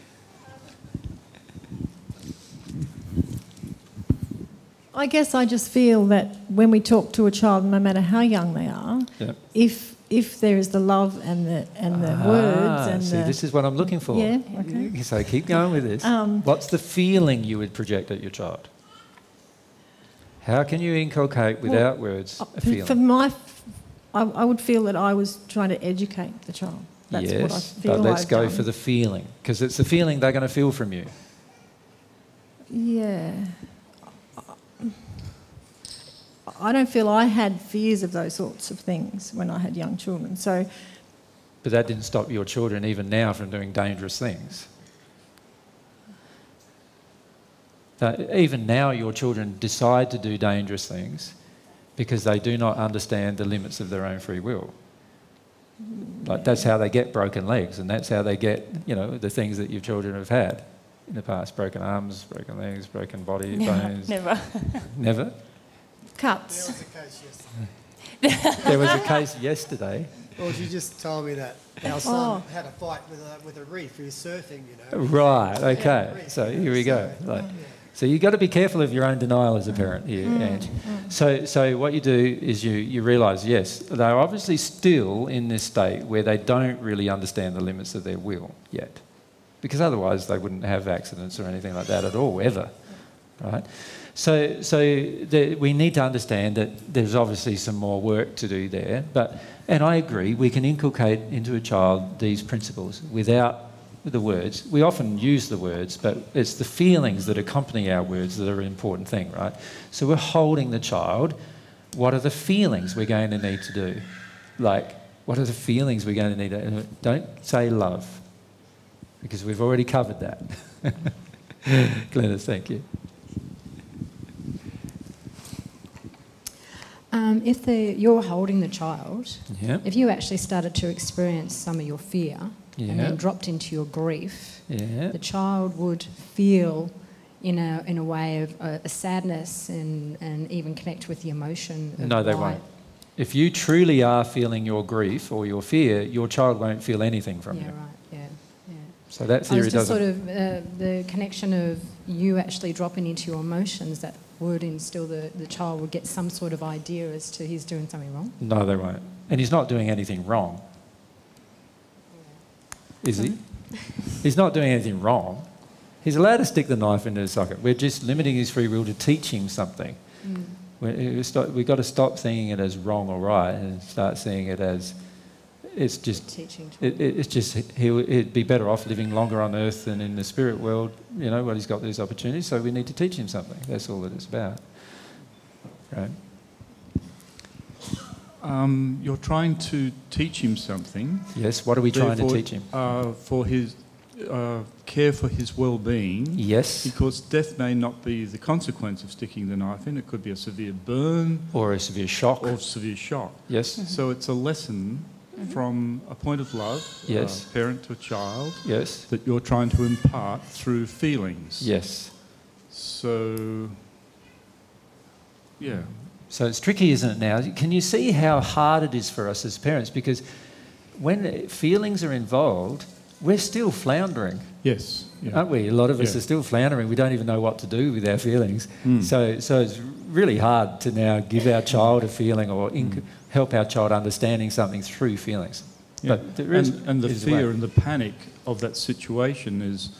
I guess I just feel that when we talk to a child, no matter how young they are, Yep. if if there is the love and the and the Ah, words and see, the, this is what I'm looking for. Yeah, okay. So keep going with this. Um, What's the feeling you would project at your child? How can you inculcate without well, words uh, a for- feeling? For my, I, I would feel that I was trying to educate the child. That's yes, what I feel but let's I've go done. for the feeling, because it's the feeling they're going to feel from you. Yeah. I don't feel I had fears of those sorts of things when I had young children. So, But that didn't stop your children, even now, from doing dangerous things. That even now, your children decide to do dangerous things because they do not understand the limits of their own free will. Like, that's how they get broken legs, and that's how they get, you know, the things that your children have had in the past: broken arms, broken legs, broken body, Never, bones. never. Never? cuts. There was a case yesterday. There was a case yesterday. Well, she just told me that our son had a fight with a, with a reef. He was surfing, you know. Right, okay. So here we go. Like, so you've got to be careful of your own denial as a parent here, Mm, Ange. So, so what you do is you, you realise, yes, they're obviously still in this state where they don't really understand the limits of their will yet, because otherwise they wouldn't have accidents or anything like that at all, ever, right? So, so the, we need to understand that there's obviously some more work to do there, but, and I agree, we can inculcate into a child these principles without the words. We often use the words, but it's the feelings that accompany our words that are an important thing, right? So we're holding the child. What are the feelings we're going to need to do? Like, what are the feelings we're going to need to... Don't say love, because we've already covered that. Glenys, thank you. Um, if the, you're holding the child, Yeah. if you actually started to experience some of your fear Yeah. and then dropped into your grief, Yeah. the child would feel in a, in a way of a, a sadness and, and even connect with the emotion. Of No, they why- won't. If you truly are feeling your grief or your fear, your child won't feel anything from Yeah, you. right, yeah, yeah. So that I theory was just doesn't... sort of uh, the connection of you actually dropping into your emotions, that would instill the, the child would get some sort of idea as to he's doing something wrong? No, they won't. And he's not doing anything wrong. Is he? He's not doing anything wrong. He's allowed to stick the knife into the socket. We're just limiting his free will to teach him something. Mm. We've got to stop seeing it as wrong or right and start seeing it as it's just teaching. It, it, it's just he'll it'd be better off living longer on earth than in the spirit world. You know, where he's got these opportunities. So we need to teach him something. That's all that it's about. Right. Um, you're trying to teach him something. Yes. What are we trying Therefore, to teach him? Uh, for his uh, care for his well-being. Yes. Because death may not be the consequence of sticking the knife in. It could be a severe burn. Or a severe shock. Or severe shock. Yes. Mm-hmm. So it's a lesson mm-hmm. from a point of love, yes. uh, parent to a child, yes. that you're trying to impart through feelings. Yes. So, yeah. So it's tricky, isn't it now? Can you see how hard it is for us as parents? Because when feelings are involved, we're still floundering. Yes. Yeah. Aren't we? A lot of us yeah. are still floundering. We don't even know what to do with our feelings. Mm. So, so it's really hard to now give our child a feeling or inc- mm. help our child understanding something through feelings. Yeah. But there is, and, and the is fear and the panic of that situation is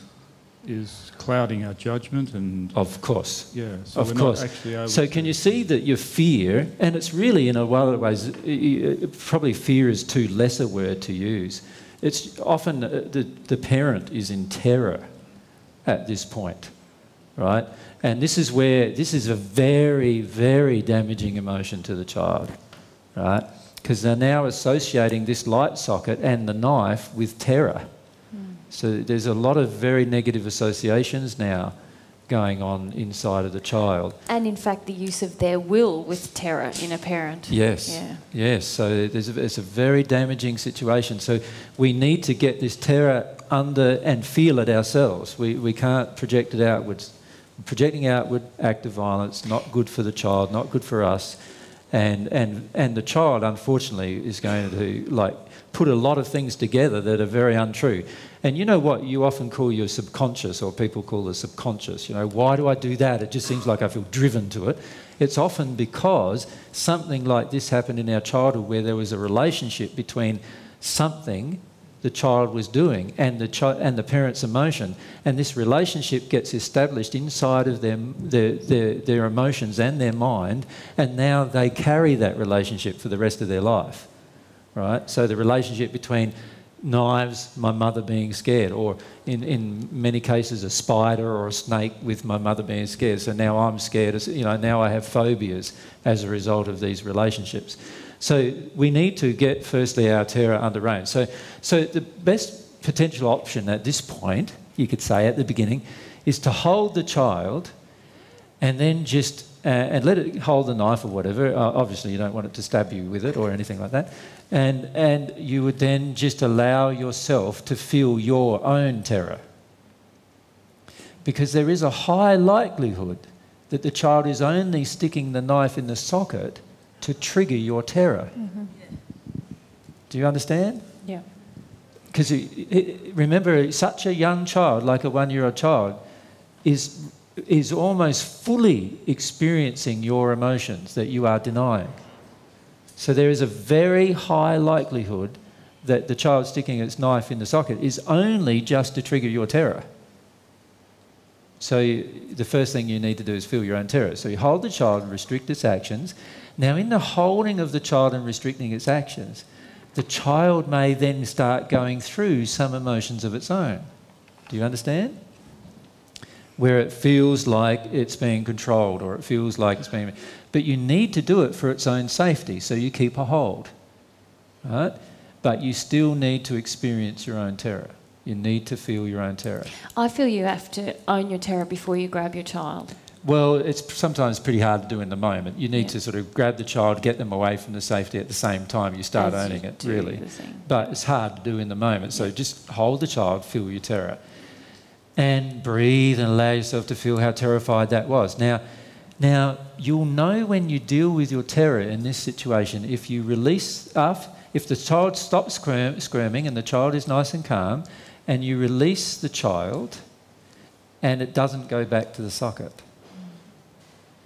is clouding our judgment and... Of course. Yeah. So of we're course. Not actually able so to can you see that your fear, and it's really in a lot of ways, probably fear is too less a word to use. It's often uh, the, the parent is in terror at this point, right? And this is where, this is a very, very damaging emotion to the child, right? Because they're now associating this light socket and the knife with terror. Mm. So there's a lot of very negative associations now going on inside of the child. And in fact, the use of their will with terror in a parent. Yes. Yeah. Yes. So there's a, it's a very damaging situation. So we need to get this terror under and feel it ourselves. We we can't project it outwards. Projecting outward act of violence, not good for the child, not good for us. And and and the child, unfortunately, is going to like put a lot of things together that are very untrue. And you know what you often call your subconscious, or people call the subconscious. You know, why do I do that? It just seems like I feel driven to it. It's often because something like this happened in our childhood, where there was a relationship between something the child was doing and the chi- and the parent's emotion, and this relationship gets established inside of them, their, their their emotions and their mind, and now they carry that relationship for the rest of their life, right? So the relationship between knives, my mother being scared, or in, in many cases a spider or a snake with my mother being scared. So now I'm scared, you know, now I have phobias as a result of these relationships. So we need to get firstly our terror under rein. So, so the best potential option at this point, you could say at the beginning, is to hold the child and then just uh, and let it hold the knife or whatever. Uh, obviously, you don't want it to stab you with it or anything like that. And and you would then just allow yourself to feel your own terror, because there is a high likelihood that the child is only sticking the knife in the socket to trigger your terror. Mm-hmm. Do you understand? Yeah. Because remember, such a young child, like a one-year-old child, is is almost fully experiencing your emotions that you are denying. So there is a very high likelihood that the child sticking its knife in the socket is only just to trigger your terror. So you, the first thing you need to do is feel your own terror. So you hold the child and restrict its actions. Now, in the holding of the child and restricting its actions, the child may then start going through some emotions of its own. Do you understand? Where it feels like it's being controlled, or it feels like it's being... But you need to do it for its own safety, so you keep a hold, right? But you still need to experience your own terror. You need to feel your own terror. I feel you have to own your terror before you grab your child. Well, it's sometimes pretty hard to do in the moment. You need yeah. to sort of grab the child, get them away from the safety at the same time you start As owning you it, really. But it's hard to do in the moment. So yeah. just hold the child, feel your terror. And breathe and allow yourself to feel how terrified that was. Now, now you'll know when you deal with your terror in this situation if you release up, if the child stops squirm, squirming and the child is nice and calm, and you release the child and it doesn't go back to the socket.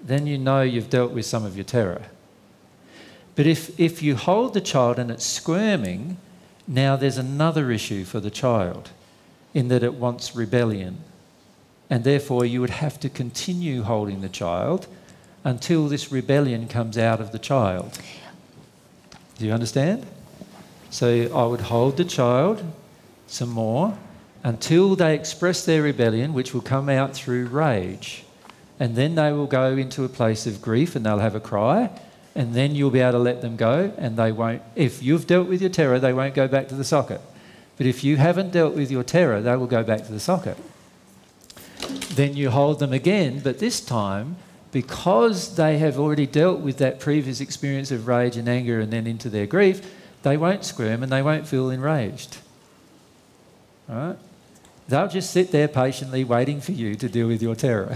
then you know you've dealt with some of your terror. But if, if you hold the child and it's squirming, now there's another issue for the child in that it wants rebellion. And therefore you would have to continue holding the child until this rebellion comes out of the child. Do you understand? So I would hold the child some more until they express their rebellion, which will come out through rage. And then they will go into a place of grief and they'll have a cry, and then you'll be able to let them go, and they won't, if you've dealt with your terror, they won't go back to the socket. But if you haven't dealt with your terror, they will go back to the socket. Then you hold them again, but this time, because they have already dealt with that previous experience of rage and anger and then into their grief, they won't squirm and they won't feel enraged. All right? They'll just sit there patiently waiting for you to deal with your terror.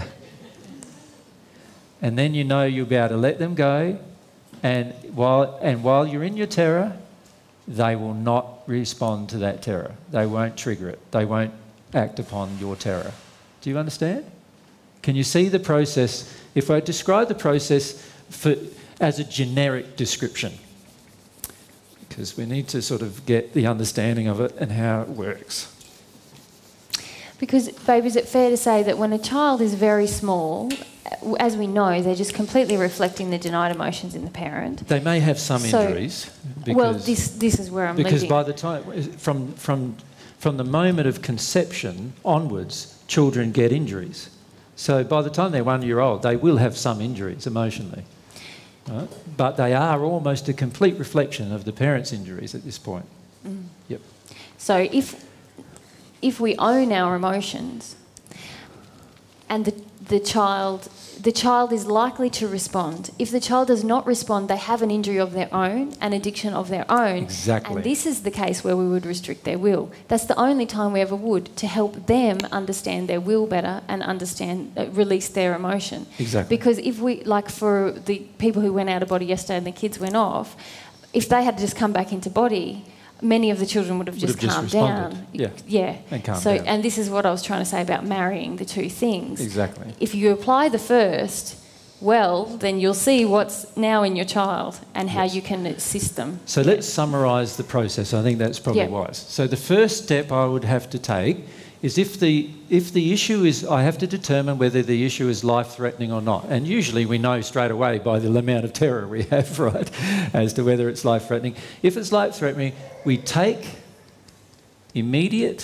And then you know you'll be able to let them go, and while, and while you're in your terror, they will not respond to that terror. They won't trigger it. They won't act upon your terror. Do you understand? Can you see the process? If I describe the process for, as a generic description, because we need to sort of get the understanding of it and how it works. Because, babe, is it fair to say that when a child is very small, as we know, they're just completely reflecting the denied emotions in the parent? They may have some So- injuries. Because, well, this this is where I'm because leading. by the time, from, from, from the moment of conception onwards, children get injuries. So by the time they're one year old, they will have some injuries emotionally. Right? But they are almost a complete reflection of the parents' injuries at this point. Mm. Yep. So if if we own our emotions, and the the child the child is likely to respond. If the child does not respond, they have an injury of their own, an addiction of their own. Exactly. And this is the case where we would restrict their will. That's the only time we ever would, to help them understand their will better and understand, uh, release their emotion. Exactly. Because if we, like for the people who went out of body yesterday and the kids went off, if they had to just come back into body, many of the children would have just Would have calmed just responded. down. Yeah. Yeah. And calmed so, down. and this is what I was trying to say about marrying the two things. Exactly. If you apply the first well, then you'll see what's now in your child and how you can assist them. So let's summarise the process. I think that's probably Yeah. wise. So the first step I would have to take is if the if the issue is, I have to determine whether the issue is life-threatening or not. And usually we know straight away by the amount of terror we have, right, as to whether it's life-threatening. If it's life-threatening, we take immediate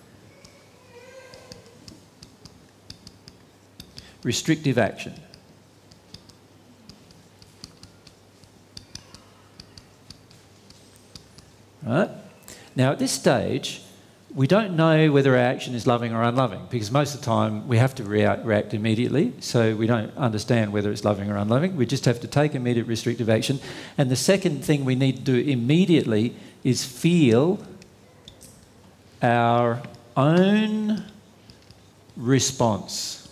restrictive action. Right? Now, at this stage, we don't know whether our action is loving or unloving, because most of the time we have to react, react immediately, so we don't understand whether it's loving or unloving. We just have to take immediate restrictive action. And the second thing we need to do immediately is feel our own response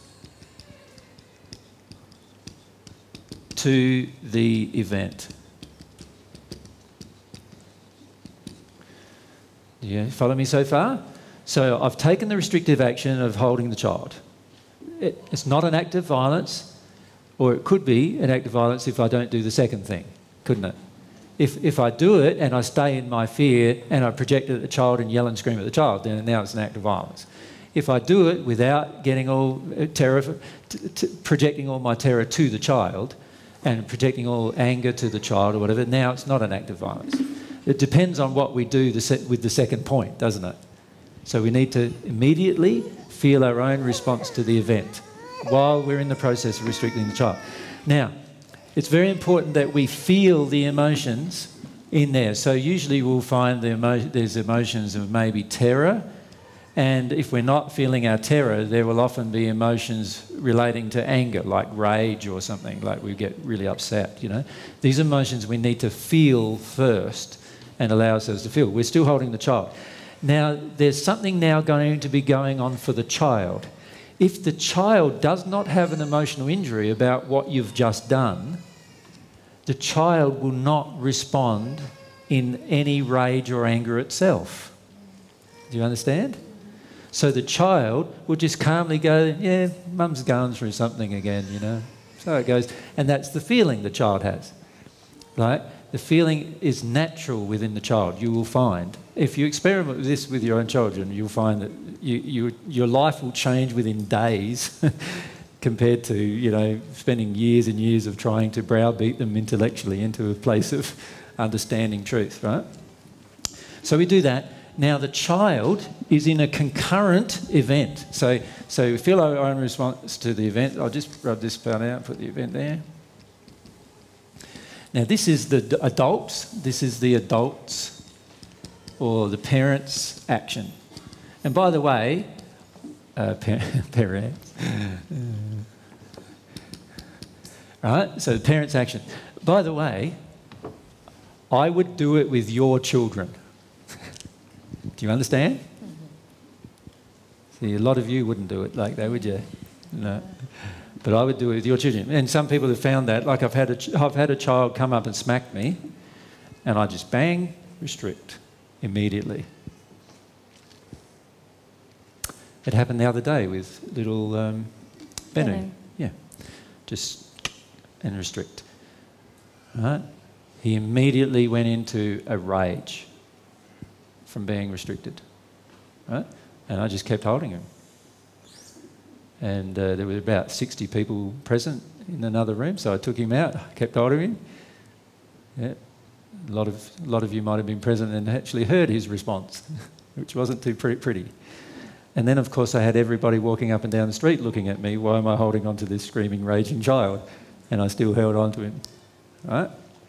to the event. Yeah, follow me so far? So I've taken the restrictive action of holding the child. It, it's not an act of violence, or it could be an act of violence if I don't do the second thing, couldn't it? If, if I do it and I stay in my fear and I project it at the child and yell and scream at the child, then now it's an act of violence. If I do it without getting all terror, t- t- projecting all my terror to the child and projecting all anger to the child or whatever, now it's not an act of violence. It depends on what we do the se- with the second point, doesn't it? So we need to immediately feel our own response to the event while we're in the process of restricting the child. Now, it's very important that we feel the emotions in there. So usually we'll find the emo- there's emotions of maybe terror, and if we're not feeling our terror, there will often be emotions relating to anger, like rage or something, like we get really upset, you know. These emotions we need to feel first and allow ourselves to feel. We're still holding the child. Now, there's something now going to be going on for the child. If the child does not have an emotional injury about what you've just done, the child will not respond in any rage or anger itself. Do you understand? So the child will just calmly go, yeah, mum's going through something again, you know. So it goes, and that's the feeling the child has, right? The feeling is natural within the child. You will find, if you experiment with this with your own children, you'll find that you, you, your life will change within days compared to, you know, spending years and years of trying to browbeat them intellectually into a place of understanding truth, right? So we do that. Now the child is in a concurrent event. So, so we feel our own response to the event. I'll just rub this part out, put the event there. Now this is the d- adults. This is the adults or the parents' action. And by the way, uh, par- parents, right? So the parents' action. By the way, I would do it with your children. Do you understand? See, a lot of you wouldn't do it like that, would you? No. But I would do it with your children. And some people have found that. Like I've had a, ch- I've had a child come up and smack me, and I just bang, restrict immediately. It happened the other day with little um, Bennu. Bennu. Yeah, just and restrict. Right? He immediately went into a rage from being restricted, right? And I just kept holding him. And uh, there were about sixty people present in another room, so I took him out, I kept holding him. Yeah. A lot of, a lot of you might have been present and actually heard his response, which wasn't too pre- pretty. And then, of course, I had everybody walking up and down the street looking at me. Why am I holding on to this screaming, raging child? And I still held on to him, right?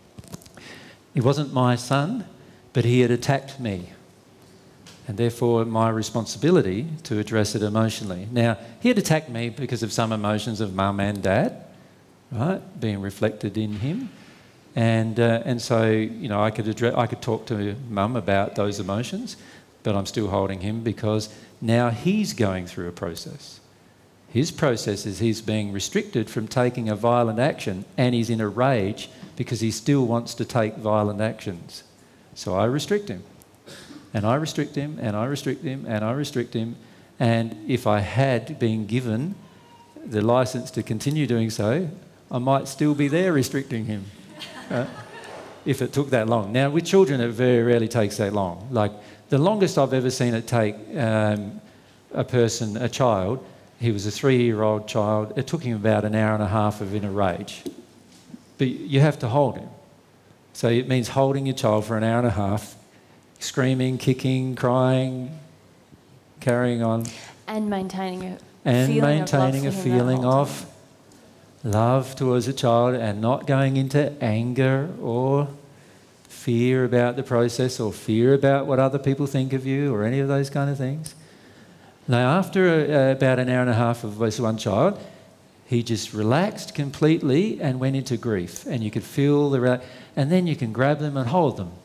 He wasn't my son, but he had attacked me. And therefore, my responsibility to address it emotionally. Now, he had attacked me because of some emotions of mum and dad, right, being reflected in him. And uh, and so, you know, I could address, I could talk to mum about those emotions, but I'm still holding him because now he's going through a process. His process is he's being restricted from taking a violent action, and he's in a rage because he still wants to take violent actions. So I restrict him. And I restrict him, and I restrict him, and I restrict him. And if I had been given the license to continue doing so, I might still be there restricting him, right? If it took that long. Now, with children, it very rarely takes that long. Like, the longest I've ever seen it take um, a person, a child, he was a three-year-old child, it took him about an hour and a half of in a rage. But you have to hold him. So it means holding your child for an hour and a half, screaming, kicking, crying, carrying on. And maintaining a and feeling maintaining of love a for him feeling that whole of love towards a child and not going into anger or fear about the process or fear about what other people think of you or any of those kind of things. Now, after uh, about an hour and a half of this one child, he just relaxed completely and went into grief. And you could feel the... Re- and then you can grab them and hold them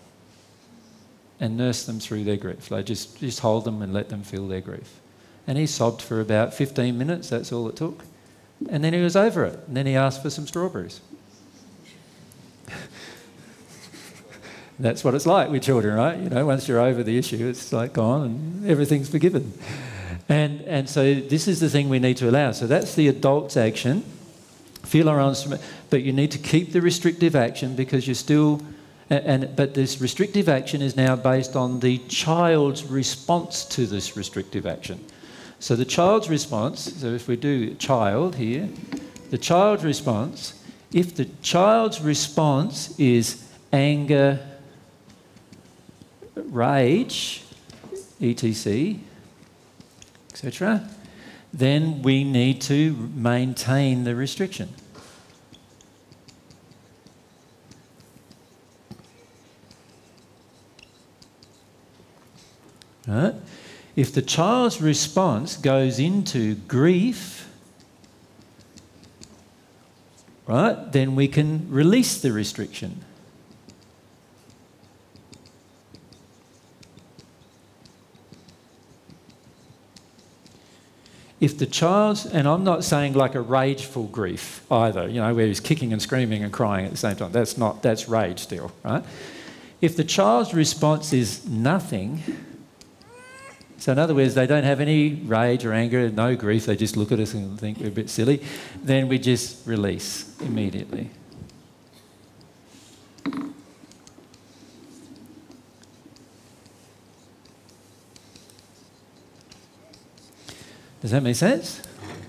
and nurse them through their grief. Like just, just hold them and let them feel their grief. And he sobbed for about fifteen minutes, that's all it took. And then he was over it. And then he asked for some strawberries. That's what it's like with children, right? You know, once you're over the issue, it's like gone and everything's forgiven. And, and so this is the thing we need to allow. So that's the adult's action. Feel our own... But you need to keep the restrictive action because you're still... And, and, but this restrictive action is now based on the child's response to this restrictive action. So the child's response, so if we do child here, the child's response, if the child's response is anger, rage, et cetera, et cetera, then we need to maintain the restriction. Right? If the child's response goes into grief, right, then we can release the restriction. If the child's, and I'm not saying like a rageful grief either, you know, where he's kicking and screaming and crying at the same time. That's not, that's rage still, right? If the child's response is nothing, So in other words, they don't have any rage or anger, no grief, they just look at us and think we're a bit silly. Then we just release immediately. Does that make sense?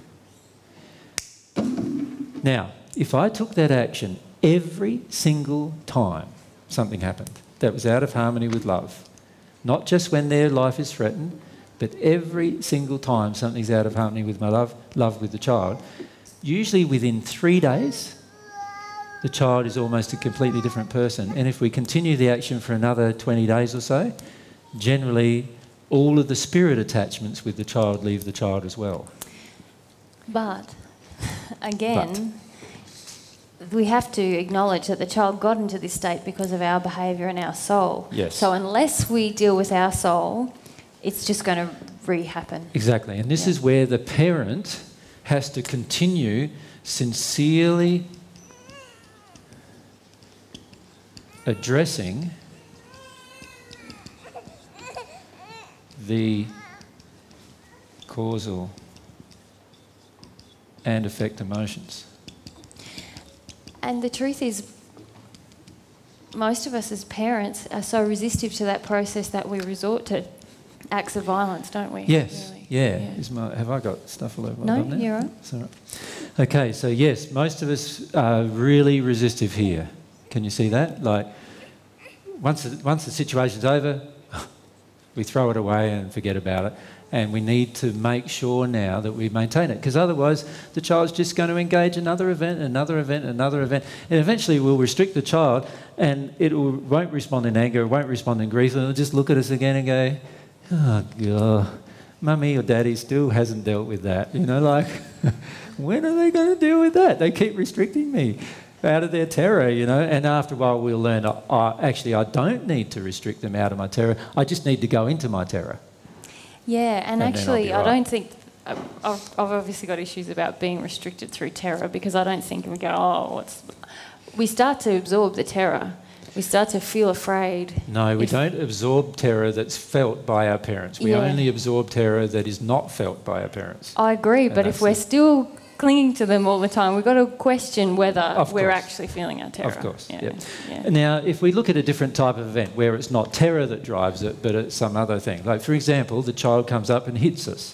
Now, if I took that action every single time something happened that was out of harmony with love, not just when their life is threatened, but every single time something's out of harmony with my love, love with the child, usually within three days, the child is almost a completely different person. And if we continue the action for another twenty days or so, generally all of the spirit attachments with the child leave the child as well. But, again, but. we have to acknowledge that the child got into this state because of our behaviour and our soul. Yes. So unless we deal with our soul, it's just going to re-happen. Exactly. And this yeah. is where the parent has to continue sincerely addressing the causal and effect emotions. And the truth is, most of us as parents are so resistive to that process that we resort to acts of violence, don't we? Yes, really? yeah. yeah. Is my, have I got stuff all over no, my bum now? You're right. It's all right. Okay, so yes, most of us are really resistive here. Can you see that? Like, once the, once the situation's over, we throw it away and forget about it. And we need to make sure now that we maintain it, because otherwise the child's just going to engage another event, another event, another event, and eventually we'll restrict the child and it will, won't respond in anger, it won't respond in grief, and it'll just look at us again and go, oh God, mummy or daddy still hasn't dealt with that. You know, like, when are they going to deal with that? They keep restricting me out of their terror, you know, and after a while we'll learn, oh, actually I don't need to restrict them out of my terror, I just need to go into my terror. Yeah, and, and actually, right. I don't think I've, I've obviously got issues about being restricted through terror, because I don't think we go, oh, what's. We start to absorb the terror. We start to feel afraid. No, we if, don't absorb terror that's felt by our parents. We yeah. only absorb terror that is not felt by our parents. I agree, and but if we're it. still clinging to them all the time, we've got to question whether Of we're course. actually feeling our terror. Of course, yeah. yep. yeah. Now, if we look at a different type of event where it's not terror that drives it, but it's some other thing. Like, for example, the child comes up and hits us.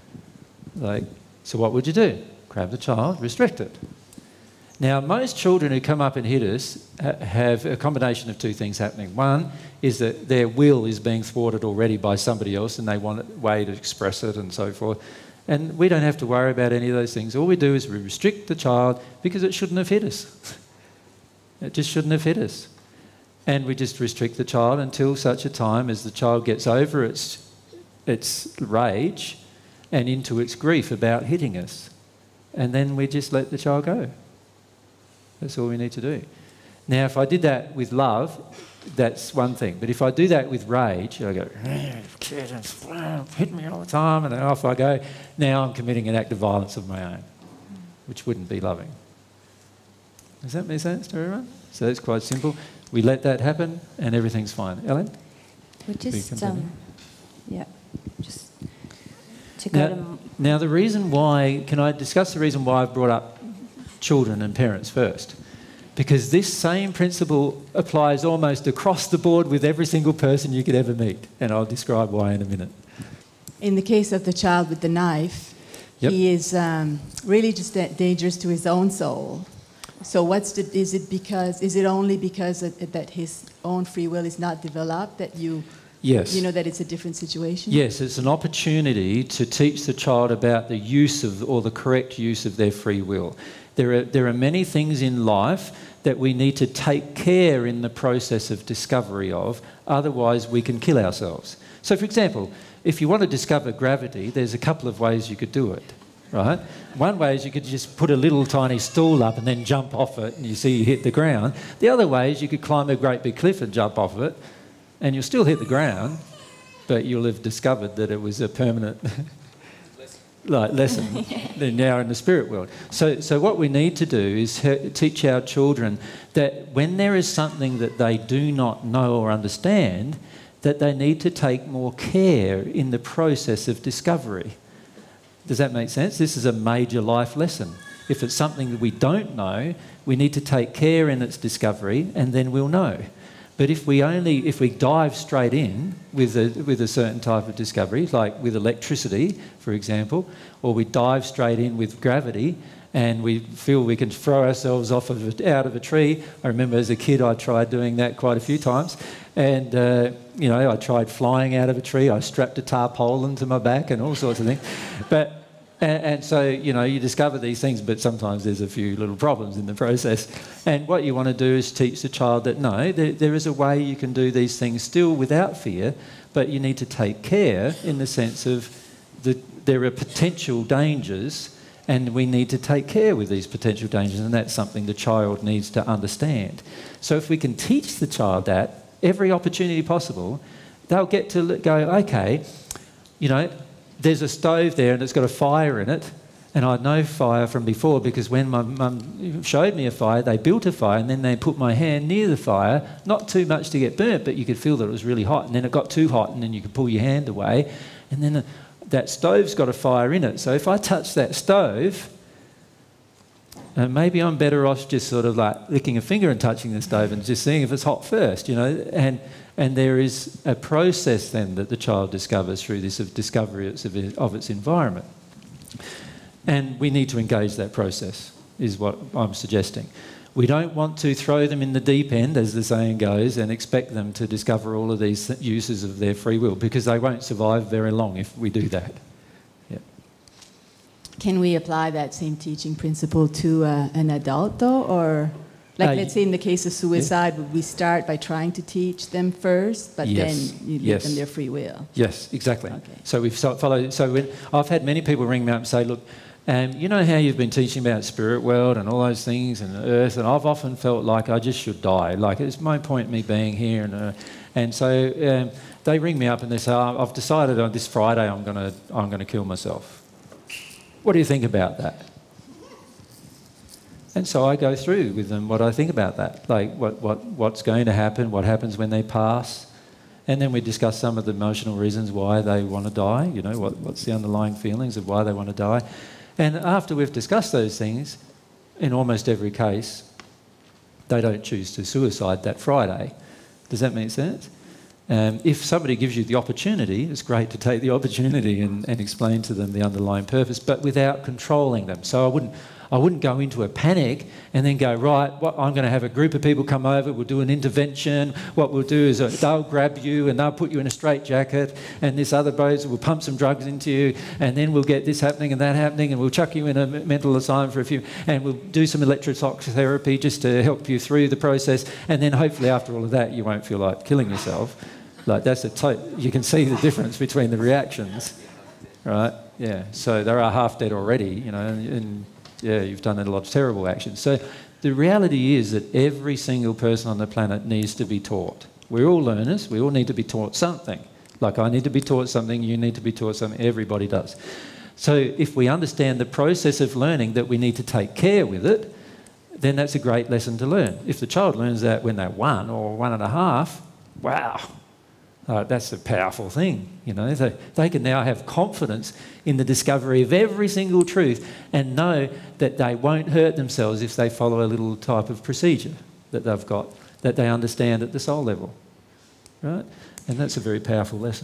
Like, so what would you do? Grab the child, restrict it. Now, most children who come up and hit us ha have a combination of two things happening. One is that their will is being thwarted already by somebody else and they want a way to express it and so forth. And we don't have to worry about any of those things. All we do is we restrict the child because it shouldn't have hit us. It just shouldn't have hit us. And we just restrict the child until such a time as the child gets over its, its rage and into its grief about hitting us. And then we just let the child go. That's all we need to do. Now, if I did that with love, that's one thing. But if I do that with rage, I go, kid, hit me all the time, and then off I go. Now I'm committing an act of violence of my own, which wouldn't be loving. Does that make sense to everyone? So it's quite simple. We let that happen, and everything's fine. Ellen? We just, um, yeah, just to go now, to... Now, the reason why, can I discuss the reason why I've brought up children and parents first? Because this same principle applies almost across the board with every single person you could ever meet. And I'll describe why in a minute. In the case of the child with the knife, yep. he is um, really just that dangerous to his own soul. So what's the, is it because, is it only because of, that his own free will is not developed that you, yes. you know that it's a different situation? Yes, it's an opportunity to teach the child about the use of, or the correct use of their free will. There are, there are many things in life that we need to take care in the process of discovery of, otherwise we can kill ourselves. So, for example, if you want to discover gravity, there's a couple of ways you could do it, right? One way is you could just put a little tiny stool up and then jump off it and you see you hit the ground. The other way is you could climb a great big cliff and jump off it and you'll still hit the ground, but you'll have discovered that it was a permanent... like lesson yeah. now in the spirit world. So, so what we need to do is teach our children that when there is something that they do not know or understand, that they need to take more care in the process of discovery. Does that make sense? This is a major life lesson. If it's something that we don't know, we need to take care in its discovery, and then we'll know. But if we only, if we dive straight in with a, with a certain type of discovery, like with electricity, for example, or we dive straight in with gravity, and we feel we can throw ourselves off of a, out of a tree. I remember as a kid I tried doing that quite a few times, and uh, you know, I tried flying out of a tree. I strapped a tarpaulin to my back and all sorts of things. But And, and so, you know, you discover these things, but sometimes there's a few little problems in the process. And what you want to do is teach the child that, no, there, there is a way you can do these things still without fear, but you need to take care in the sense of the, there are potential dangers, and we need to take care with these potential dangers, and that's something the child needs to understand. So if we can teach the child that, every opportunity possible, they'll get to go, okay, you know, there's a stove there and it's got a fire in it, and I know fire from before because when my mum showed me a fire, they built a fire and then they put my hand near the fire, not too much to get burnt, but you could feel that it was really hot, and then it got too hot and then you could pull your hand away, and then that stove's got a fire in it. So if I touch that stove, uh, maybe I'm better off just sort of like licking a finger and touching the stove and just seeing if it's hot first, you know, and And there is a process then that the child discovers through this of discovery of its environment. And we need to engage that process, is what I'm suggesting. We don't want to throw them in the deep end, as the saying goes, and expect them to discover all of these uses of their free will, because they won't survive very long if we do that. Yeah. Can we apply that same teaching principle to uh, an adult, though, or... Like, uh, let's say in the case of suicide, would we start by trying to teach them first, but yes. then you give yes. them their free will? Yes, exactly. Okay. So we've followed. So when, I've had many people ring me up and say, "Look, um, you know how you've been teaching about spirit world and all those things and earth, and I've often felt like I just should die. Like, it's no point me being here." And uh, and so um, they ring me up and they say, oh, "I've decided on this Friday I'm gonna I'm gonna kill myself. What do you think about that?" And so I go through with them what I think about that, like what, what, what's going to happen, what happens when they pass. And then we discuss some of the emotional reasons why they want to die, you know, what, what's the underlying feelings of why they want to die. And after we've discussed those things, in almost every case, they don't choose to suicide that Friday. Does that make sense? Um, if somebody gives you the opportunity, it's great to take the opportunity and, and explain to them the underlying purpose, but without controlling them. So I wouldn't... I wouldn't go into a panic and then go, right, what, I'm going to have a group of people come over, we'll do an intervention. What we'll do is uh, they'll grab you and they'll put you in a straitjacket, and this other boat will pump some drugs into you, and then we'll get this happening and that happening, and we'll chuck you in a mental asylum for a few, and we'll do some electroshock therapy just to help you through the process, and then hopefully after all of that you won't feel like killing yourself. Like, that's a to- you can see the difference between the reactions, right? Yeah, so they are half dead already, you know, and, and yeah, you've done a lot of terrible actions. So the reality is that every single person on the planet needs to be taught. We're all learners. We all need to be taught something. Like, I need to be taught something, you need to be taught something, everybody does. So if we understand the process of learning, that we need to take care with it, then that's a great lesson to learn. If the child learns that when they're one or one and a half, wow, uh, that's a powerful thing. You know, they, they can now have confidence in the discovery of every single truth and know that they won't hurt themselves if they follow a little type of procedure that they've got, that they understand at the soul level, right? And that's a very powerful lesson.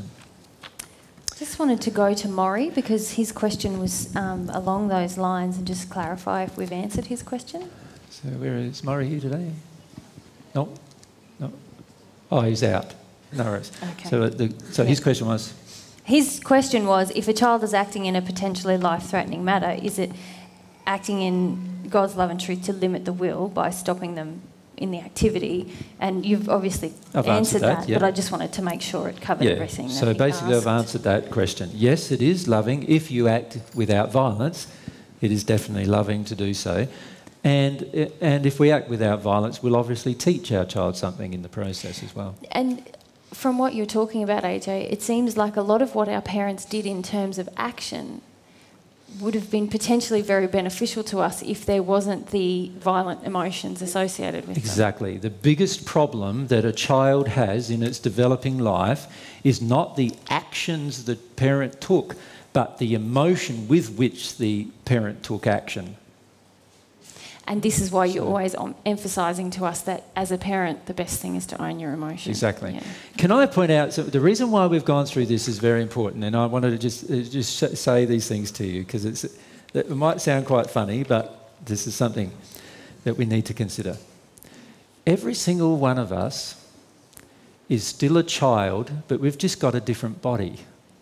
Just wanted to go to Maury because his question was um, along those lines, and just clarify if we've answered his question. So where is Maury here today? No? No? Oh, he's out. No worries. Okay. So, the, so yeah. his question was? His question was, if a child is acting in a potentially life-threatening matter, is it acting in God's love and truth to limit the will by stopping them in the activity? And you've obviously I've answered, answered that, that yeah. but I just wanted to make sure it covered Yeah. everything. So that basically asked. I've answered that question. Yes, it is loving. If you act without violence, it is definitely loving to do so. And, and if we act without violence, we'll obviously teach our child something in the process as well. And from what you're talking about, A J, it seems like a lot of what our parents did in terms of action would have been potentially very beneficial to us if there wasn't the violent emotions associated with Exactly. Them. The biggest problem that a child has in its developing life is not the actions the parent took, but the emotion with which the parent took action. And this is why you're always on emphasising to us that as a parent, the best thing is to own your emotions. Exactly. Yeah. Can I point out, so the reason why we've gone through this is very important, and I wanted to just, uh, just say these things to you, because it's, it might sound quite funny, but this is something that we need to consider. Every single one of us is still a child, but we've just got a different body.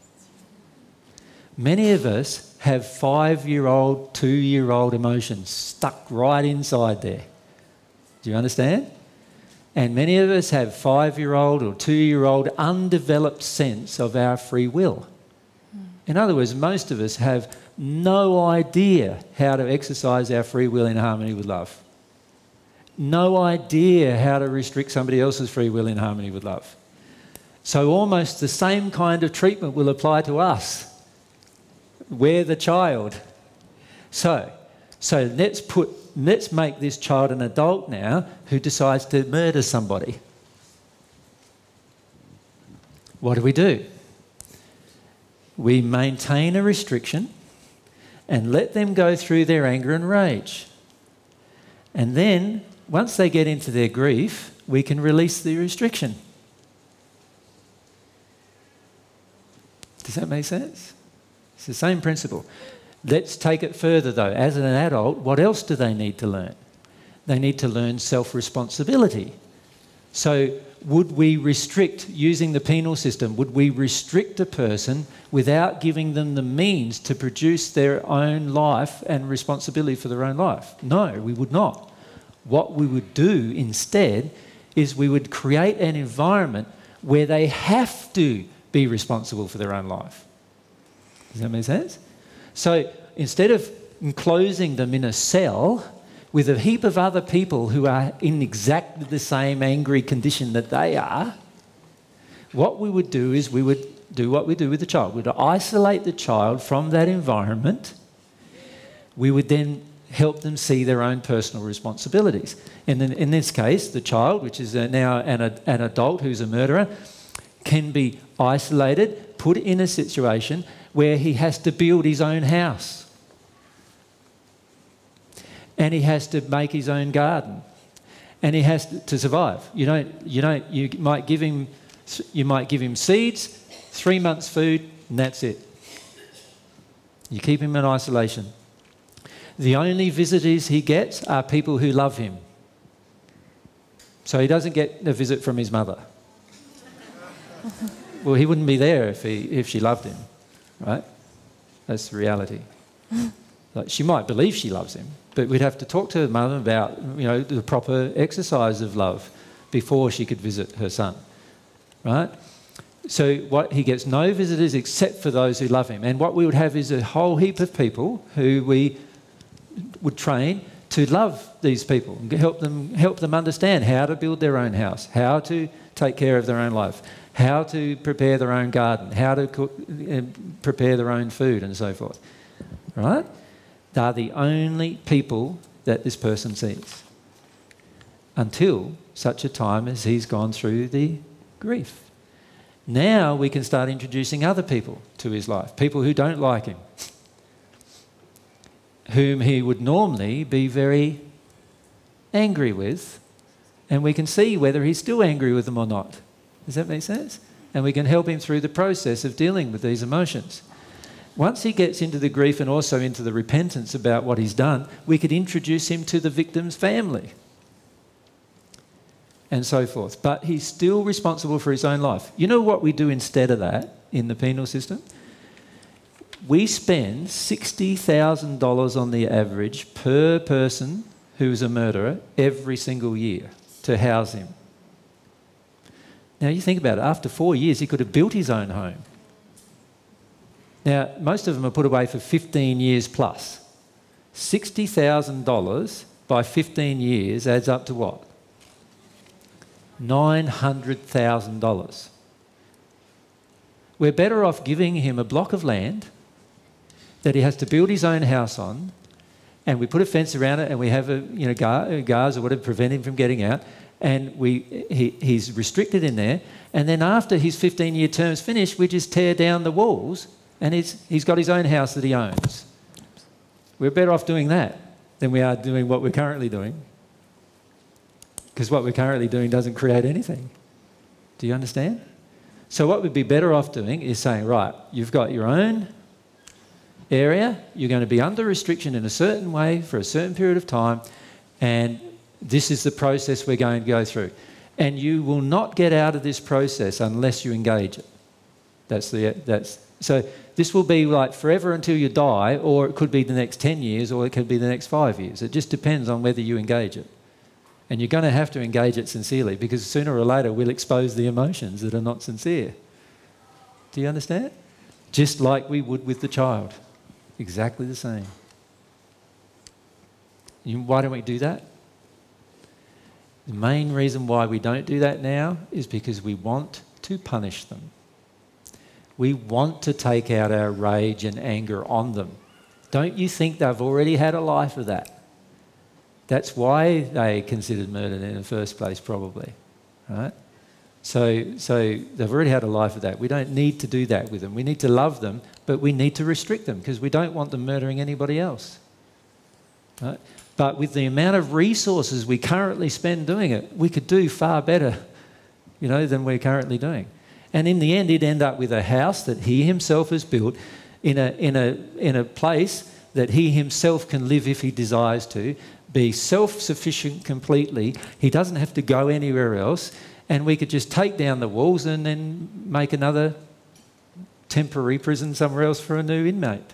Many of us have five-year-old, two-year-old emotions stuck right inside there. Do you understand? And many of us have five-year-old or two-year-old undeveloped sense of our free will. In other words, most of us have no idea how to exercise our free will in harmony with love. No idea how to restrict somebody else's free will in harmony with love. So almost the same kind of treatment will apply to us. We're the child. So, so let's put, let's make this child an adult now who decides to murder somebody. What do we do? We maintain a restriction and let them go through their anger and rage. And then, once they get into their grief, we can release the restriction. Does that make sense? It's the same principle. Let's take it further though. As an adult, what else do they need to learn? They need to learn self-responsibility. So would we restrict, using the penal system, would we restrict a person without giving them the means to produce their own life and responsibility for their own life? No, we would not. What we would do instead is we would create an environment where they have to be responsible for their own life. Does that make sense? So instead of enclosing them in a cell with a heap of other people who are in exactly the same angry condition that they are, what we would do is we would do what we do with the child. We would isolate the child from that environment. We would then help them see their own personal responsibilities. And in, in this case, the child, which is now an, an adult who's a murderer, can be isolated, put in a situation where he has to build his own house. And he has to make his own garden. And he has to, to survive. You don't, you don't, you might give him, you might give him seeds, three months food, and that's it. You keep him in isolation. The only visitors he gets are people who love him. So he doesn't get a visit from his mother. Well, he wouldn't be there if, he, if she loved him, right? That's the reality. Like, she might believe she loves him, but we'd have to talk to her mother about, you know, the proper exercise of love before she could visit her son, right? So what, he gets no visitors except for those who love him. And what we would have is a whole heap of people who we would train to love these people and help them, help them understand how to build their own house, how to take care of their own life, how to prepare their own garden, how to cook, uh, prepare their own food and so forth, right? They're the only people that this person sees until such a time as he's gone through the grief. Now we can start introducing other people to his life, people who don't like him, whom he would normally be very angry with, and we can see whether he's still angry with them or not. Does that make sense? And we can help him through the process of dealing with these emotions. Once he gets into the grief and also into the repentance about what he's done, we could introduce him to the victim's family and so forth. But he's still responsible for his own life. You know what we do instead of that in the penal system? We spend sixty thousand dollars on the average per person who's a murderer every single year to house him. Now you think about it, after four years he could have built his own home. Now most of them are put away for fifteen years plus. sixty thousand dollars by fifteen years adds up to what? nine hundred thousand dollars. We're better off giving him a block of land, that he has to build his own house on, and we put a fence around it, and we have a you know gar, guards or whatever to prevent him from getting out, and we he, he's restricted in there, and then after his fifteen-year term's finished, we just tear down the walls, and he's he's got his own house that he owns. We're better off doing that than we are doing what we're currently doing, because what we're currently doing doesn't create anything. Do you understand? So what we'd be better off doing is saying, right, you've got your own area, you're going to be under restriction in a certain way for a certain period of time, and this is the process we're going to go through. And you will not get out of this process unless you engage it. That's the, that's, so this will be like forever until you die, or it could be the next ten years, or it could be the next five years. It just depends on whether you engage it. And you're going to have to engage it sincerely, because sooner or later we'll expose the emotions that are not sincere. Do you understand? Just like we would with the child. Exactly the same. You, why don't we do that? The main reason why we don't do that now is because we want to punish them. We want to take out our rage and anger on them. Don't you think they've already had a life of that? That's why they considered murder in the first place, probably, right? So, so they've already had a life of that. We don't need to do that with them. We need to love them, but we need to restrict them, because we don't want them murdering anybody else, right? But with the amount of resources we currently spend doing it, we could do far better, you know, than we're currently doing. And in the end, he'd end up with a house that he himself has built in a, in a, in a place that he himself can live if he desires to, be self-sufficient completely. He doesn't have to go anywhere else, and we could just take down the walls and then make another temporary prison somewhere else for a new inmate.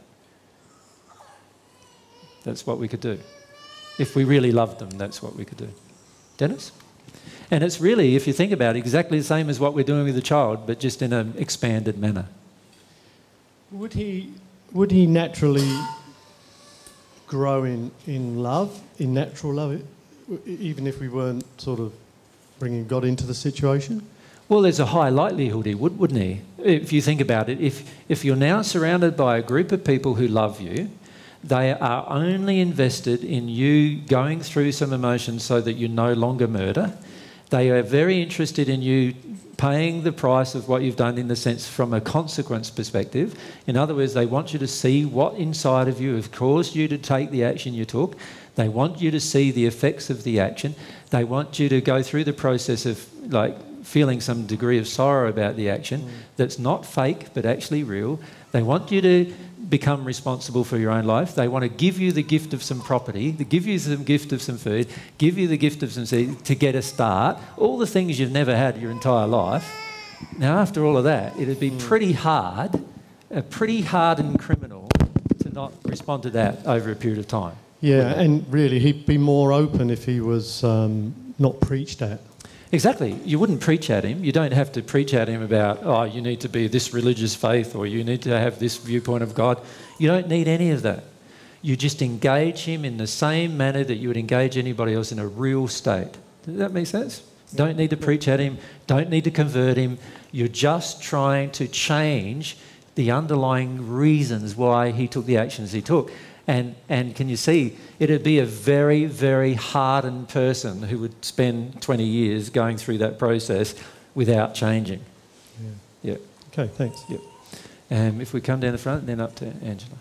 That's what we could do. If we really loved them, that's what we could do. Dennis? And it's really, if you think about it, exactly the same as what we're doing with the child, but just in an expanded manner. Would he, would he naturally grow in, in love, in natural love, even if we weren't sort of bringing God into the situation? Well, there's a high likelihood he would, wouldn't he? If you think about it, if, if you're now surrounded by a group of people who love you, they are only invested in you going through some emotions so that you no longer murder. They are very interested in you paying the price of what you've done, in the sense from a consequence perspective. In other words, they want you to see what inside of you have caused you to take the action you took. They want you to see the effects of the action. They want you to go through the process of like feeling some degree of sorrow about the action mm. that's not fake but actually real. They want you to become responsible for your own life. They want to give you the gift of some property, they give you the gift of some food, give you the gift of some seed to get a start, all the things you've never had your entire life. Now, after all of that, it'd be pretty hard, a pretty hardened criminal to not respond to that over a period of time. Yeah, and really he'd be more open if he was um, not preached at. Exactly. You wouldn't preach at him. You don't have to preach at him about, oh, you need to be this religious faith, or you need to have this viewpoint of God. You don't need any of that. You just engage him in the same manner that you would engage anybody else in a real state. Does that make sense? Don't need to preach at him. Don't need to convert him. You're just trying to change the underlying reasons why he took the actions he took. And, and can you see, it'd be a very, very hardened person who would spend twenty years going through that process without changing. Yeah. Yeah. Okay, thanks. Yeah. Um, if we come down the front, then up to Angela.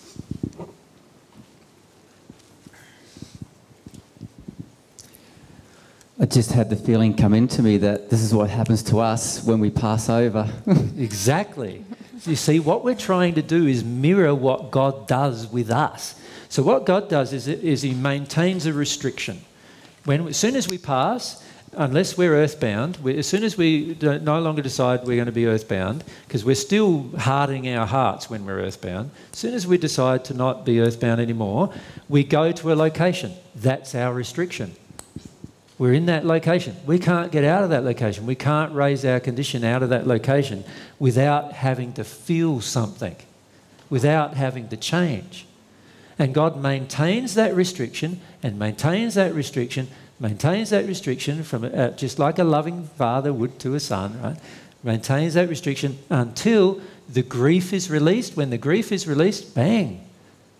I just had the feeling come into me that this is what happens to us when we pass over. Exactly. You see, what we're trying to do is mirror what God does with us. So what God does is, is he maintains a restriction. When, as soon as we pass, unless we're earthbound, we, as soon as we don't, no longer decide we're going to be earthbound, because we're still hardening our hearts when we're earthbound, as soon as we decide to not be earthbound anymore, we go to a location. That's our restriction. We're in that location. We can't get out of that location. We can't raise our condition out of that location without having to feel something, without having to change. And God maintains that restriction and maintains that restriction, maintains that restriction from uh, just like a loving father would to a son, right? Maintains that restriction until the grief is released. When the grief is released, bang,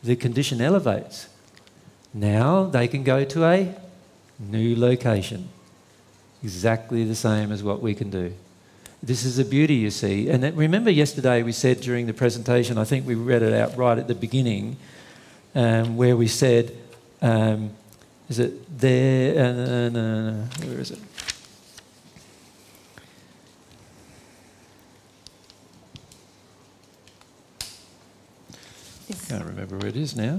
the condition elevates. Now they can go to a new location. Exactly the same as what we can do. This is the beauty, you see. And that, remember yesterday we said during the presentation, I think we read it out right at the beginning, um, where we said, um, is it there? Uh, no, no, no, where is it? Can't remember where it is now.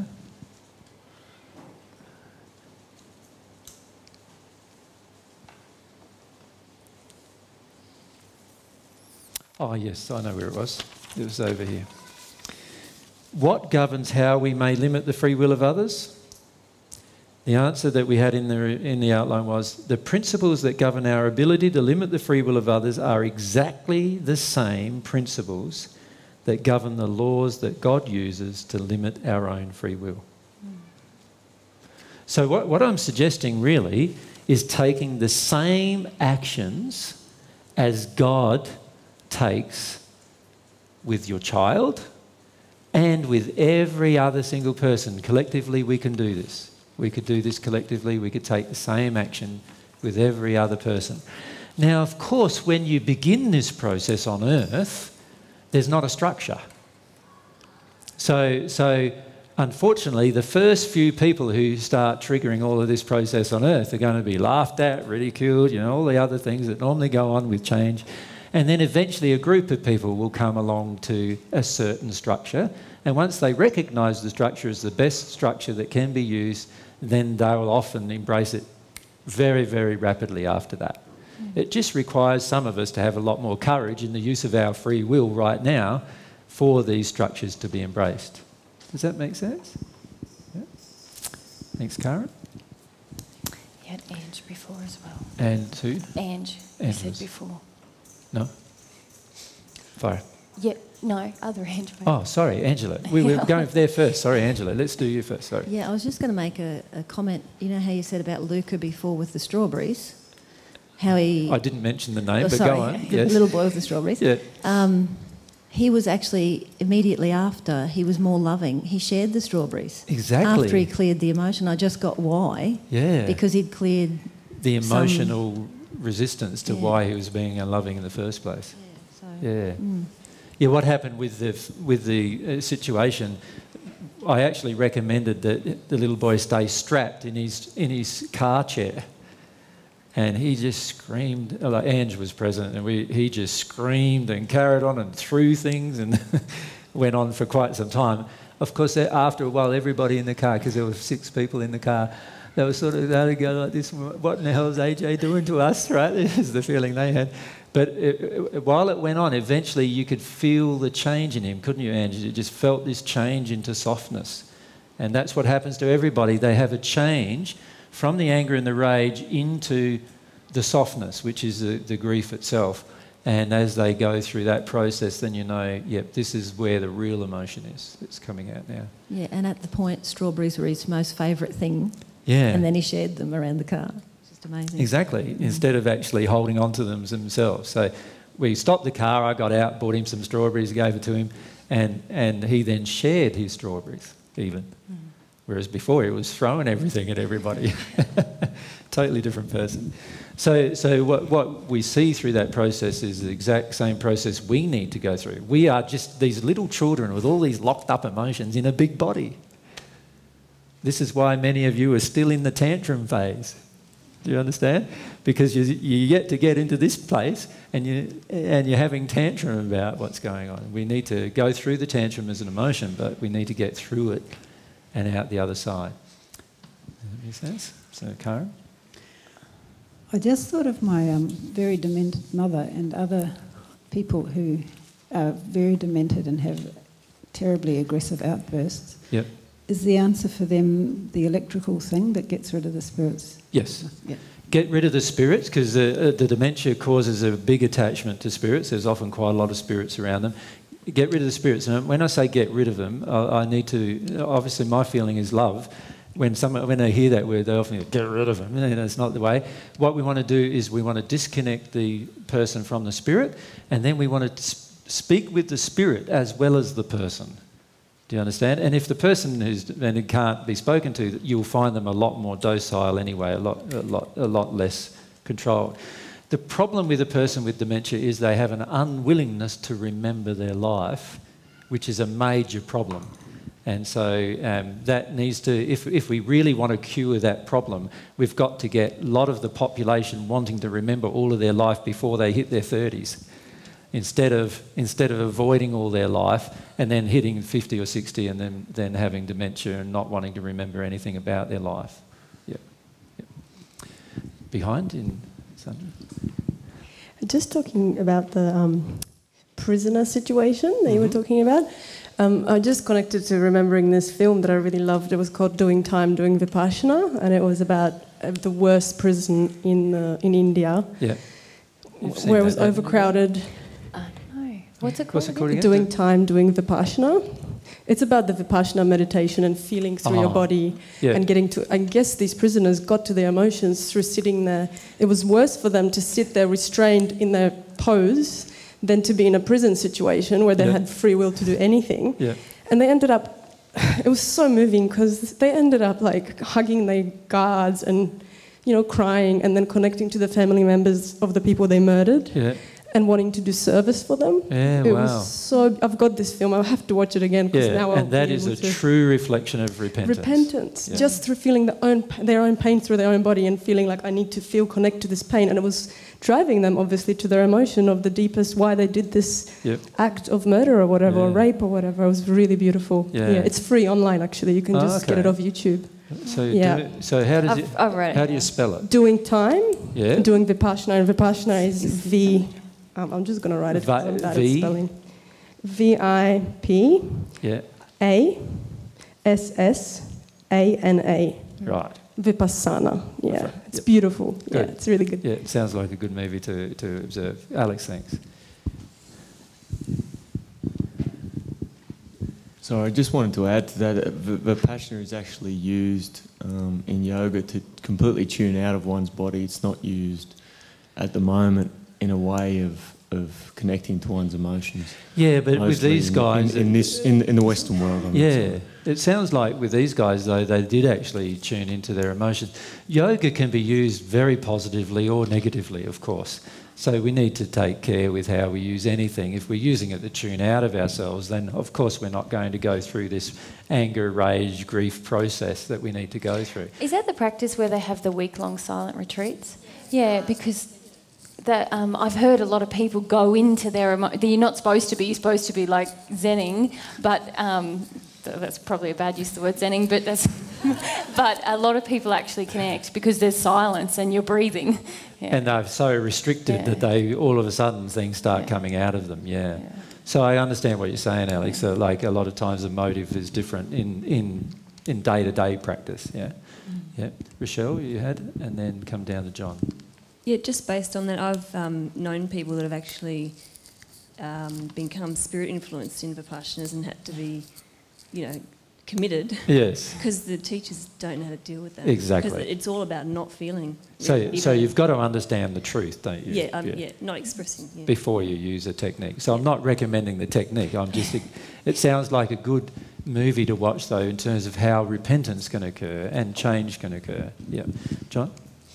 Oh, yes, I know where it was. It was over here. What governs how we may limit the free will of others? The answer that we had in the, in the outline was, the principles that govern our ability to limit the free will of others are exactly the same principles that govern the laws that God uses to limit our own free will. Mm. So what, what I'm suggesting really is taking the same actions as God takes with your child and with every other single person. Collectively, we can do this. We could do this collectively. We could take the same action with every other person. Now, of course, when you begin this process on earth, there's not a structure. So, so unfortunately, the first few people who start triggering all of this process on earth are going to be laughed at, ridiculed, you know, all the other things that normally go on with change. And then eventually a group of people will come along to a certain structure. And once they recognise the structure as the best structure that can be used, then they will often embrace it very, very rapidly after that. Mm. It just requires some of us to have a lot more courage in the use of our free will right now for these structures to be embraced. Does that make sense? Yeah. Thanks, Karen. You had Ange before as well. And who? Ange, you said before. No? Sorry. Yeah, no, other Ange. Oh, sorry, Angela. We were going there first. Sorry, Angela. Let's do you first. Sorry. Yeah, I was just going to make a, a comment. You know how you said about Luca before with the strawberries? How he... I didn't mention the name, oh, but sorry, go on. The Yes. little boy with the strawberries. Yeah. Um, he was actually, immediately after, he was more loving. He shared the strawberries. Exactly. After he cleared the emotion. I just got why. Yeah. Because he'd cleared The some- emotional resistance to Yeah. why he was being unloving in the first place. Yeah. So, Yeah. mm. Yeah, what happened with the, with the uh, situation, I actually recommended that the little boy stay strapped in his, in his car chair. And he just screamed, like Ange was present, and we, he just screamed and carried on and threw things and went on for quite some time. Of course, after a while, everybody in the car, because there were six people in the car, they were sort of, they would go like this, what in the hell is A J doing to us, right? This is the feeling they had. But it, it, while it went on, eventually you could feel the change in him, couldn't you, Ange? You just felt this change into softness. And that's what happens to everybody. They have a change from the anger and the rage into the softness, which is the, the grief itself. And as they go through that process, then you know, yep, this is where the real emotion is that's coming out now. Yeah, and at the point, strawberries were his most favourite thing. Yeah. And then he shared them around the car. Just amazing. Exactly, Mm. instead of actually holding on to them themselves. So we stopped the car, I got out, bought him some strawberries, gave it to him, and, and he then shared his strawberries even. Mm. Whereas before he was throwing everything at everybody. Totally different person. So, so what, what we see through that process is the exact same process we need to go through. We are just these little children with all these locked up emotions in a big body. This is why many of you are still in the tantrum phase. Do you understand? Because you, you yet to get into this place and, you, and you're having tantrum about what's going on. We need to go through the tantrum as an emotion, but we need to get through it and out the other side. Does that make sense? So, Karen? I just thought of my um, very demented mother and other people who are very demented and have terribly aggressive outbursts. Yep. Is the answer for them the electrical thing that gets rid of the spirits? Yes. Yeah. Get rid of the spirits, because the, uh, the dementia causes a big attachment to spirits. There's often quite a lot of spirits around them. Get rid of the spirits. And when I say get rid of them, I, I need to... Obviously, my feeling is love. When someone, when they hear that word, they often go, get rid of them. You know, it's not the way. What we want to do is we want to disconnect the person from the spirit, and then we want to speak with the spirit as well as the person. Do you understand? And if the person who's and it can't be spoken to, you'll find them a lot more docile anyway, a lot, a lot, a lot less controlled. The problem with a person with dementia is they have an unwillingness to remember their life, which is a major problem. And so um, that needs to, if, if we really want to cure that problem, we've got to get a lot of the population wanting to remember all of their life before they hit their thirties. Instead of, instead of avoiding all their life and then hitting fifty or sixty and then, then having dementia and not wanting to remember anything about their life. Yeah. Yeah. Behind in Sandra. Just talking about the um, prisoner situation that mm-hmm. you were talking about, um, I just connected to remembering this film that I really loved. It was called Doing Time, Doing Vipassana, and it was about uh, the worst prison in uh, in India, yeah. where it was overcrowded. What's it called? What's it called again? Doing Time, Doing Vipassana. It's about the Vipassana meditation and feeling through oh, your body yeah. and getting to... I guess these prisoners got to their emotions through sitting there. It was worse for them to sit there restrained in their pose than to be in a prison situation where they yeah. had free will to do anything. Yeah. And they ended up... It was so moving because they ended up like hugging their guards and, you know, crying and then connecting to the family members of the people they murdered. Yeah. And wanting to do service for them. Yeah, it wow. was so. I've got this film. I'll have to watch it again because yeah, now I'll and that be is able a to true reflection of repentance. Repentance, yeah. just through feeling their own their own pain through their own body and feeling like I need to feel connect to this pain, and it was driving them obviously to their emotion of the deepest why they did this yep. act of murder or whatever yeah. or rape or whatever. It was really beautiful. Yeah, yeah it's free online actually. You can oh, just okay. get it off YouTube. So yeah. do, so how does I've, it? I've read it, how yeah. do you spell it? Doing time. Yeah. Doing Vipassana, and Vipassana is V. Um, I'm just going to write it because I'm bad at spelling. V I P yeah. A S S A N A. Right. Vipassana. Yeah, right. it's yep. beautiful. Good. Yeah, it's really good. Yeah, it sounds like a good movie to, to observe. Alex, thanks. So I just wanted to add to that, uh, Vipassana is actually used um, in yoga to completely tune out of one's body. It's not used at the moment in a way of, of connecting to one's emotions. Yeah, but with these in, guys... In, in, this, in, in the Western world, I mean, yeah, sorry. It sounds like with these guys, though, they did actually tune into their emotions. Yoga can be used very positively or negatively, of course. So we need to take care with how we use anything. If we're using it to tune out of ourselves, then of course we're not going to go through this anger, rage, grief process that we need to go through. Is that the practice where they have the week-long silent retreats? Yeah, because that um, I've heard a lot of people go into their emo- you're not supposed to be. You're supposed to be like zenning, but um, that's probably a bad use of the word zenning. But that's but a lot of people actually connect because there's silence and you're breathing. Yeah. And they're so restricted yeah. that they all of a sudden things start yeah. coming out of them. Yeah. yeah. So I understand what you're saying, Alex. Yeah. So like a lot of times the motive is different in in in day-to-day practice. Yeah. Mm. Yeah. Rochelle, you had, and then come down to John. Yeah, just based on that, I've um, known people that have actually um, become spirit influenced in Vipassanas and had to be, you know, committed. Yes. Because the teachers don't know how to deal with that. Exactly. Because it's all about not feeling. So, Even so you've got to understand the truth, don't you? Yeah, um, yeah. yeah, not expressing. Yeah. Before you use a technique. So I'm not recommending the technique. I'm just. It sounds like a good movie to watch, though, in terms of how repentance can occur and change can occur. Yeah, John.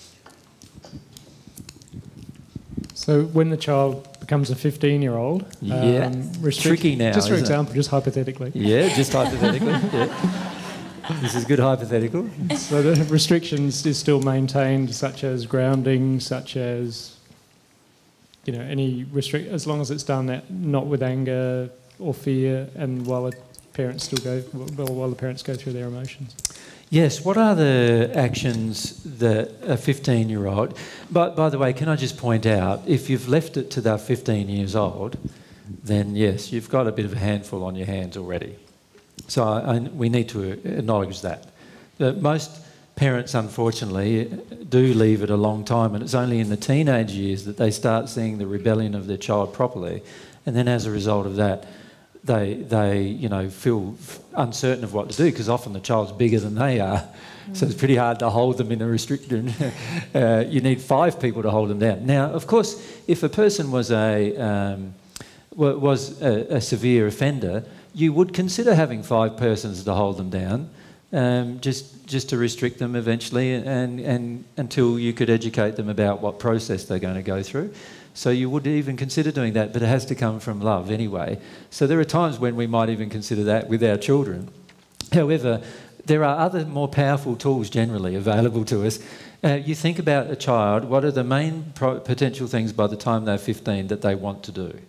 So when the child becomes a fifteen-year-old, yeah, um, tricky now. Just for isn't example, it? just hypothetically. Yeah, just hypothetically. Yeah. This is good hypothetical. So the restrictions is still maintained, such as grounding, such as you know any restrict as long as it's done that not with anger or fear, and while the parents still go well, while the parents go through their emotions. Yes, what are the actions that a fifteen-year-old... But by the way, can I just point out, if you've left it to the fifteen years old, then yes, you've got a bit of a handful on your hands already. So I, I, we need to acknowledge that. Uh, most parents, unfortunately, do leave it a long time, and it's only in the teenage years that they start seeing the rebellion of their child properly, and then as a result of that, they, they you know, feel uncertain of what to do because often the child's bigger than they are. Mm. So it's pretty hard to hold them in a restriction. uh, you need five people to hold them down. Now, of course, if a person was a, um, was a, a severe offender, you would consider having five persons to hold them down, um, just just to restrict them eventually, and, and until you could educate them about what process they're going to go through. So you would even consider doing that, but it has to come from love anyway. So there are times when we might even consider that with our children. However, there are other more powerful tools generally available to us. Uh, you think about a child, what are the main pro potential things by the time they're fifteen that they want to do?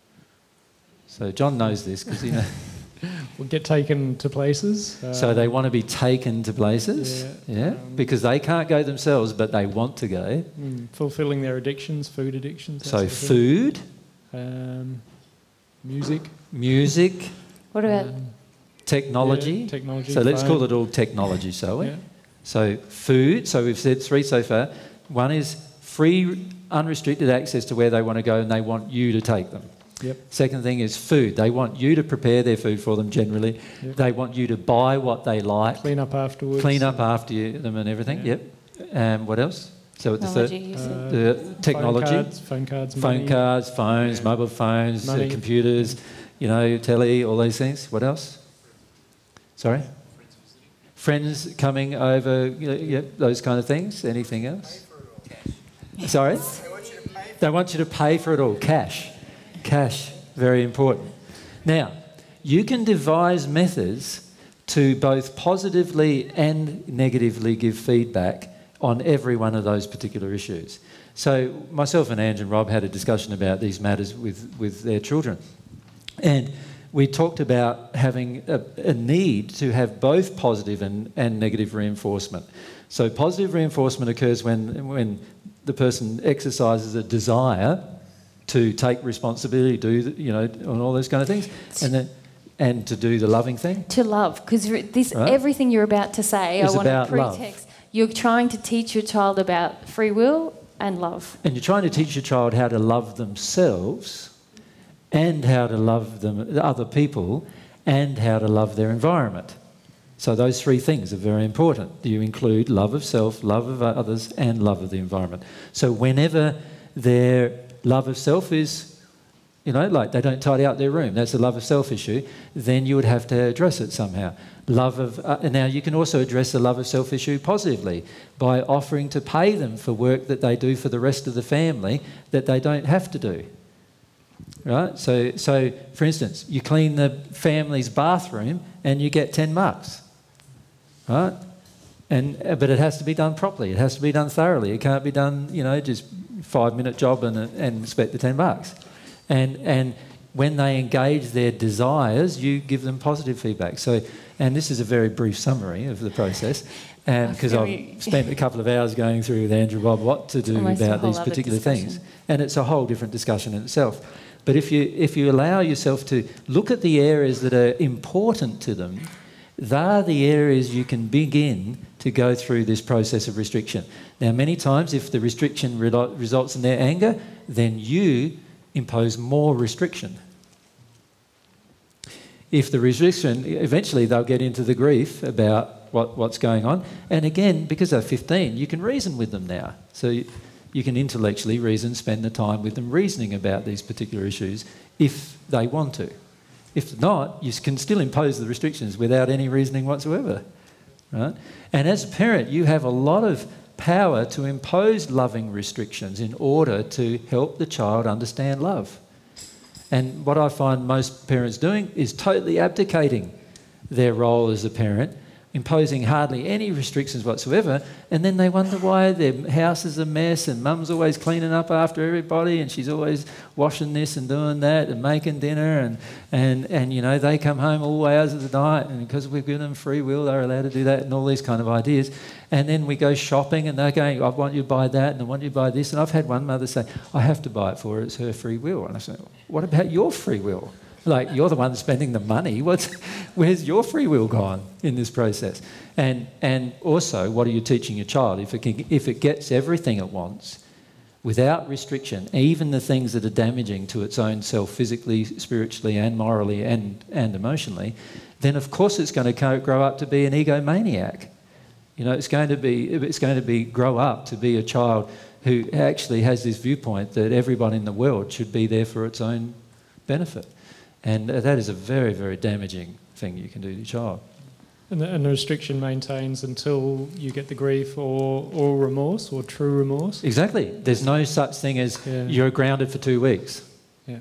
So John knows this because he knows. Will get taken to places. Um, so they want to be taken to places, yeah, yeah um, because they can't go themselves, but they want to go. Mm, fulfilling their addictions, food addictions. So food, um, music, music. What about um, technology? Yeah, technology. So let's phone. call it all technology, shall we? Yeah. So food. So we've said three so far. One is free, unrestricted access to where they want to go, and they want you to take them. Yep. Second thing is food. They want you to prepare their food for them generally. Yep. They want you to buy what they like. Clean up afterwards. Clean up after you, them and everything. Yeah. Yep. And what else? So at the third, uh, the technology. Phone cards, phone cards, phone money. cards, phones, yeah. mobile phones, uh, computers, you know, telly, all these things. What else? Sorry? Friends coming over, you know, yeah, those kind of things. Anything else? Sorry? They want you to pay for it all. Cash. Cash, very important. Now, you can devise methods to both positively and negatively give feedback on every one of those particular issues. So myself and Ange and Rob had a discussion about these matters with, with their children. And we talked about having a, a need to have both positive and, and negative reinforcement. So positive reinforcement occurs when, when the person exercises a desire to take responsibility, do, you know, and all those kind of things, and then, and to do the loving thing. To love, because this Right. everything you're about to say, Is I want to about love. pretext. You're trying to teach your child about free will and love. And you're trying to teach your child how to love themselves and how to love them, other people, and how to love their environment. So those three things are very important. You include love of self, love of others, and love of the environment. So whenever their love of self is, you know, like they don't tidy out their room, that's a love of self issue, then you would have to address it somehow. Love of, uh, now you can also address the love of self issue positively by offering to pay them for work that they do for the rest of the family that they don't have to do. Right? So, so for instance, you clean the family's bathroom and you get ten bucks. Right? And, but it has to be done properly. It has to be done thoroughly. It can't be done, you know, just five minute job and, and expect the ten bucks. And, and when they engage their desires, you give them positive feedback. So, and this is a very brief summary of the process, because I've spent a couple of hours going through with Andrew Bob what to do Almost about these particular things. And it's a whole different discussion in itself. But if you, if you allow yourself to look at the areas that are important to them, they're the areas you can begin to go through this process of restriction. Now, many times, if the restriction re results in their anger, then you impose more restriction. If the restriction, eventually they'll get into the grief about what, what's going on. And again, because they're fifteen, you can reason with them now. So you, you can intellectually reason, spend the time with them reasoning about these particular issues if they want to. If not, you can still impose the restrictions without any reasoning whatsoever. Right? And as a parent, you have a lot of power to impose loving restrictions in order to help the child understand love. And what I find most parents doing is totally abdicating their role as a parent, imposing hardly any restrictions whatsoever, and then they wonder why their house is a mess and mum's always cleaning up after everybody and she's always washing this and doing that and making dinner, and, and, and you know, they come home all hours of the night, and because we've given them free will, they're allowed to do that, and all these kind of ideas. And then we go shopping and they're going, I want you to buy that and I want you to buy this. And I've had one mother say, I have to buy it for her, it's her free will. And I say, what about your free will? Like, you're the one spending the money. What's, where's your free will gone in this process? And, and also, what are you teaching your child? If it, can, if it gets everything it wants without restriction, even the things that are damaging to its own self physically, spiritually and morally and, and emotionally, then of course it's going to grow up to be an egomaniac. You know, it's going to be, it's going to be grow up to be a child who actually has this viewpoint that everybody in the world should be there for its own benefit. And uh, that is a very, very damaging thing you can do to your child. And the, and the restriction maintains until you get the grief or, or remorse or true remorse? Exactly. There's no such thing as Yeah. you're grounded for two weeks. Yeah.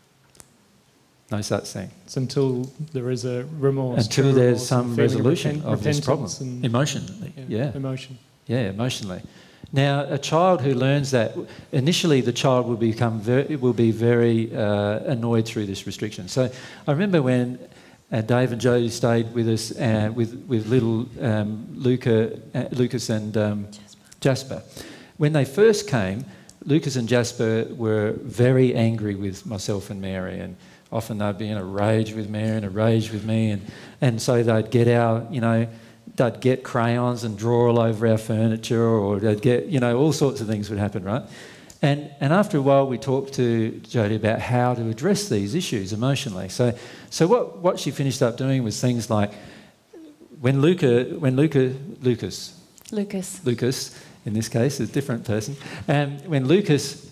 No such thing. It's until there is a remorse. Until true there's remorse, some and feeling of resolution repent- of this problem. repentance and- Emotionally, Yeah, yeah. emotion. Yeah, emotionally. Now, a child who learns that, initially the child will become very, will be very uh, annoyed through this restriction. So I remember when uh, Dave and Joe stayed with us uh, with, with little um, Luca, uh, Lucas and um, Jasper. When they first came, Lucas and Jasper were very angry with myself and Mary, and often they'd be in a rage with Mary and a rage with me, and, and so they'd get our, you know, they'd get crayons and draw all over our furniture, or they'd get, you know, all sorts of things would happen, right? And, and after a while we talked to Jodie about how to address these issues emotionally. So, so what, what she finished up doing was things like, when Luca, when Luca, Lucas, Lucas. Lucas, in this case, a different person, um, when Lucas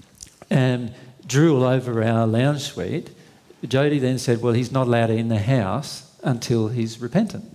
um, drew all over our lounge suite, Jodie then said, well, he's not allowed in the house until he's repentant.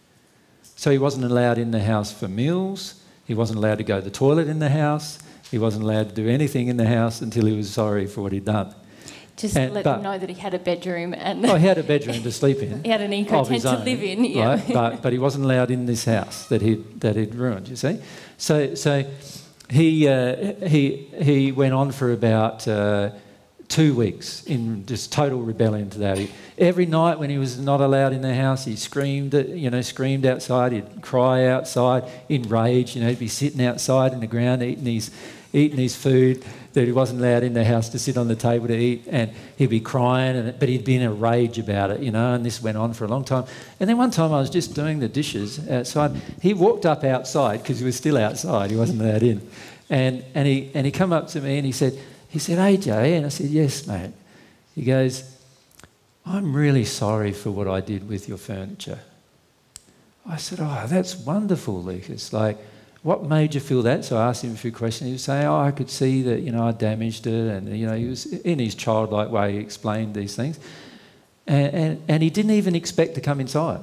So he wasn't allowed in the house for meals, he wasn't allowed to go to the toilet in the house, he wasn't allowed to do anything in the house until he was sorry for what he'd done. Just And- let but- them know that he had a bedroom and Oh, he had a bedroom to sleep in. he had an eco of his tent to own, live in. Yeah. Right? But, but he wasn't allowed in this house that he'd, that he'd ruined, you see. So, so he, uh, he, he went on for about uh, two weeks in just total rebellion to that. He, every night when he was not allowed in the house, he screamed, you know, screamed outside. He'd cry outside in rage. You know, he'd be sitting outside in the ground eating his, eating his food that he wasn't allowed in the house to sit on the table to eat, and he'd be crying, and, but he'd be in a rage about it, you know, and this went on for a long time. And then one time I was just doing the dishes outside. He walked up outside, because he was still outside, he wasn't allowed in, and, and, he, and he come up to me and he said, he said, "A J," and I said, "Yes, mate." He goes, "I'm really sorry for what I did with your furniture." I said, "Oh, that's wonderful, Lucas. Like, what made you feel that?" So I asked him a few questions. He was saying, "Oh, I could see that, you know, I damaged it." And, you know, he was, in his childlike way, he explained these things. And, and, and he didn't even expect to come inside.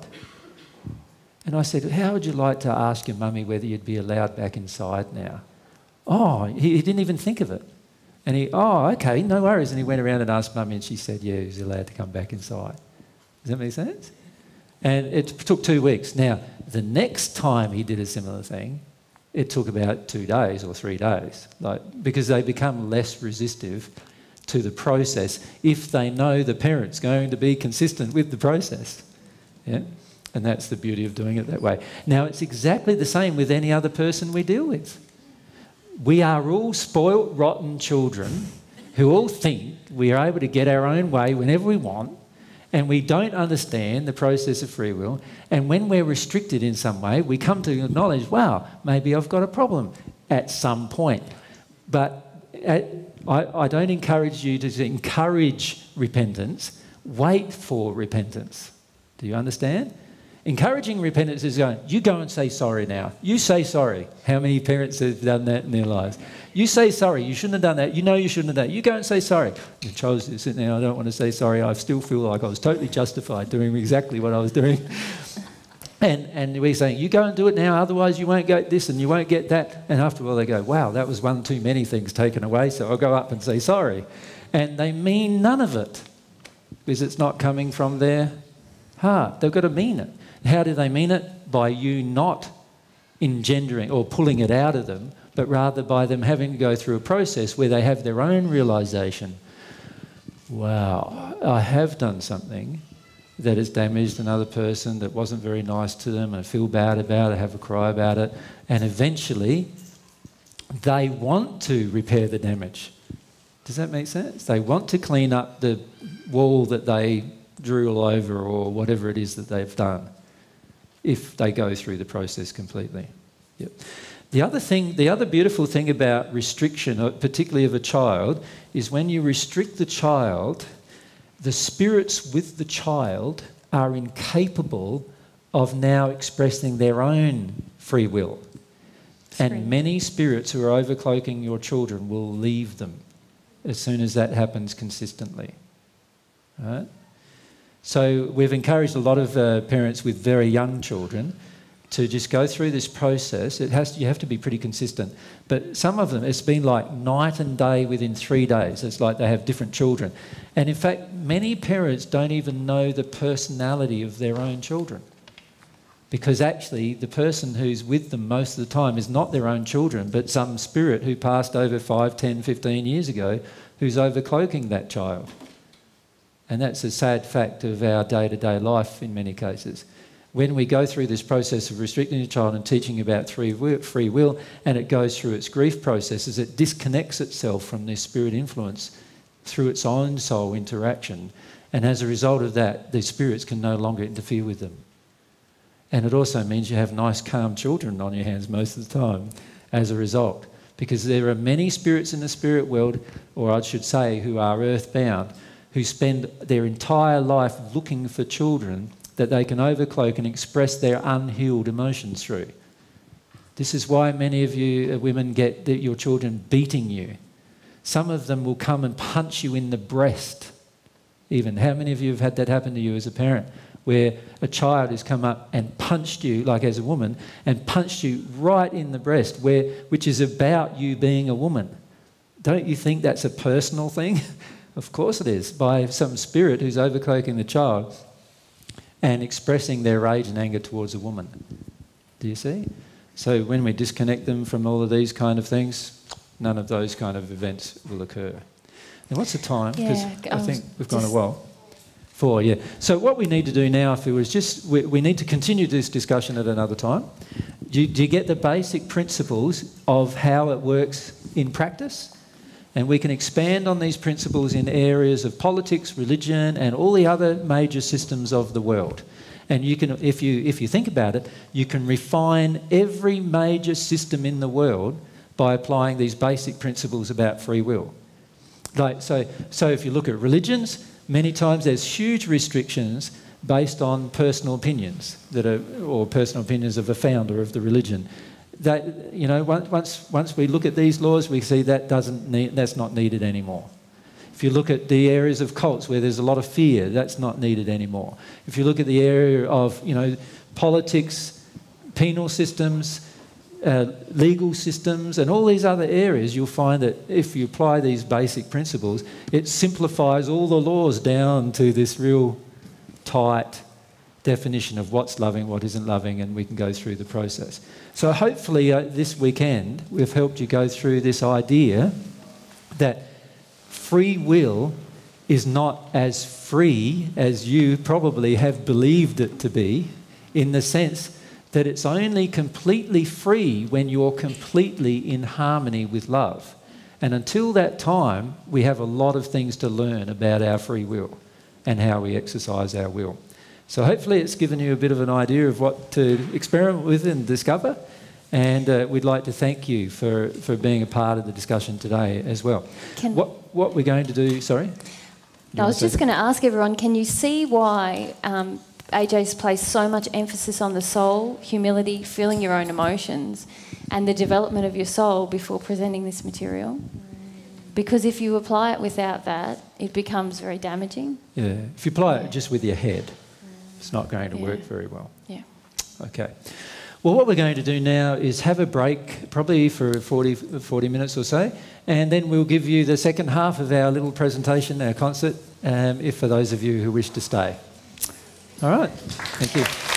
And I said, "How would you like to ask your mummy whether you'd be allowed back inside now?" Oh, he, he didn't even think of it. And he, "Oh, okay, no worries." And he went around and asked mummy, and she said, "Yeah, he's allowed to come back inside." Does that make sense? And it took two weeks. Now, the next time he did a similar thing, it took about two days or three days, like, because they become less resistive to the process if they know the parent's going to be consistent with the process. Yeah? And that's the beauty of doing it that way. Now, it's exactly the same with any other person we deal with. We are all spoilt, rotten children who all think we are able to get our own way whenever we want, and we don't understand the process of free will. And when we're restricted in some way, we come to acknowledge, wow, maybe I've got a problem at some point. But at, I, I don't encourage you to encourage repentance. Wait for repentance. Do you understand? Encouraging repentance is going, you go and say sorry now. You say sorry. How many parents have done that in their lives? You say sorry. You shouldn't have done that. You know you shouldn't have done that. You go and say sorry. The child's sitting there, I don't want to say sorry. I still feel like I was totally justified doing exactly what I was doing. And, and we're saying, you go and do it now, otherwise you won't get this and you won't get that. And after a while they go, wow, that was one too many things taken away, so I'll go up and say sorry. And they mean none of it because it's not coming from their heart. They've got to mean it. How do they mean it? By you not engendering or pulling it out of them, but rather by them having to go through a process where they have their own realisation. Wow, I have done something that has damaged another person that wasn't very nice to them, and I feel bad about it, have a cry about it, and eventually they want to repair the damage. Does that make sense? They want to clean up the wall that they drew all over or whatever it is that they've done, if they go through the process completely. Yep. The other thing, the other beautiful thing about restriction, particularly of a child, is when you restrict the child, the spirits with the child are incapable of now expressing their own free will. And many spirits who are overcloaking your children will leave them as soon as that happens consistently. Right? So we've encouraged a lot of uh, parents with very young children to just go through this process. It has to, you have to be pretty consistent. But some of them, it's been like night and day within three days. It's like they have different children. And in fact, many parents don't even know the personality of their own children. Because actually, the person who's with them most of the time is not their own children, but some spirit who passed over five, ten, fifteen years ago who's overcloaking that child. And that's a sad fact of our day-to-day life in many cases. When we go through this process of restricting a child and teaching about free will, and it goes through its grief processes, it disconnects itself from this spirit influence through its own soul interaction. And as a result of that, these spirits can no longer interfere with them. And it also means you have nice, calm children on your hands most of the time as a result. Because there are many spirits in the spirit world, or I should say, who are earthbound, who spend their entire life looking for children that they can overcloak and express their unhealed emotions through. This is why many of you women get the, your children beating you. Some of them will come and punch you in the breast. Even, how many of you have had that happen to you as a parent? Where a child has come up and punched you, like as a woman, and punched you right in the breast, where, which is about you being a woman. Don't you think that's a personal thing? Of course it is, by some spirit who's overcloaking the child and expressing their rage and anger towards a woman. Do you see? So when we disconnect them from all of these kind of things, none of those kind of events will occur. And what's the time? Because Yeah, I um, think we've gone a just- while. Four, yeah. So what we need to do now, Phil, is just, we, we need to continue this discussion at another time. Do you, do you get the basic principles of how it works in practice? And we can expand on these principles in areas of politics, religion, and all the other major systems of the world. And you can, if you, if you think about it, you can refine every major system in the world by applying these basic principles about free will. Like, so, so if you look at religions, many times there's huge restrictions based on personal opinions that are, or personal opinions of a founder of the religion. That, you know, once, once we look at these laws, we see that doesn't need, that's not needed anymore. If you look at the areas of cults where there's a lot of fear, that's not needed anymore. If you look at the area of, you know, politics, penal systems, uh, legal systems, and all these other areas, you'll find that if you apply these basic principles, it simplifies all the laws down to this real tight definition of what's loving, what isn't loving, and we can go through the process. So hopefully uh, this weekend we've helped you go through this idea that free will is not as free as you probably have believed it to be, in the sense that it's only completely free when you're completely in harmony with love. And until that time, we have a lot of things to learn about our free will and how we exercise our will. So hopefully it's given you a bit of an idea of what to experiment with and discover. And uh, we'd like to thank you for, for being a part of the discussion today as well. Can- what, what we're going to do, sorry? You I wanna was say just that? going to ask everyone, can you see why um, A J's placed so much emphasis on the soul, humility, feeling your own emotions, and the development of your soul before presenting this material? Because if you apply it without that, it becomes very damaging. Yeah, if you apply it just with your head, it's not going to Yeah. work very well. Yeah. Okay. Well, what we're going to do now is have a break, probably for forty, forty minutes or so, and then we'll give you the second half of our little presentation, our concert, um, if for those of you who wish to stay. All right. Thank you.